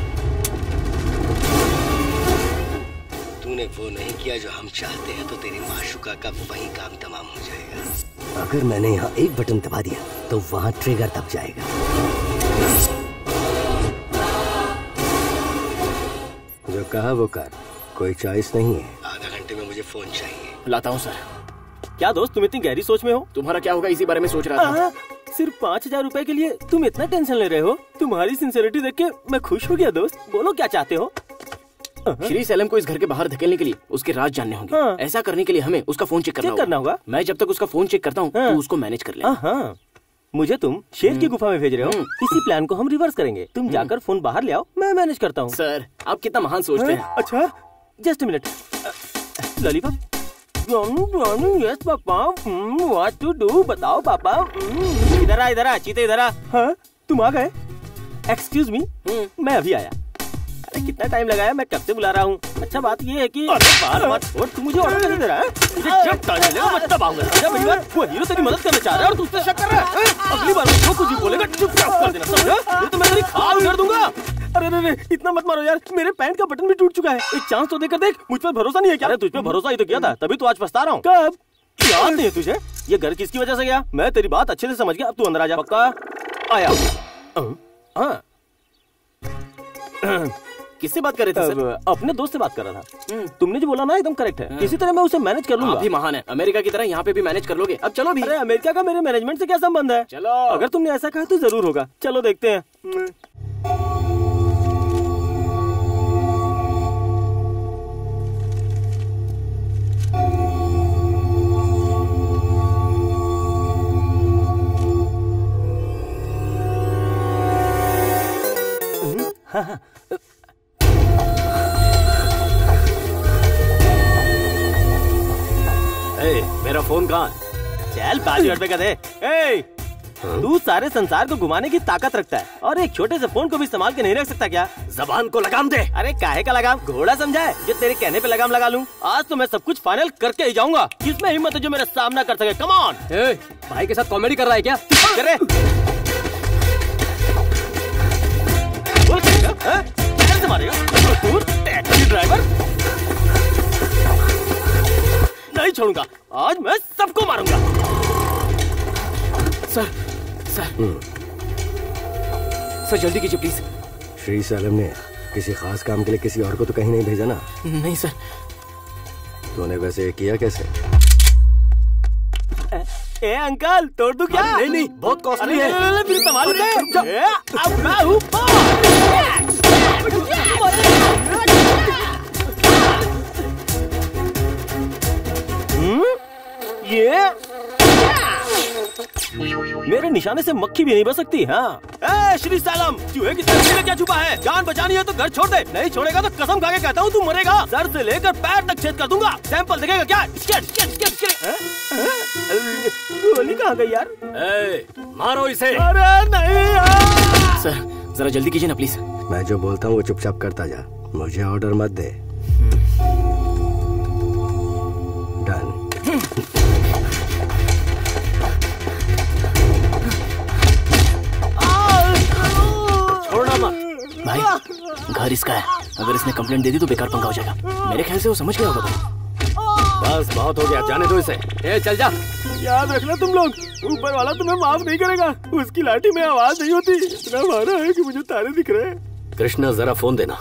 तूने वो नहीं किया जो हम चाहते हैं तो तेरी माशुका का वही काम तमाम हो जाएगा। अगर मैंने यहाँ एक बटन दबा दिया तो वहाँ ट्रिगर दब जाएगा। जो कहा वो कर, कोई चॉइस नहीं है। आधा घंटे में मुझे फोन चाहिए। लाता हूँ सर। क्या दोस्त तुम इतनी गहरी सोच में हो? तुम्हारा क्या होगा इसी बारे में सोच रहा था। आ, सिर्फ पाँच हजार रूपए के लिए तुम इतना टेंशन ले रहे हो? तुम्हारी सिंसियरिटी देख के मैं खुश हो गया दोस्त। बोलो क्या चाहते हो? श्री सैलम को इस घर के बाहर धकेलने के लिए उसके राज जानने होंगे। हाँ। ऐसा करने के लिए हमें उसका फोन चेक करना, करना होगा। मैं जब तक उसका फोन चेक करता हूँ हाँ। तो उसको मैनेज कर ले। हाँ। मुझे तुम शेर की गुफा में भेज रहे हो। इसी प्लान को हम रिवर्स करेंगे। तुम जाकर फोन बाहर ले आओ, मैं मैनेज करता हूँ। सर आप कितना महान सोचते हैं। अच्छा just minute. Lollipop. Yes papa, what to do बताओ पापा। इधर आ, इधर आ, चीते इधर आ। हाँ तुम आ गए? एक्सक्यूज मी, मैं अभी आया। अरे कितना टाइम लगाया, मैं कब से बुला रहा हूँ। अच्छा बात ये है कि बार बार छोड़, तू मुझे ऑर्डर करने दे रहा है। मुझे जब टाइम मिलेगा मैं तब आऊंगा। अच्छा भैया, वो हीरो तेरी मदद करना चाह रहा है और तू उससे शक कर रहा है। अगली बार वो कुछ भी बोलेगा चुपचाप कर देना, समझा? नहीं तो मैं तेरी खाल उधेड़ दूंगा। अरे अरे इतना मत मारो यार, मेरे पैंट का बटन भी टूट चुका है। एक चांस तो देकर देख। मुझ पर भरोसा नहीं है क्या? अरे तुझ पे भरोसा ही तो किया था, तभी तो आज पछता रहा हूँ। कब? याद नहीं है तुझे? ये घर किसकी वजह से गया? मैं तेरी बात अच्छे से समझ गया। अब तू अंदर आ जा। पक्का? आया। हाँ किससे बात कर रहे थे सर? अपने दोस्त से बात कर रहा था। तुमने जो बोला ना एकदम करेक्ट है। किसी तरह मैं उसे मैनेज कर लूंगा। आप भी महान है, अमेरिका की तरह यहाँ पे भी मैनेज कर लोगे। अब चलो भी। अरे अमेरिका का मेरे मैनेजमेंट से क्या संबंध है? चलो। अगर तुमने ऐसा कहा तो जरूर होगा। चलो देखते हैं। हाँ हाँ। ए, मेरा फोन कहाँ? चल पाँच हजार रुपए का दे। ए, तू सारे संसार को घुमाने की ताकत रखता है और एक छोटे से फोन को भी संभाल के नहीं रख सकता क्या? जबान को लगाम दे। अरे काहे का लगाम? घोड़ा समझा है जो तेरे कहने पे लगाम लगा लूं? आज तो मैं सब कुछ फाइनल करके ही जाऊंगा। किसमें हिम्मत है जो मेरा सामना कर सके? Come on. भाई के साथ कॉमेडी कर रहा है क्या? करे बोल क्या? कैसे मारेगा? तू टैक्सी ड्राइवर? नहीं छोड़ूंगा, आज मैं सबको मारूंगा। सर सर सर जल्दी कीजिए प्लीज। श्री सैलम ने किसी खास काम के लिए किसी और को तो कहीं नहीं भेजा ना? नहीं सर। तूने वैसे किया कैसे? ए, ए अंकल तोड़ दूं क्या? नहीं नहीं बहुत कॉस्टली है। फिर संभाल ले। अब मैं हूँ। ये मेरे निशाने से मक्खी भी नहीं बच सकती। हाँ ए, श्री सैलम, चूहे की तस्वीर में क्या छुपा है? जान बचानी है तो घर छोड़ दे, नहीं छोड़ेगा तो कसम खा के कहता हूँ तू मरेगा। सर से लेकर पैर तक छेद कर दूंगा। सैंपल देखेगा क्या? गोली कहाँ गई यार? ए, मारो इसे। अरे नहीं यार। सर जरा जल्दी कीजिए ना प्लीज। मैं जो बोलता हूँ वो चुपचाप करता जा, मुझे ऑर्डर मत दे। डन। छोड़ना मत भाई, घर इसका है। अगर इसने कंप्लेंट दे दी तो बेकार पंगा हो जाएगा। मेरे ख्याल से वो समझ गया होगा भाई। बस बहुत हो गया, जाने दो इसे। ए, चल जा। याद रखना तुम लोग, ऊपर वाला तुम्हें माफ नहीं करेगा। उसकी लाठी में आवाज नहीं होती। इतना मारा है कि मुझे तारे दिख रहे हैं। कृष्णा जरा फोन देना।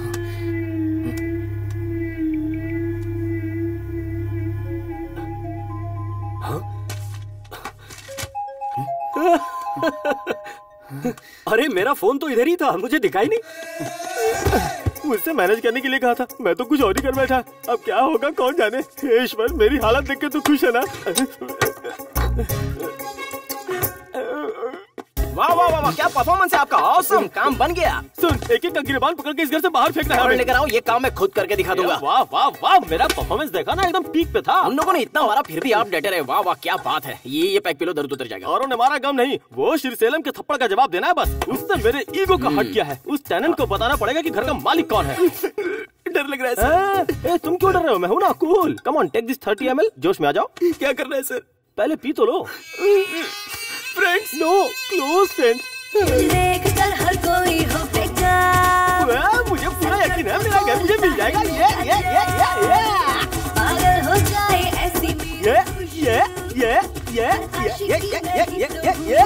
अरे मेरा फोन तो इधर ही था, मुझे दिखाई नहीं। मुझसे मैनेज करने के लिए कहा था, मैं तो कुछ और ही कर बैठा। अब क्या होगा कौन जाने। हे ईश्वर, मेरी हालत देख के तू खुश है ना? वाह वाह वाह वाह, क्या परफॉर्मेंस है आपका, ऑसम, काम बन गया। सुन, एक एक का गिरबान पकड़ के इस घर से बाहर फेंक रहा है। लेकर आओ, ये काम मैं खुद करके दिखा दूंगा। वाह वाह वाह, मेरा परफॉर्मेंस देखा ना, एकदम पीक पे था। हम लोगों ने इतना मारा फिर भी आप डटे रहे। वाह वाह, क्या बात है। ये ये पैक पिलो, दर्द उतर जाएगा। औरों ने मारा गम नहीं, वो श्रीसेलम के थप्पड़ का जवाब देना है बस। उसने मेरे ईगो का हट किया है। उस टेनेंट को बताना पड़ेगा कि घर का मालिक कौन है। डर लग रहा है सर। ए, तुम क्यों डर रहे हो? मैं हूँ ना cool. Come on, take this thirty M L. जोश में आ जाओ। क्या करना है सर? पहले पी तो लो। Friends, no, close friends. देख कर हर कोई हो बेकार, मुझे पूरा यकीन है मेरा घर मुझे मिल जाएगा। ये ये ये ये ये पागल हो जाए ऐसी ये ये ये ये ये ये ये ये ये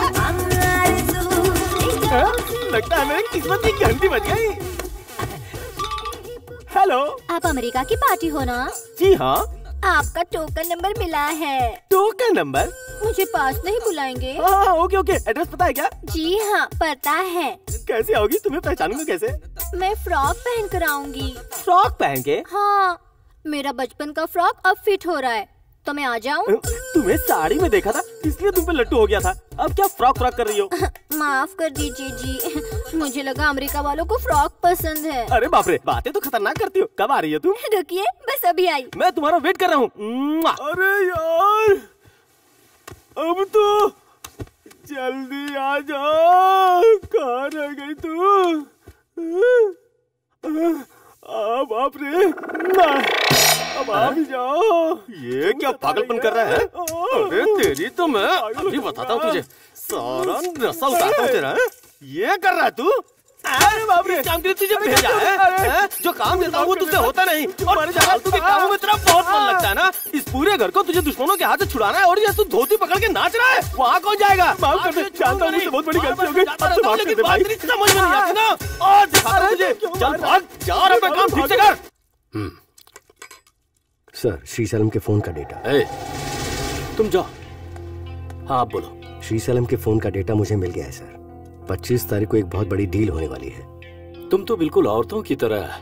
लगता है मेरी किस्मत की घंटी बज गई। हेलो, आप अमेरिका की पार्टी हो ना? जी हाँ। आपका टोकन नंबर मिला है। Token number? मुझे पास नहीं बुलाएंगे? हाँ, ओके ओके। एड्रेस पता है क्या? जी हाँ, पता है। कैसे आओगी? तुम्हें पहचानूंगा कैसे? मैं फ्रॉक पहन कर आऊंगी। फ्रॉक पहन के? हाँ, मेरा बचपन का फ्रॉक अब फिट हो रहा है, तो मैं आ जाऊं? तुम्हें साड़ी में देखा था इसलिए तुम पे लट्टू हो गया था। अब क्या फ्रॉक फ्रॉक कर रही हो? माफ कर दीजिए जी, मुझे लगा अमेरिका वालों को फ्रॉक पसंद है। अरे बाप रे, बातें तो खतरनाक करती हो। कब आ रही हो तुम? रुकिए, बस अभी आई। मैं तुम्हारा वेट कर रहा हूँ। अरे यार, अब तो जल्दी आ जाओ। कहाँ रह गई तू? आ बाप रे, अब आ भी जाओ। ये क्या पागलपन कर रहा है? अरे तेरी तो मैं अभी बताता हूँ तुझे। सारा नशा उतारता हूँ तेरा। ये कर रहा है तू? अरे बाप रे, काम के लिए तुझे भेजा है? जो काम देता हूँ वो तुझसे होता नहीं। और फालतू के कामों में तेरा बहुत मन लगता है ना। इस पूरे घर को तुझे दुश्मनों के हाथ से छुड़ाना है और ये तू धोती पकड़ के नाच रहा है। वहाँ कौन जाएगा? माफ कर दे, जानता हूँ मुझसे बहुत बड़ी गलती हो गई। अब तो माफ कर दे भाई। समझ में नहीं आती ना। और दिखाता तुझे। चल भाग, जा और अपना काम ठीक से कर। सर, श्रीसेलम के फोन का डेटा। ए, तुम जाओ। हाँ, आप बोलो। श्रीसेलम के फोन का डेटा मुझे मिल गया है सर। पच्चीस तारीख को एक बहुत बड़ी डील होने वाली है। तुम तो बिल्कुल औरतों की तरह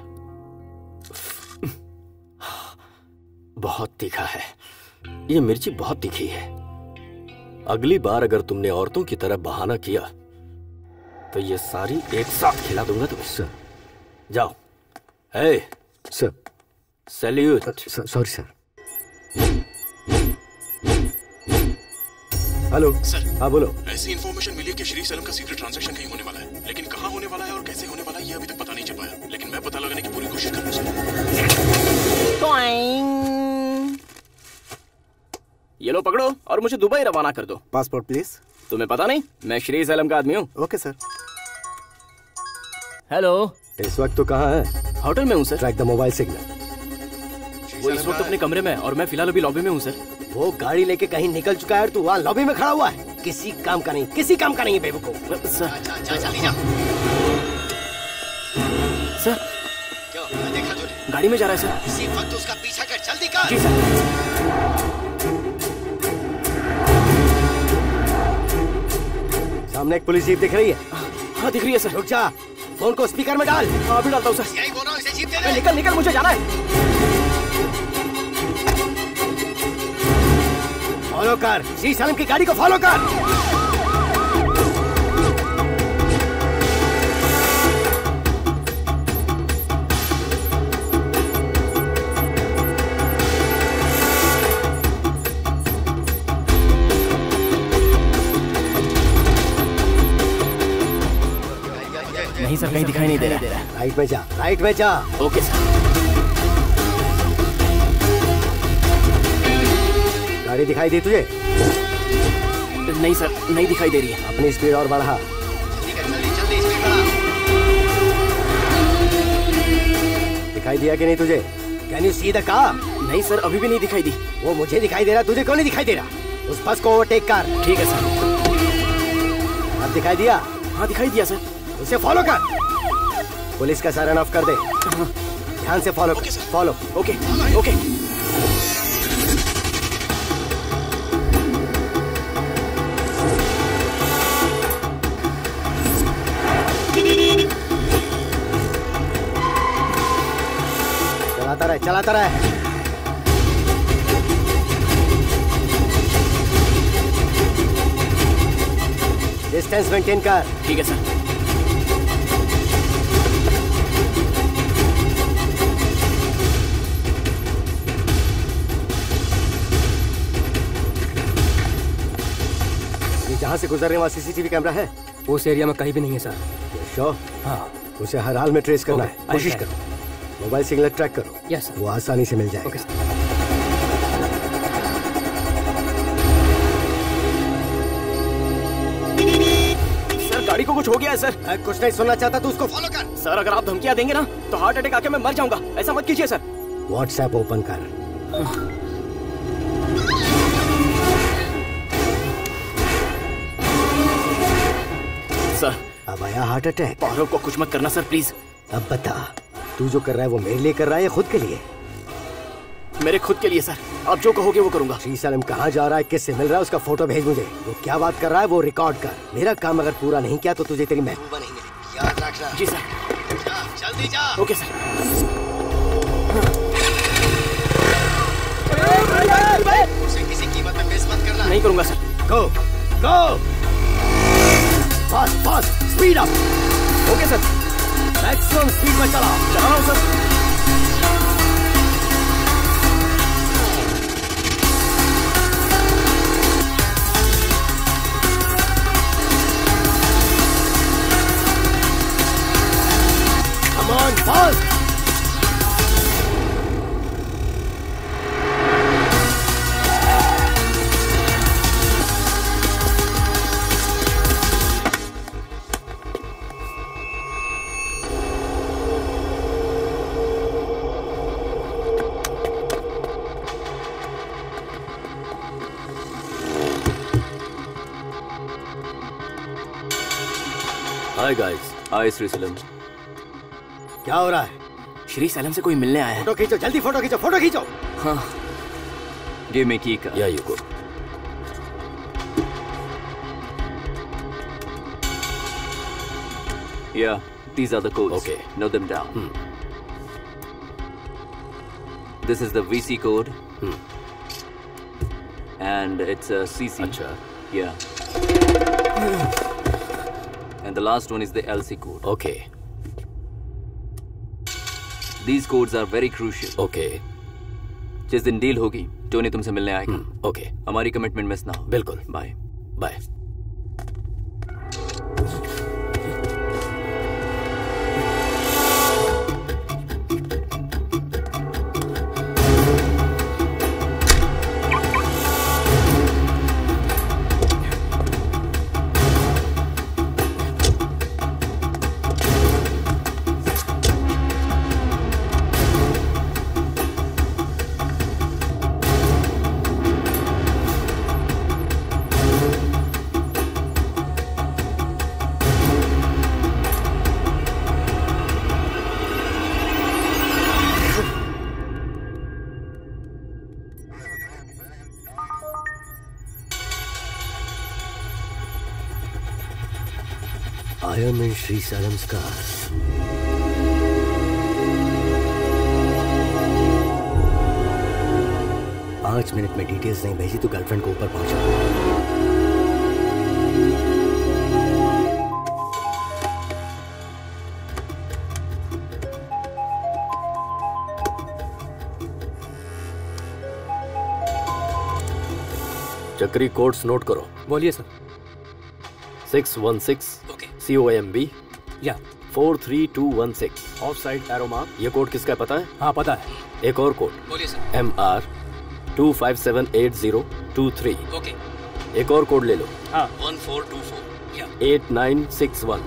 बहुत तीखा है। ये मिर्ची बहुत तीखी है। अगली बार अगर तुमने औरतों की तरह बहाना किया तो ये सारी एक साथ खिला दूंगा तुम्हें। सर, जाओ। ए, sir, salute. Sorry sir. Hello sir. हाँ बोलो। ऐसी इन्फॉर्मेशन मिली है कि श्री सेलम का सीक्रेट ट्रांजैक्शन कहीं होने वाला है, लेकिन कहाँ होने वाला है और कैसे होने वाला है ये अभी तक पता नहीं चल पाया। लेकिन मैं पता लगाने की पूरी कोशिश कर रहा हूँ। ये लो पकड़ो और मुझे दुबई रवाना कर दो। Passport please. तुम्हें पता नहीं मैं श्री सेलम का आदमी हूँ। Okay sir. हेलो, इस वक्त तो कहाँ है? होटल में हूँ sir. Track the mobile signal. वो इस वक्त अपने कमरे में और मैं फिलहाल अभी लॉबी में हूँ सर। वो गाड़ी लेके कहीं निकल चुका है और तू वहाँ लॉबी में खड़ा हुआ है। किसी काम का नहीं, किसी काम का नहीं है बेवकूफ। सर, जल्दी जा। सर, क्या देखा तूने? गाड़ी में जा रहा है सर। इसी वक्त उसका पीछा कर, जल्दी कर। जी सर। सामने एक पुलिस जीप दिख रही है। हाँ दिख रही है सर। रुक जा, फोन को स्पीकर में डाल। हाँ अभी डालता हूँ सर। यही बोल रहा हूँ, इसे जीप दे दे। निकल निकल, मुझे जाना है। फॉलो कर, श्री सेलम की गाड़ी को फॉलो कर। नहीं सर, कहीं दिखाई नहीं दे रहा। राइट में जा, राइट में जा। Okay sir. गाड़ी दिखाई दी तुझे? नहीं सर, नहीं दिखाई दे रही है। अपनी स्पीड और बढ़ा। जल्दी जल्दी स्पीड बढ़ा। दिखाई दिया कि नहीं तुझे? Can you see the car? नहीं सर, अभी भी नहीं दिखाई दी। वो मुझे दिखाई दे रहा, तुझे क्यों नहीं दिखाई दे रहा? उस बस को ओवरटेक कर। ठीक है सर। अब दिखाई दिया? हाँ दिखाई दिया सर। उसे फॉलो कर। पुलिस का सायरन ऑफ कर दे। ध्यान से फॉलो कर। फॉलो। Okay okay. चलाता रहे, चलाता रहे। डिस्टेंस मेंटेन कर। ठीक है सर। ये जहाँ से गुजर रहे वहाँ सीसीटीवी कैमरा है? उस एरिया में कहीं भी नहीं है सर। श्योर? हाँ। उसे हर हाल में ट्रेस करना है। कोशिश करो। मोबाइल सिग्नल ट्रैक करो। Yes sir. वो आसानी से मिल जाएगा। Okay sir. सर गाड़ी को कुछ हो गया है सर। आ, कुछ नहीं सुनना चाहता तो उसको फॉलो कर। सर अगर आप धमकियां देंगे ना तो हार्ट अटैक आके मैं मर जाऊंगा। ऐसा मत कीजिए सर। व्हाट्सएप ओपन कर। सर अब आया हार्ट अटैक। पारो को कुछ मत करना सर प्लीज। अब बता, तू जो कर रहा है वो मेरे लिए कर रहा है या खुद के लिए? मेरे खुद के लिए सर। आप जो कहोगे वो करूंगा। श्री सैलम कहाँ जा रहा है, किससे मिल रहा है, उसका फोटो भेज मुझे। वो क्या बात कर रहा है वो रिकॉर्ड कर। मेरा काम अगर पूरा नहीं किया तो तुझे तेरी महबूबा नहीं मिलेगी, याद रखना। जी सर। जा, जल्दी जा। Okay sir. उसे किसी कीमत में मिस मत करना। नहीं करूंगा sir. Go go fast fast speed up. Okay sir. Maximum speed में चला। चला रहा हूँ sir. Come on, fast! Hi guys. Hi Shri Salam. क्या हो रहा है? श्री सैलम से कोई मिलने आया है। फोटो खींचो, जल्दी फोटो खींचो, फोटो खींचो। हाँ। गिव मी की का। या you go. Yeah, these are the codes. Okay. Note them down. Hmm. This is the V C code. Hmm. And it's a C C. अच्छा. Yeah. And the last one is the L C code. Okay. These codes are very crucial. Okay. जिस दिन deal होगी Tony तुमसे मिलने आएगा। hmm. Okay. हमारी commitment miss ना हो। बिल्कुल। Bye bye. I am in Sri Salam's car. पांच मिनट में डिटेल्स नहीं भेजी तो गर्लफ्रेंड को ऊपर पहुंचा। चक्री कोड्स नोट करो। बोलिए sir. Six one six C O M B या four three two one six off side arrow mark. ये कोड किसका पता है? हाँ पता है। एक और कोड। बोलिए sir. M R two five seven eight zero two three. Okay. एक और कोड ले लो। हाँ। One four two four eight nine six one.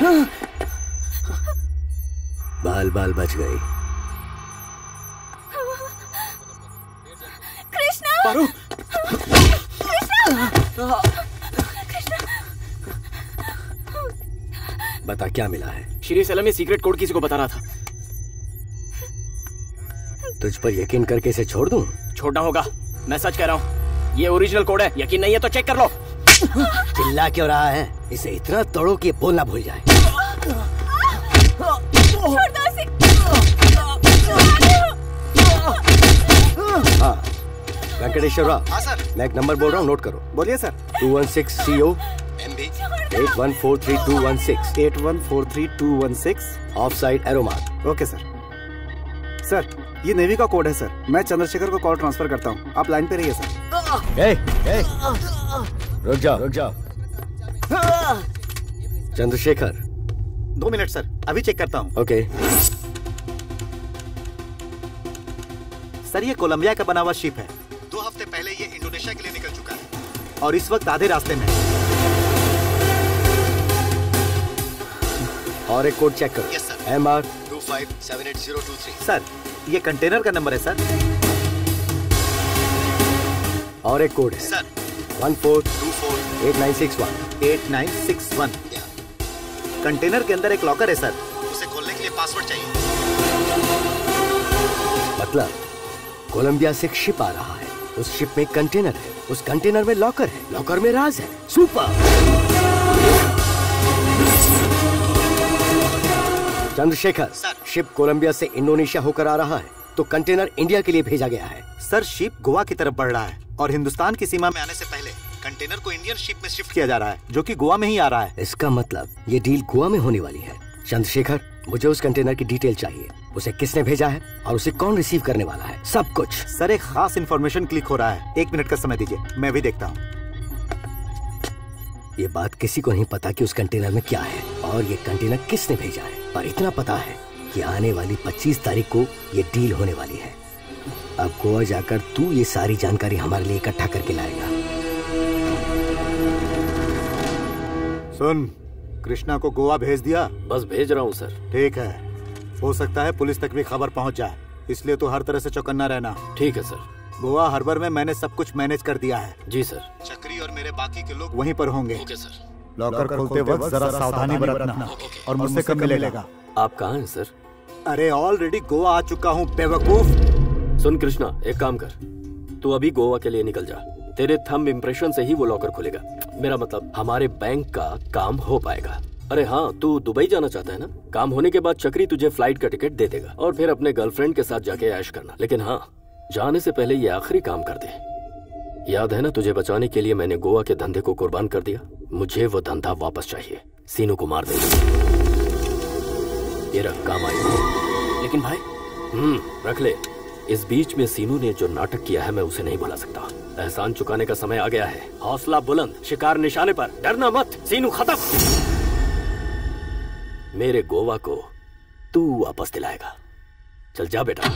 बाल बाल बच गई। कृष्णा! पारो! कृष्णा! बता क्या मिला है? श्री सैलम ये सीक्रेट कोड किसी को बता रहा था। तुझ पर यकीन करके इसे छोड़ दूं? छोड़ना होगा, मैं सच कह रहा हूँ। ये ओरिजिनल कोड है, यकीन नहीं है तो चेक कर लो। चिल्ला क्यों रहा है? इसे इतना तोड़ो कि बोलना भूल जाए। हाँ वेंकटेश्वर राव। हाँ सर। मैं एक नंबर बोल रहा हूँ, नोट करो। बोलिए sir. Two one six C O eight one four three two one six eight one four three two one six off side arrow mark. Okay sir. Sir ये नेवी का code है sir. मैं चंद्रशेखर को call transfer करता हूँ, आप line पे रहिए सर। ए, ए, रुक जाओ रुक जाओ। चंद्रशेखर। दो मिनट सर, अभी चेक करता हूँ। ओके। सर ये कोलंबिया का बना हुआ शिप है। दो हफ्ते पहले ये इंडोनेशिया के लिए निकल चुका है और इस वक्त आधे रास्ते में है। और एक कोड चेक करो। Yes sir. M R two five seven eight zero two three. Sir ये कंटेनर का नंबर है सर। और एक कोड है sir one four two four eight nine six one eight nine six one. Container के अंदर एक लॉकर है सर, उसे खोलने के लिए पासवर्ड चाहिए। मतलब कोलंबिया से एक शिप आ रहा है, उस शिप में कंटेनर है, उस कंटेनर में लॉकर है, लॉकर में राज है। सुपर। चंद्रशेखर, शिप कोलंबिया से इंडोनेशिया होकर आ रहा है तो कंटेनर इंडिया के लिए भेजा गया है। सर शिप गोवा की तरफ बढ़ रहा है और हिंदुस्तान की सीमा में आने से पहले कंटेनर को इंडियन शिप में शिफ्ट किया जा रहा है, जो कि गोवा में ही आ रहा है। इसका मतलब ये डील गोवा में होने वाली है। चंद्रशेखर, मुझे उस कंटेनर की डिटेल चाहिए, उसे किसने भेजा है और उसे कौन रिसीव करने वाला है, सब कुछ। सर एक खास इन्फॉर्मेशन क्लिक हो रहा है, एक मिनट का समय दीजिए, मैं भी देखता हूँ। ये बात किसी को नहीं पता कि उस कंटेनर में क्या है और ये कंटेनर किसने भेजा है, पर इतना पता है कि आने वाली पच्चीस तारीख को ये डील होने वाली है। अब गोवा जाकर तू ये सारी जानकारी हमारे लिए इकट्ठा करके लाएगा। सुन, कृष्णा को गोवा भेज दिया? बस भेज रहा हूँ सर। ठीक है, हो सकता है पुलिस तक भी खबर पहुँच जाए, इसलिए तो हर तरह से चौकन्ना रहना। ठीक है सर। गोवा हार्बर में मैंने सब कुछ मैनेज कर दिया है। जी सर। चक्री और मेरे बाकी के लोग वहीं पर होंगे। Okay sir. लॉकर खोलते वक्त जरा सावधानी बरतना और मुझसे कब मिलेगा। आप कहाँ हैं सर? अरे ऑलरेडी गोवा आ चुका हूँ बेवकूफ। सुन कृष्णा, एक काम कर, तू अभी गोवा के लिए निकल जा। तेरे थंब इम्प्रेशन से ही वो लॉकर खुलेगा। मेरा मतलब हमारे बैंक का काम हो पाएगा। अरे हाँ, तू दुबई जाना चाहता है ना? काम होने के बाद चक्री तुझे फ्लाइट का टिकट दे देगा और फिर अपने गर्लफ्रेंड के साथ जाके ऐश करना। लेकिन हाँ, जाने से पहले ये आखिरी काम कर दे। याद है ना, तुझे बचाने के लिए मैंने गोवा के धंधे को कुर्बान कर दिया। मुझे वो धंधा वापस चाहिए। सीनू को मार दे। ये रख, काम आई। लेकिन भाई। हम्म रख ले। इस बीच में सीनू ने जो नाटक किया है मैं उसे नहीं भुला सकता। एहसान चुकाने का समय आ गया है। हौसला बुलंद, शिकार निशाने पर, डरना मत। सीनू खत्म। मेरे गोवा को तू वापस दिलाएगा। चल जा बेटा।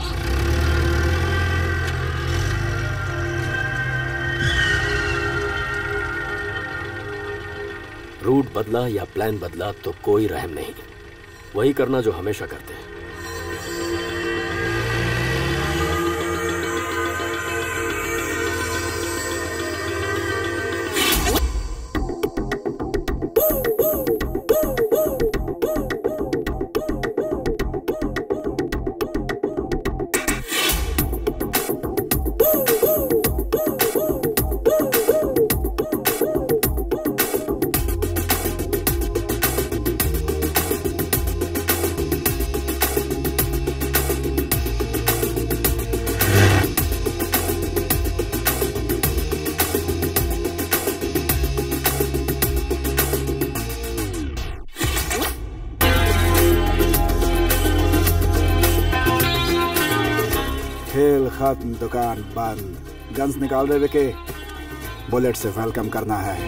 रूट बदला या प्लान बदला तो कोई रहम नहीं, वही करना जो हमेशा करते हैं। खेल खत्म, दुकान बंद। गन्स निकाल रहे विके, बुलेट से वेलकम करना है।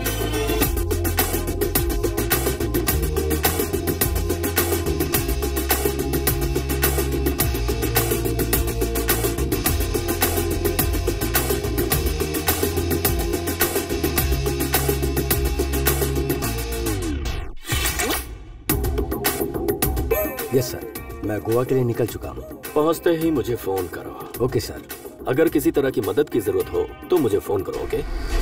यस सर, मैं गोवा के लिए निकल चुका हूँ। पहुँचते ही मुझे फोन करो। Okay sir. अगर किसी तरह की मदद की जरूरत हो तो मुझे फोन करो। ओके?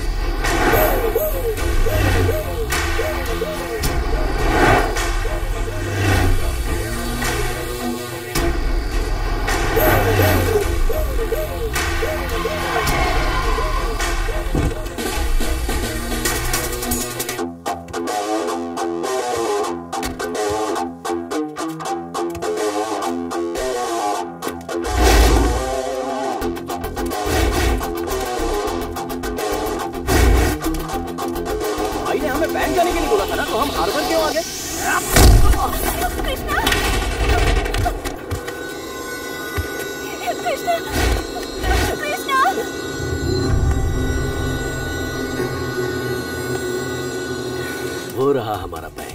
वो रहा हमारा बैंक।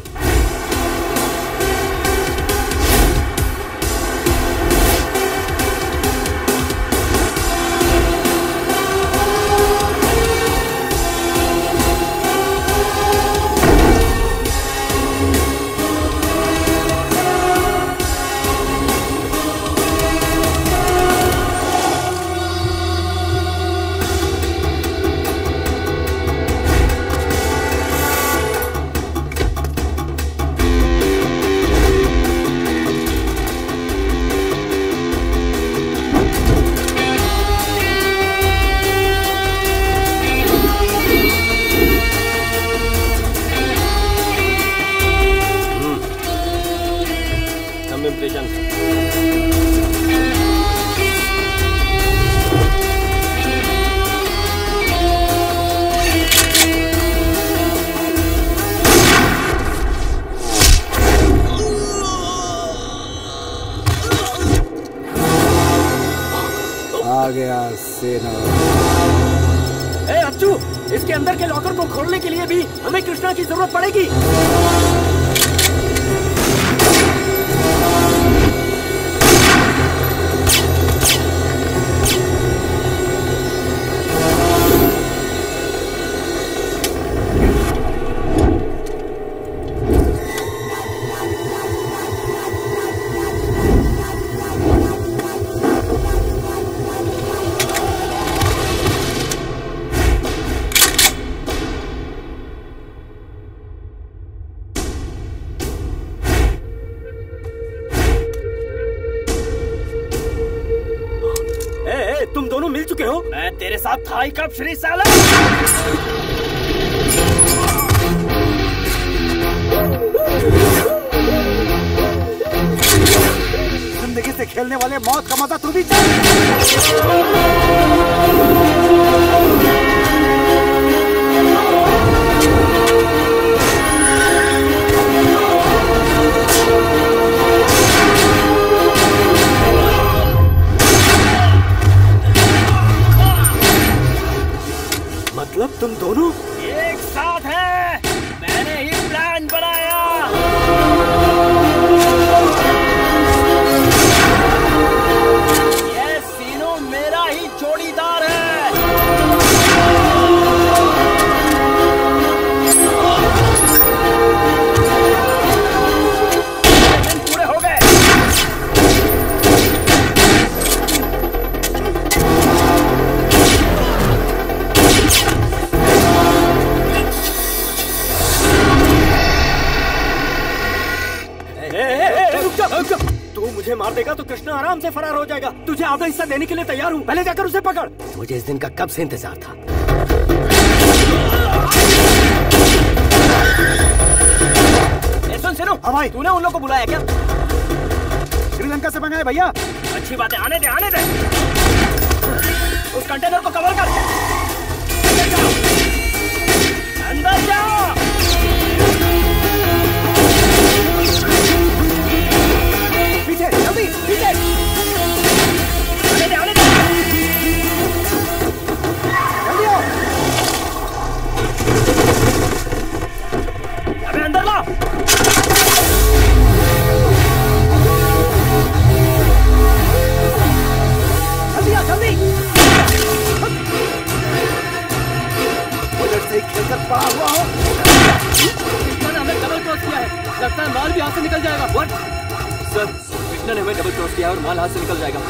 आ गया सेना। ए अच्छू, इसके अंदर के लॉकर को खोलने के लिए भी हमें कृष्णा की जरूरत पड़ेगी। तुम दोनों मिल चुके हो? मैं तेरे साथ था ही कब श्री सैलम? जिंदगी से खेलने वाले मौत का मजा तू भी चल। मतलब तुम दोनों एक साथ हैं? मैंने ही प्लान बनाया। ये सीनो मेरा ही जोड़ीदार है। दिन पूरे हो गए। तू मुझे मार देगा तो कृष्णा आराम से फरार हो जाएगा। तुझे आधा हिस्सा देने के लिए तैयार हूँ, पहले जाकर उसे पकड़। मुझे इस दिन का कब से इंतजार था। ए, सुन सुनो, भाई तूने उन लोगों को बुलाया क्या? श्रीलंका से मंगाए भैया। अच्छी बात है, आने दे आने दे। उस कंटेनर को कवर कर। अंदर जाओ। पीछे जल्दी पीछे। आने दे आने दे। जल्दी आओ। अबे अंदर ला। जल्दी आओ जल्दी। बुलेट से खेलकर पड़ा हुआ हो। हमें डबल क्रॉस किया है। लगता है माल भी हाथ से निकल जाएगा। What? सर, कृष्णा ने हमें डबल क्रॉस किया और माल हाथ से निकल जाएगा।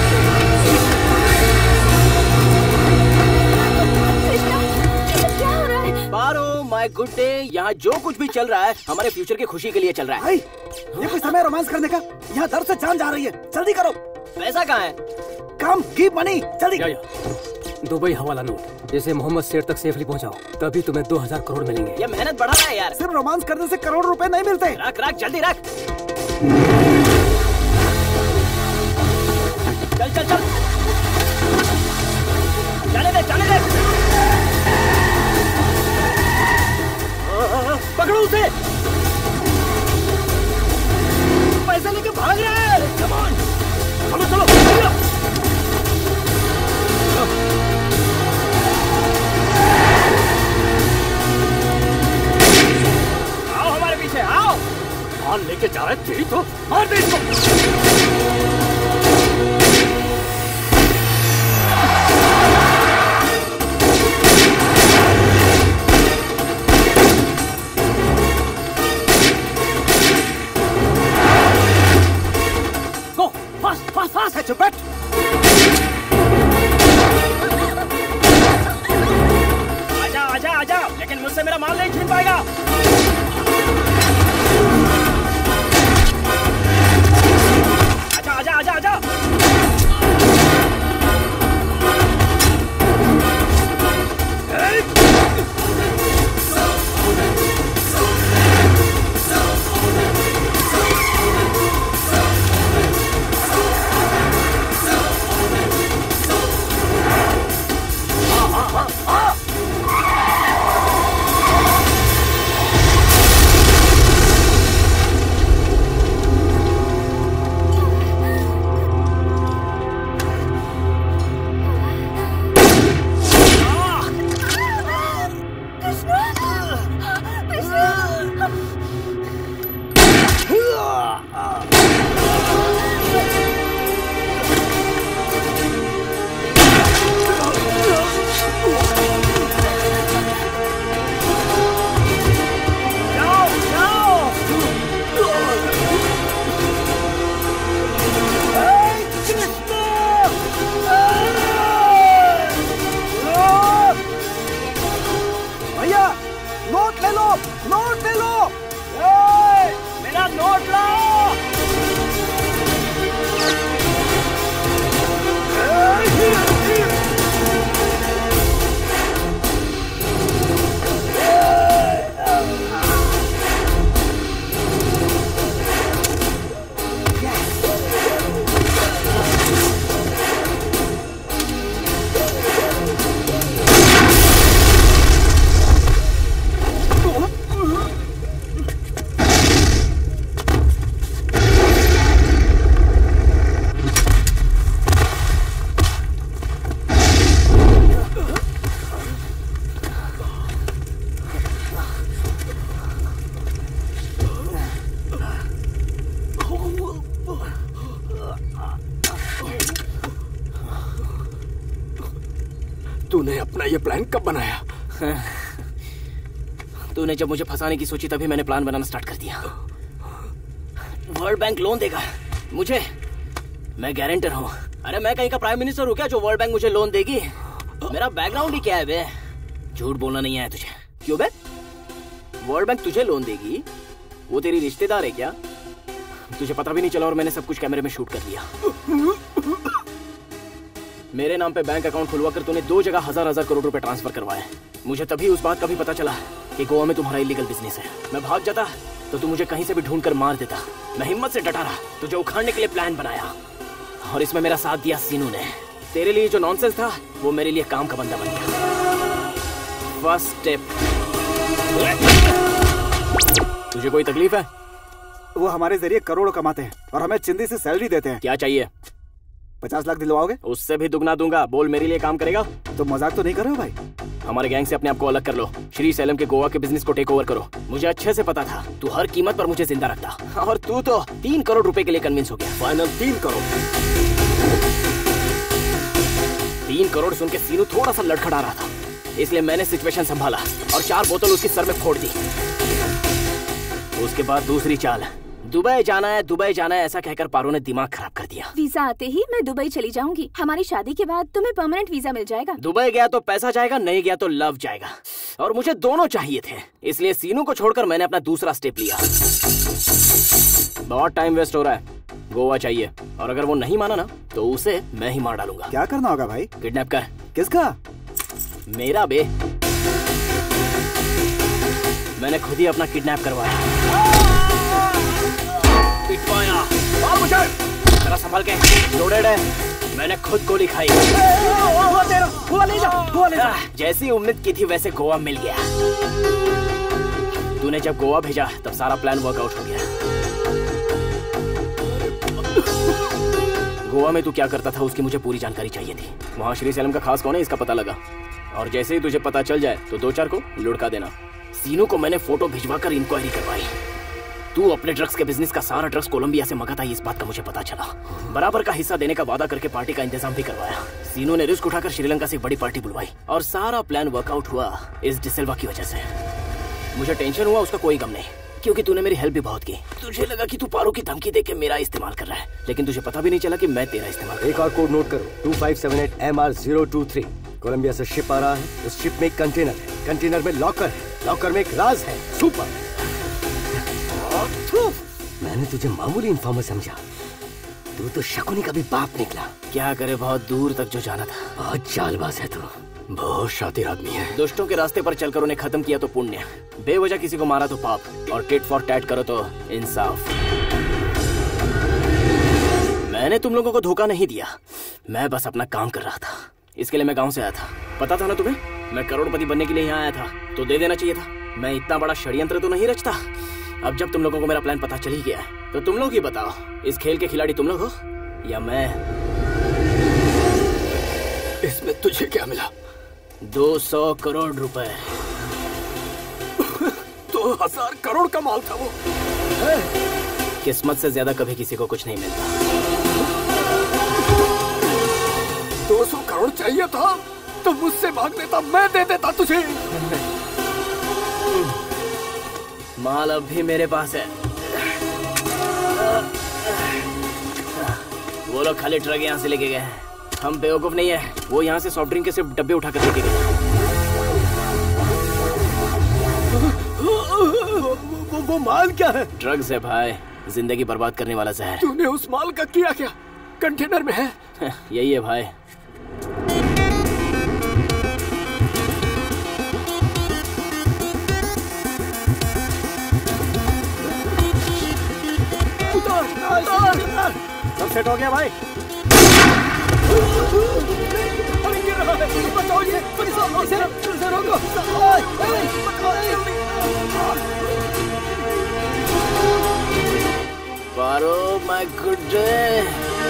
क्या हो रहा है? बारो माय गुड डे, यहाँ जो कुछ भी चल रहा है हमारे फ्यूचर की खुशी के लिए चल रहा है। ये कोई समय रोमांस करने का? यहाँ दर्द से जान जा रही है, जल्दी करो। पैसा कहाँ है? कम गिव मनी, जल्दी। दुबई हवाला नोट, जैसे मोहम्मद शेर तक सेफली पहुंचाओ, तभी तुम्हें दो हजार करोड़ मिलेंगे। ये मेहनत बढ़ा रहा है यार। सिर्फ रोमांस करने से करोड़ रुपए नहीं मिलते। रख रख जल्दी रख। चल चल चल, जाने दे जाने दे। पकड़ो उसे। पैसे लेके भाग रहा है। कम ऑन, चलो चलो चलो। आओ हमारे पीछे आओ। कौन लेके जा रहा है? तेरी तो मार दे इसको। फास्ट है चुपट। आजा आजा आजा, लेकिन मुझसे मेरा माल नहीं छीन पाएगा। आजा आजा आजा आजा। तूने अपना ये प्लान कब बनाया? तूने जब मुझे फंसाने की सोची तभी मैंने प्लान बनाना स्टार्ट कर दिया। वर्ल्ड बैंक लोन देगा मुझे, मैं गारंटर हूँ। अरे मैं कहीं का प्राइम मिनिस्टर हूँ क्या जो वर्ल्ड बैंक मुझे लोन देगी? मेरा बैकग्राउंड ही क्या है बे? झूठ बोलना नहीं आया तुझे? क्यों बे? वर्ल्ड बैंक तुझे लोन देगी? वो तेरी रिश्तेदार है क्या? तुझे पता भी नहीं चला और मैंने सब कुछ कैमरे में शूट कर लिया। मेरे नाम पे बैंक अकाउंट खुलवा कर तूने दो जगह हजार हजार करोड़ रुपए ट्रांसफर करवाए। मुझे तभी उस बात का भी पता चला कि गोवा में तुम्हारा इलीगल बिजनेस है। मैं भाग जाता तो तू मुझे कहीं से भी ढूंढ कर मार देता। मैं हिम्मत से डटा रहा, तुझे उखाड़ने के लिए प्लान बनाया और इसमें मेरा साथ दिया सीनू ने। तेरे लिए जो नॉनसेंस था वो मेरे लिए काम का बंदा बन गया। First step. तुझे कोई तकलीफ है? वो हमारे जरिए करोड़ों कमाते हैं और हमें चिंदी से सैलरी देते हैं। क्या चाहिए? पचास लाख दिलवाओगे? उससे भी दुगना दूंगा। बोल, मेरे लिए काम करेगा? तो मजाक तो नहीं कर रहे हो भाई? हमारे गैंग से अपने आप को अलग कर लो। श्री सैलम के गोवा के बिजनेस को टेक ओवर करो। मुझे अच्छे से पता था तू हर कीमत पर मुझे जिंदा रखता और तू तो तीन करोड़ रुपए के लिए कन्विंस हो गया। फाइनल तीन करोड़। तीन करोड़ सुन के सीनू थोड़ा सा लड़खड़ा रहा था, इसलिए मैंने सिचुएशन संभाला और चार बोतल उसके सर में फोड़ दी। उसके बाद दूसरी चाल, दुबई जाना है, दुबई जाना है, ऐसा कहकर पारो ने दिमाग खराब कर दिया। वीजा आते ही मैं दुबई चली जाऊंगी। हमारी शादी के बाद तुम्हें परमानेंट वीजा मिल जाएगा। दुबई गया तो पैसा जाएगा, नहीं गया तो लव जाएगा, और मुझे दोनों चाहिए थे। इसलिए सीनू को छोड़कर मैंने अपना दूसरा स्टेप लिया। बहुत टाइम वेस्ट हो रहा है, गोवा चाहिए, और अगर वो नहीं माना ना तो उसे मैं ही मार डालूंगा। क्या करना होगा भाई? किडनैप कर। किसका? मेरा बे। मैंने खुद ही अपना किडनैप करवाया। पिटवाया। और मुझे जरा संभाल के, लोडेड है, मैंने खुद गोली खाई। हुआ तेरा, हुआ ले जा, हुआ ले जा। जैसी उम्मीद की थी वैसे गोवा मिल गया। तूने जब गोवा भेजा तब सारा प्लान वर्कआउट हो गया। गोवा में तू क्या करता था उसकी मुझे पूरी जानकारी चाहिए थी। वहाँ श्री सैलम का खास कौन है इसका पता लगा, और जैसे ही तुझे पता चल जाए तो दो चार को लुढ़का देना। सीनू को मैंने फोटो भिजवाकर इंक्वायरी करवाई। तू अपने ड्रग्स के बिजनेस का सारा ड्रग्स कोलंबिया से मंगाता है, इस बात का मुझे पता चला। बराबर का हिस्सा देने का वादा करके पार्टी का इंतजाम भी करवाया। सीनू ने रिस्क उठाकर श्रीलंका से एक बड़ी पार्टी बुलवाई, और सारा प्लान वर्कआउट हुआ इस डिसिल्वा की वजह से। मुझे टेंशन हुआ, उसका कोई गम नहीं, क्योंकि तूने मेरी हेल्प भी बहुत की। तुझे लगा कि तू पारो की धमकी देके मेरा इस्तेमाल कर रहा है, लेकिन तुझे पता भी नहीं चला कि मैं तेरा इस्तेमाल। एक और कोड नोट करो, two five seven eight M R zero two three. Colombia से शिप आ रहा है, उस शिप में एक कंटेनर है, कंटेनर में लॉकर है, लॉकर में एक राज है। सुपर। मैंने तुझे मामूली इन्फॉर्मर समझा, तू तो शकुनी का भी बाप निकला। क्या करे, बहुत दूर तक जो जाना था। बहुत चालबाज है तू, बहुत शातिर आदमी है। दुष्टों के रास्ते पर चलकर उन्हें खत्म किया तो पुण्य, बेवजह किसी को मारा तो पाप, और टिट फॉर टैट करो तो इंसाफ। मैंने तुम लोगों को धोखा नहीं दिया, मैं बस अपना काम कर रहा था। इसके लिए मैं गांव से आया था। पता था ना तुम्हें, मैं करोड़पति बनने के लिए यहाँ आया था, तो दे देना चाहिए था। मैं इतना बड़ा षड्यंत्र तो नहीं रचता। अब जब तुम लोगों को मेरा प्लान पता चल ही गया है तो तुम लोग ही बताओ, इस खेल के खिलाड़ी तुम लोग हो या मैं? इसमें तुझे क्या मिला? दो सौ करोड़ रुपए। दो हजार करोड़ का माल था वो। किस्मत से ज्यादा कभी किसी को कुछ नहीं मिलता। दो सौ करोड़ चाहिए था तो मुझसे मांग लेता, मैं दे देता तुझे। माल अब भी मेरे पास है। वो लोग खाली ट्रक यहाँ से लेके गए हैं। हम बेवकूफ नहीं है, वो यहाँ से सॉफ्ट ड्रिंक के सिर्फ डब्बे उठाकर लेके गए। वो, वो, वो माल क्या है? ड्रग्स है भाई, जिंदगी बर्बाद करने वाला जहर। तूने उस माल का किया क्या? कंटेनर में है। यही है भाई। सब सेट हो गया भाई? Paro my good day.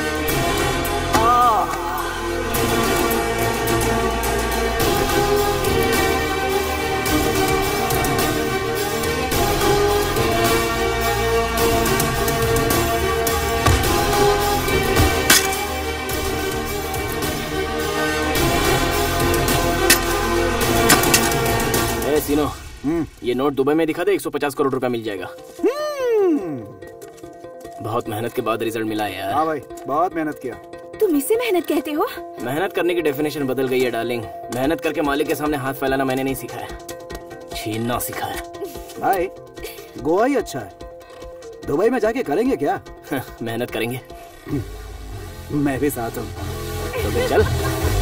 सीनो, ये नोट दुबई में दिखा दे, एक सौ पचास करोड़ रुपया मिल जाएगा। बहुत मेहनत के बाद रिजल्ट मिला है यार। हाँ भाई, बहुत मेहनत किया। तुम इसे मेहनत कहते हो? मेहनत करने की डेफिनेशन बदल गई है डार्लिंग। मेहनत करके मालिक के सामने हाथ फैलाना मैंने नहीं सीखा है, छीनना सीखा है। भाई, गोवा ही अच्छा है। दुबई में जाके करेंगे क्या? मेहनत करेंगे। मैं भी साथ हूँ। तो चल।